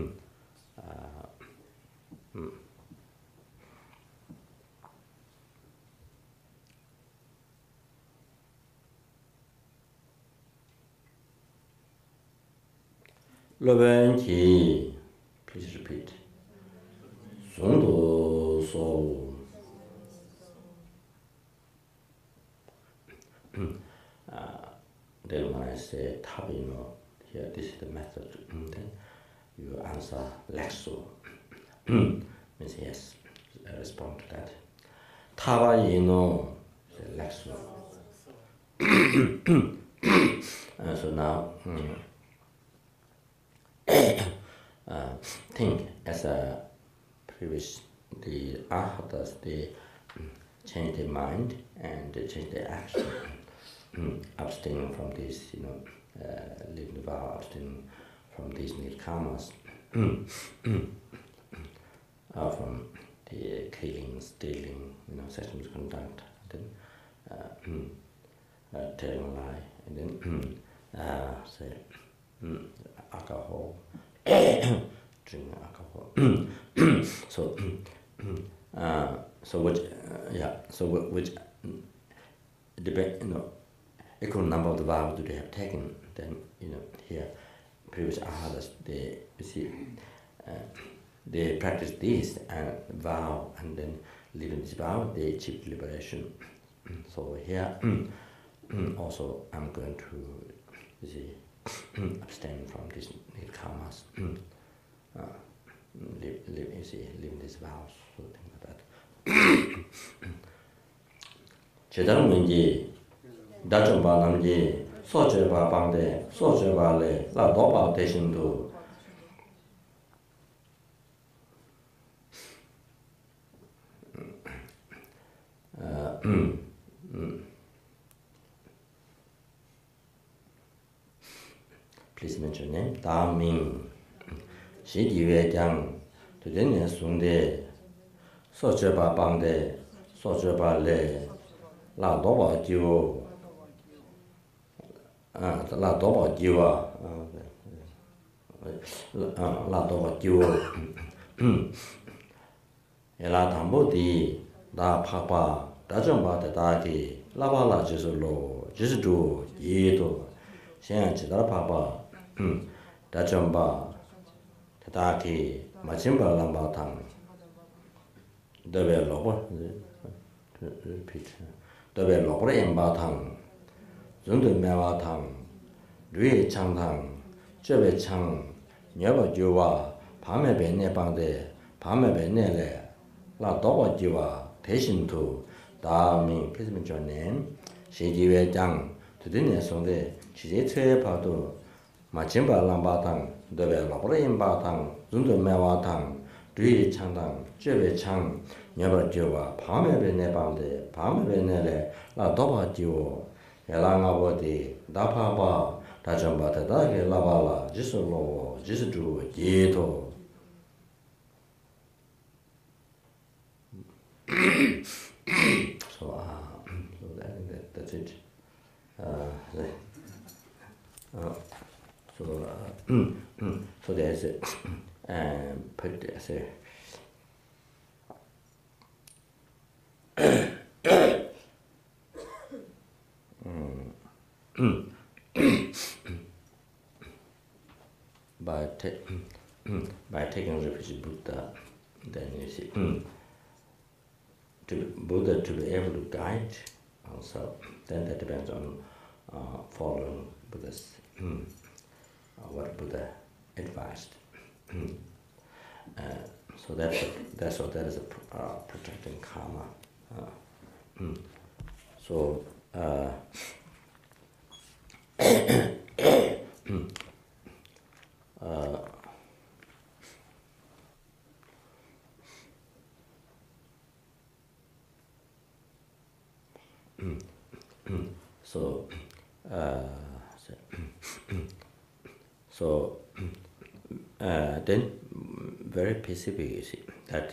Speaker 1: Lovenki, please repeat. Sondo so. Then when I say tabino, here this is the method. Then you answer lexo. Means yes, I respond to that. Tabaino, say lexo. So now think as a previous the arhatas, they change their mind and they change their action. Abstaining from this, living the vow, abstaining from these nirkamas, from the killing, stealing, sexual misconduct, then telling a lie, and then say alcohol, drinking alcohol. Which depend, equal number of the vows that they have taken. Then here previous arhatas, they practice this vow, and then living this vow they achieve liberation. So here also I'm going to abstain from these karmas, living these vows, so things like that. 제대로 이제 다좀바 남지 소저바 방데 소저바래 라 도바 대신도 Please mention name. Daming 시디외장 되는 순대 소저바 방데 소저바래 라 도바 지오 라 도바 지와 라 도바 지오 엘라 담보디 다 파파 다정바데 다기 라발라 지슬로 지스주 예도现在知道파파 다정바 다기 마침바 람바탕 더베 로버 repeat 더베 로버 엠바탕 정도 매와탕 류의 창탕 저베 창 녀바 주와 밤에 벤네 방데 밤에 벤네래 라 도바 주와 대신도 다음이 프레스면 전에 시지회장 드드네 손데 지제체 봐도 마침바 람바탕 더베 로버 엠바탕 정도 매와탕 류의 창탕 저베 창 녀바 주와 밤에 벤네 방데 밤에 벤네래 라 도바 주와 엘랑아보디 다파바 다정바다 다게 라발라 지슬로 지스주 예도 so that's it. So there's put as a by taking refuge Buddha, then you see Buddha to be able to guide also, then that depends on following Buddha's what Buddha advised. So that is a protecting karma. So then very specific, you see, that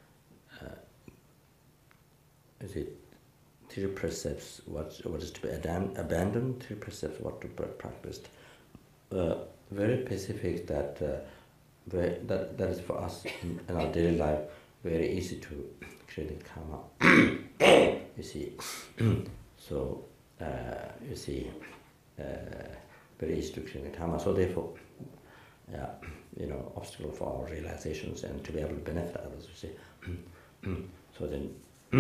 Speaker 1: is it three precepts, what is to be abandoned, three precepts, what to be practiced. Very specific that that is for us in our daily life very easy to create karma. You see, so you see, very easy to create karma. So therefore, obstacle for our realizations and to be able to benefit others. You see, so then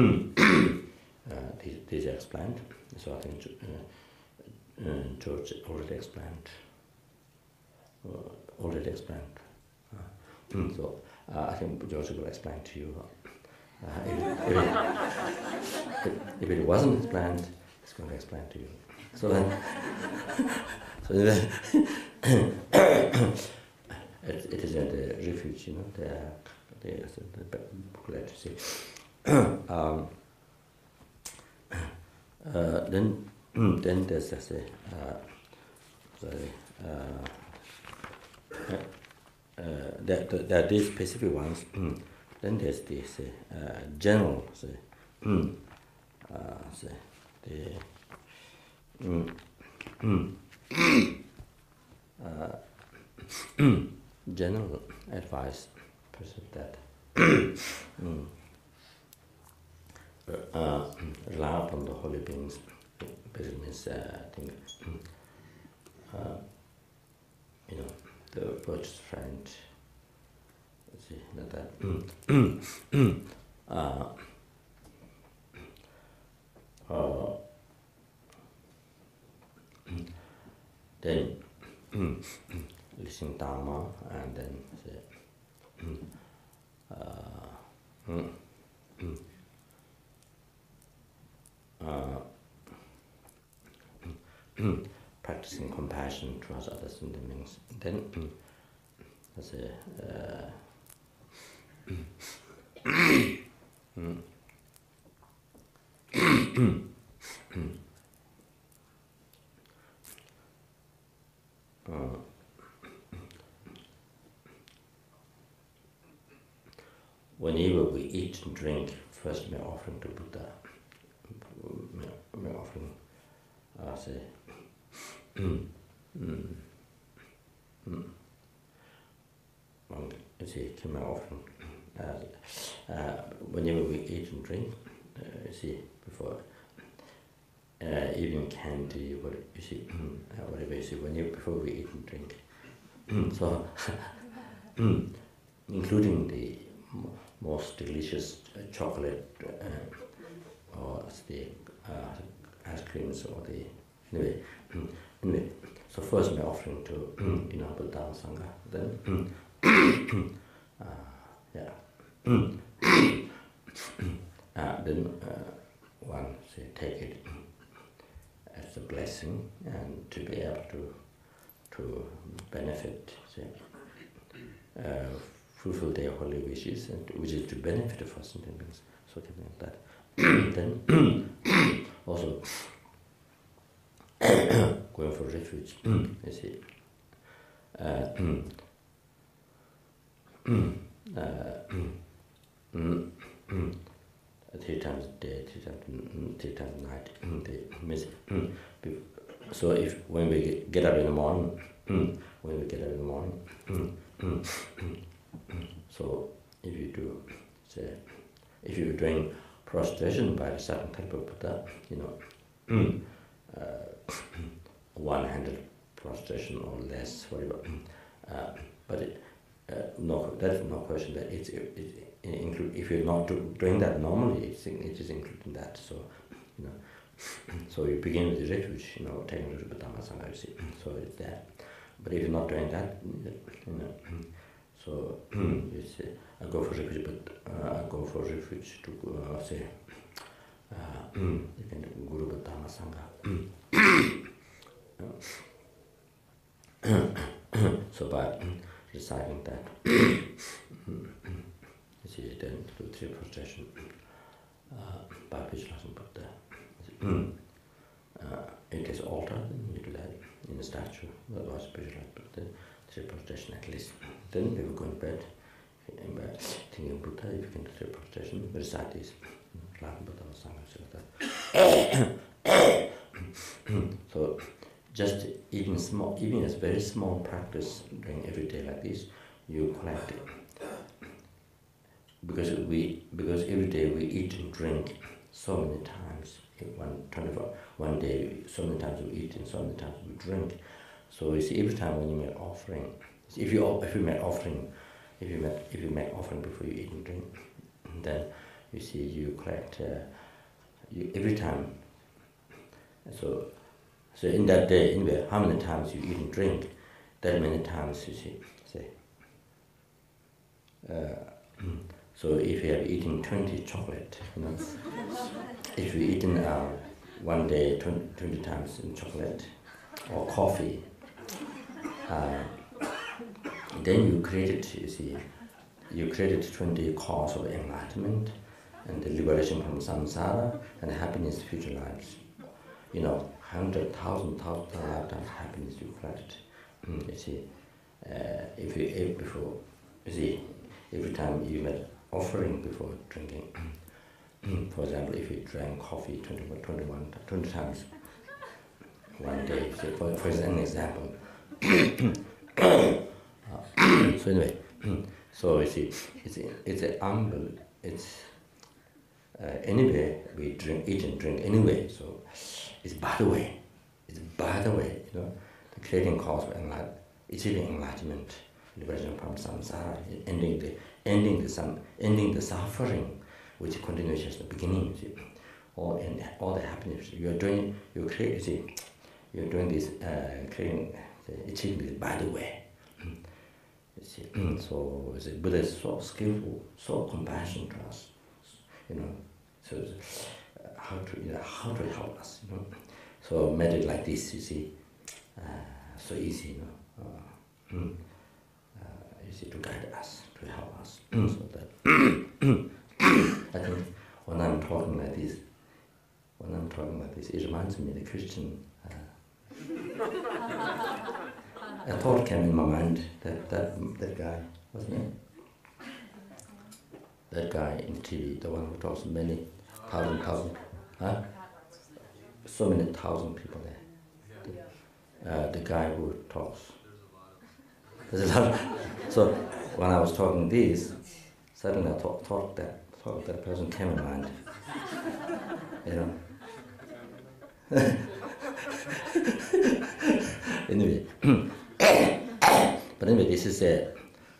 Speaker 1: these are explained. So I think George already explained. So I think George will explain to you. If it wasn't explained, it's going to explain to you. So then, it is in the Refuge, the booklet, you see. Then there's this, there are these specific ones. Then there's this general, general advice, that rely upon the holy beings. Basically means the virtuous friend. See that. Then listen Dharma, and then practicing compassion towards others and beings. Then whenever we eat and drink, first may offering to Buddha, may offering, whenever we eat and drink, before even candy, whatever you see, before we eat and drink. So, including the most delicious chocolate or the ice creams or the anyway. So first we're offering to Buddha Sangha. Then then one take it as a blessing and to be able to benefit, fulfill their holy wishes, and which is to benefit the first sentient beings. So something like that. Then also going for refuge. You see. 3 times a day, 3 times a night. So when we get up in the morning, so if you do, if you're doing prostration by a certain type of Buddha, 100 prostration or less, whatever. But that is no question that it's include. If you're not doing that normally, it is included in that. So, so you begin with the refuge, taking to Buddha Sangha, you see. So it's there. But if you're not doing that, so you say, I go for refuge, but I go for refuge to you can do Guru Dhamma Sangha. So by reciting that, you see, then do 3 prostration by visualizing Buddha. In case of altar, then you do that in a statue, otherwise visualize Buddha, 3 prostration at least. Then we will go in bed, thinking of Buddha, if you can do 3 prostration, recite this. So just even a very small practice doing every day like this, you collect it. Because every day we eat and drink so many times. One day, so many times we eat and so many times we drink. So you see, every time when you make offering, if you make offering before you eat and drink, then you see you collect every time. So in that day, anyway, how many times you eat and drink, that many times you see. So if you have eaten 20 chocolate, if you eaten one day 20 times in chocolate or coffee, then you created 20 cause of enlightenment and the liberation from samsara and happiness in future lives. 100,000 lifetimes happiness you collected. You see, every time you made offering before drinking, for example, if you drank coffee 20 times one day, for an example. So anyway, so you see, anyway we eat and drink anyway. So it's by the way, the creating cause of achieving enlightenment, liberation from samsara, ending the suffering, which continues just the beginning. See, all the happiness you're doing this, creating, achieving it by the way. You see, so the Buddha is so skillful, so compassionate to us. So how to help us. So meditate like this, you see, so easy, easy to guide us, to help us. So that I think when I'm talking like this, it reminds me of the Christian. A thought came in my mind that guy, what's his name? That guy in TV, the one who talks many thousand, so many thousand people there. The guy who talks. There's a lot. So when I was talking this, suddenly I thought that person came in mind. Anyway, but anyway, this is a.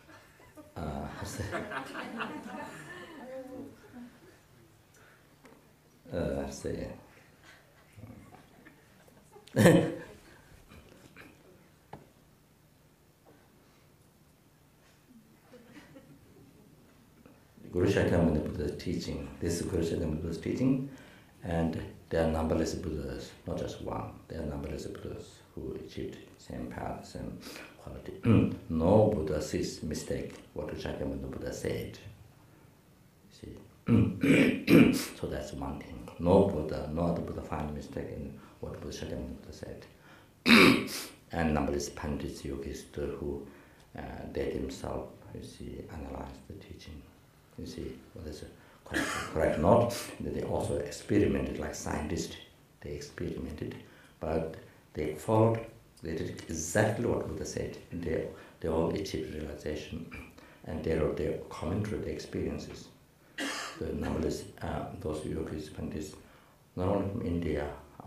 Speaker 1: Guru Shakyamuni Buddha's teaching. This is Guru Shakyamuni Buddha's teaching, and there are numberless Buddhas, not just one. There are numberless Buddhas who achieved same path, same quality. No Buddha sees mistake what Shakyamuni Buddha said. See, so that's one thing. No other Buddha find mistake in what Buddha Shakyamuni Buddha said. And numberless Pandits, yogis who they themselves, analyze the teaching. You see, what is correct not? They also experimented like scientists. They experimented, but they did exactly what Buddha said. They all achieved realization, and they wrote their commentary, their experiences. The numberless those yogis, Pandits, not only from India,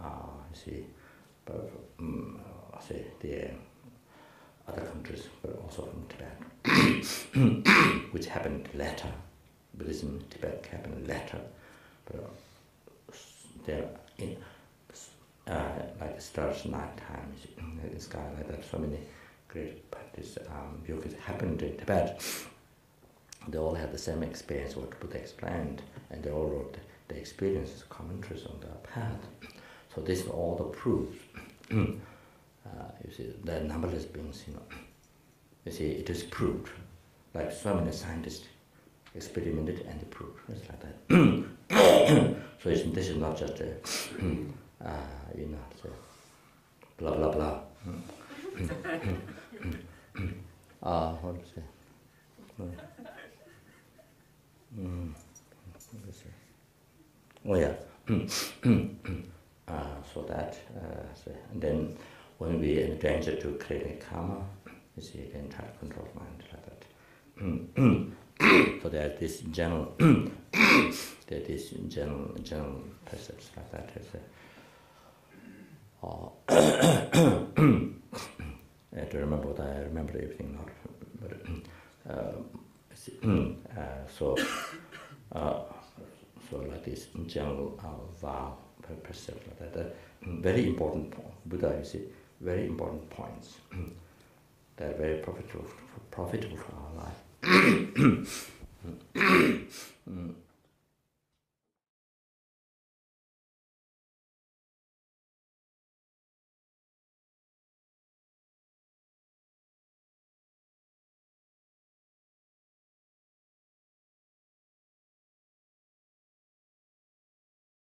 Speaker 1: but the other countries, but also from Tibet, which happened later. Buddhism in Tibet happened later, but they're in like stars night time in the sky like that. So many great practice yogis happened in Tibet. They all had the same experience what Buddha explained, and they all wrote the experiences, commentaries on the path. So this is all the proofs. You see, the numberless beings, you see, it is proved. Like so many scientists experimented and proved. It's like that. So this is not just blah blah blah. What to say? Oh yeah. So that, and then when we endanger to create karma, you see, then try to control mind like that. So there's this general, general precepts like that. I have to remember what I remember everything not, but so like this general vow perception like that. Very important point. Buddha, you see, very important points. They're very profitable for our life.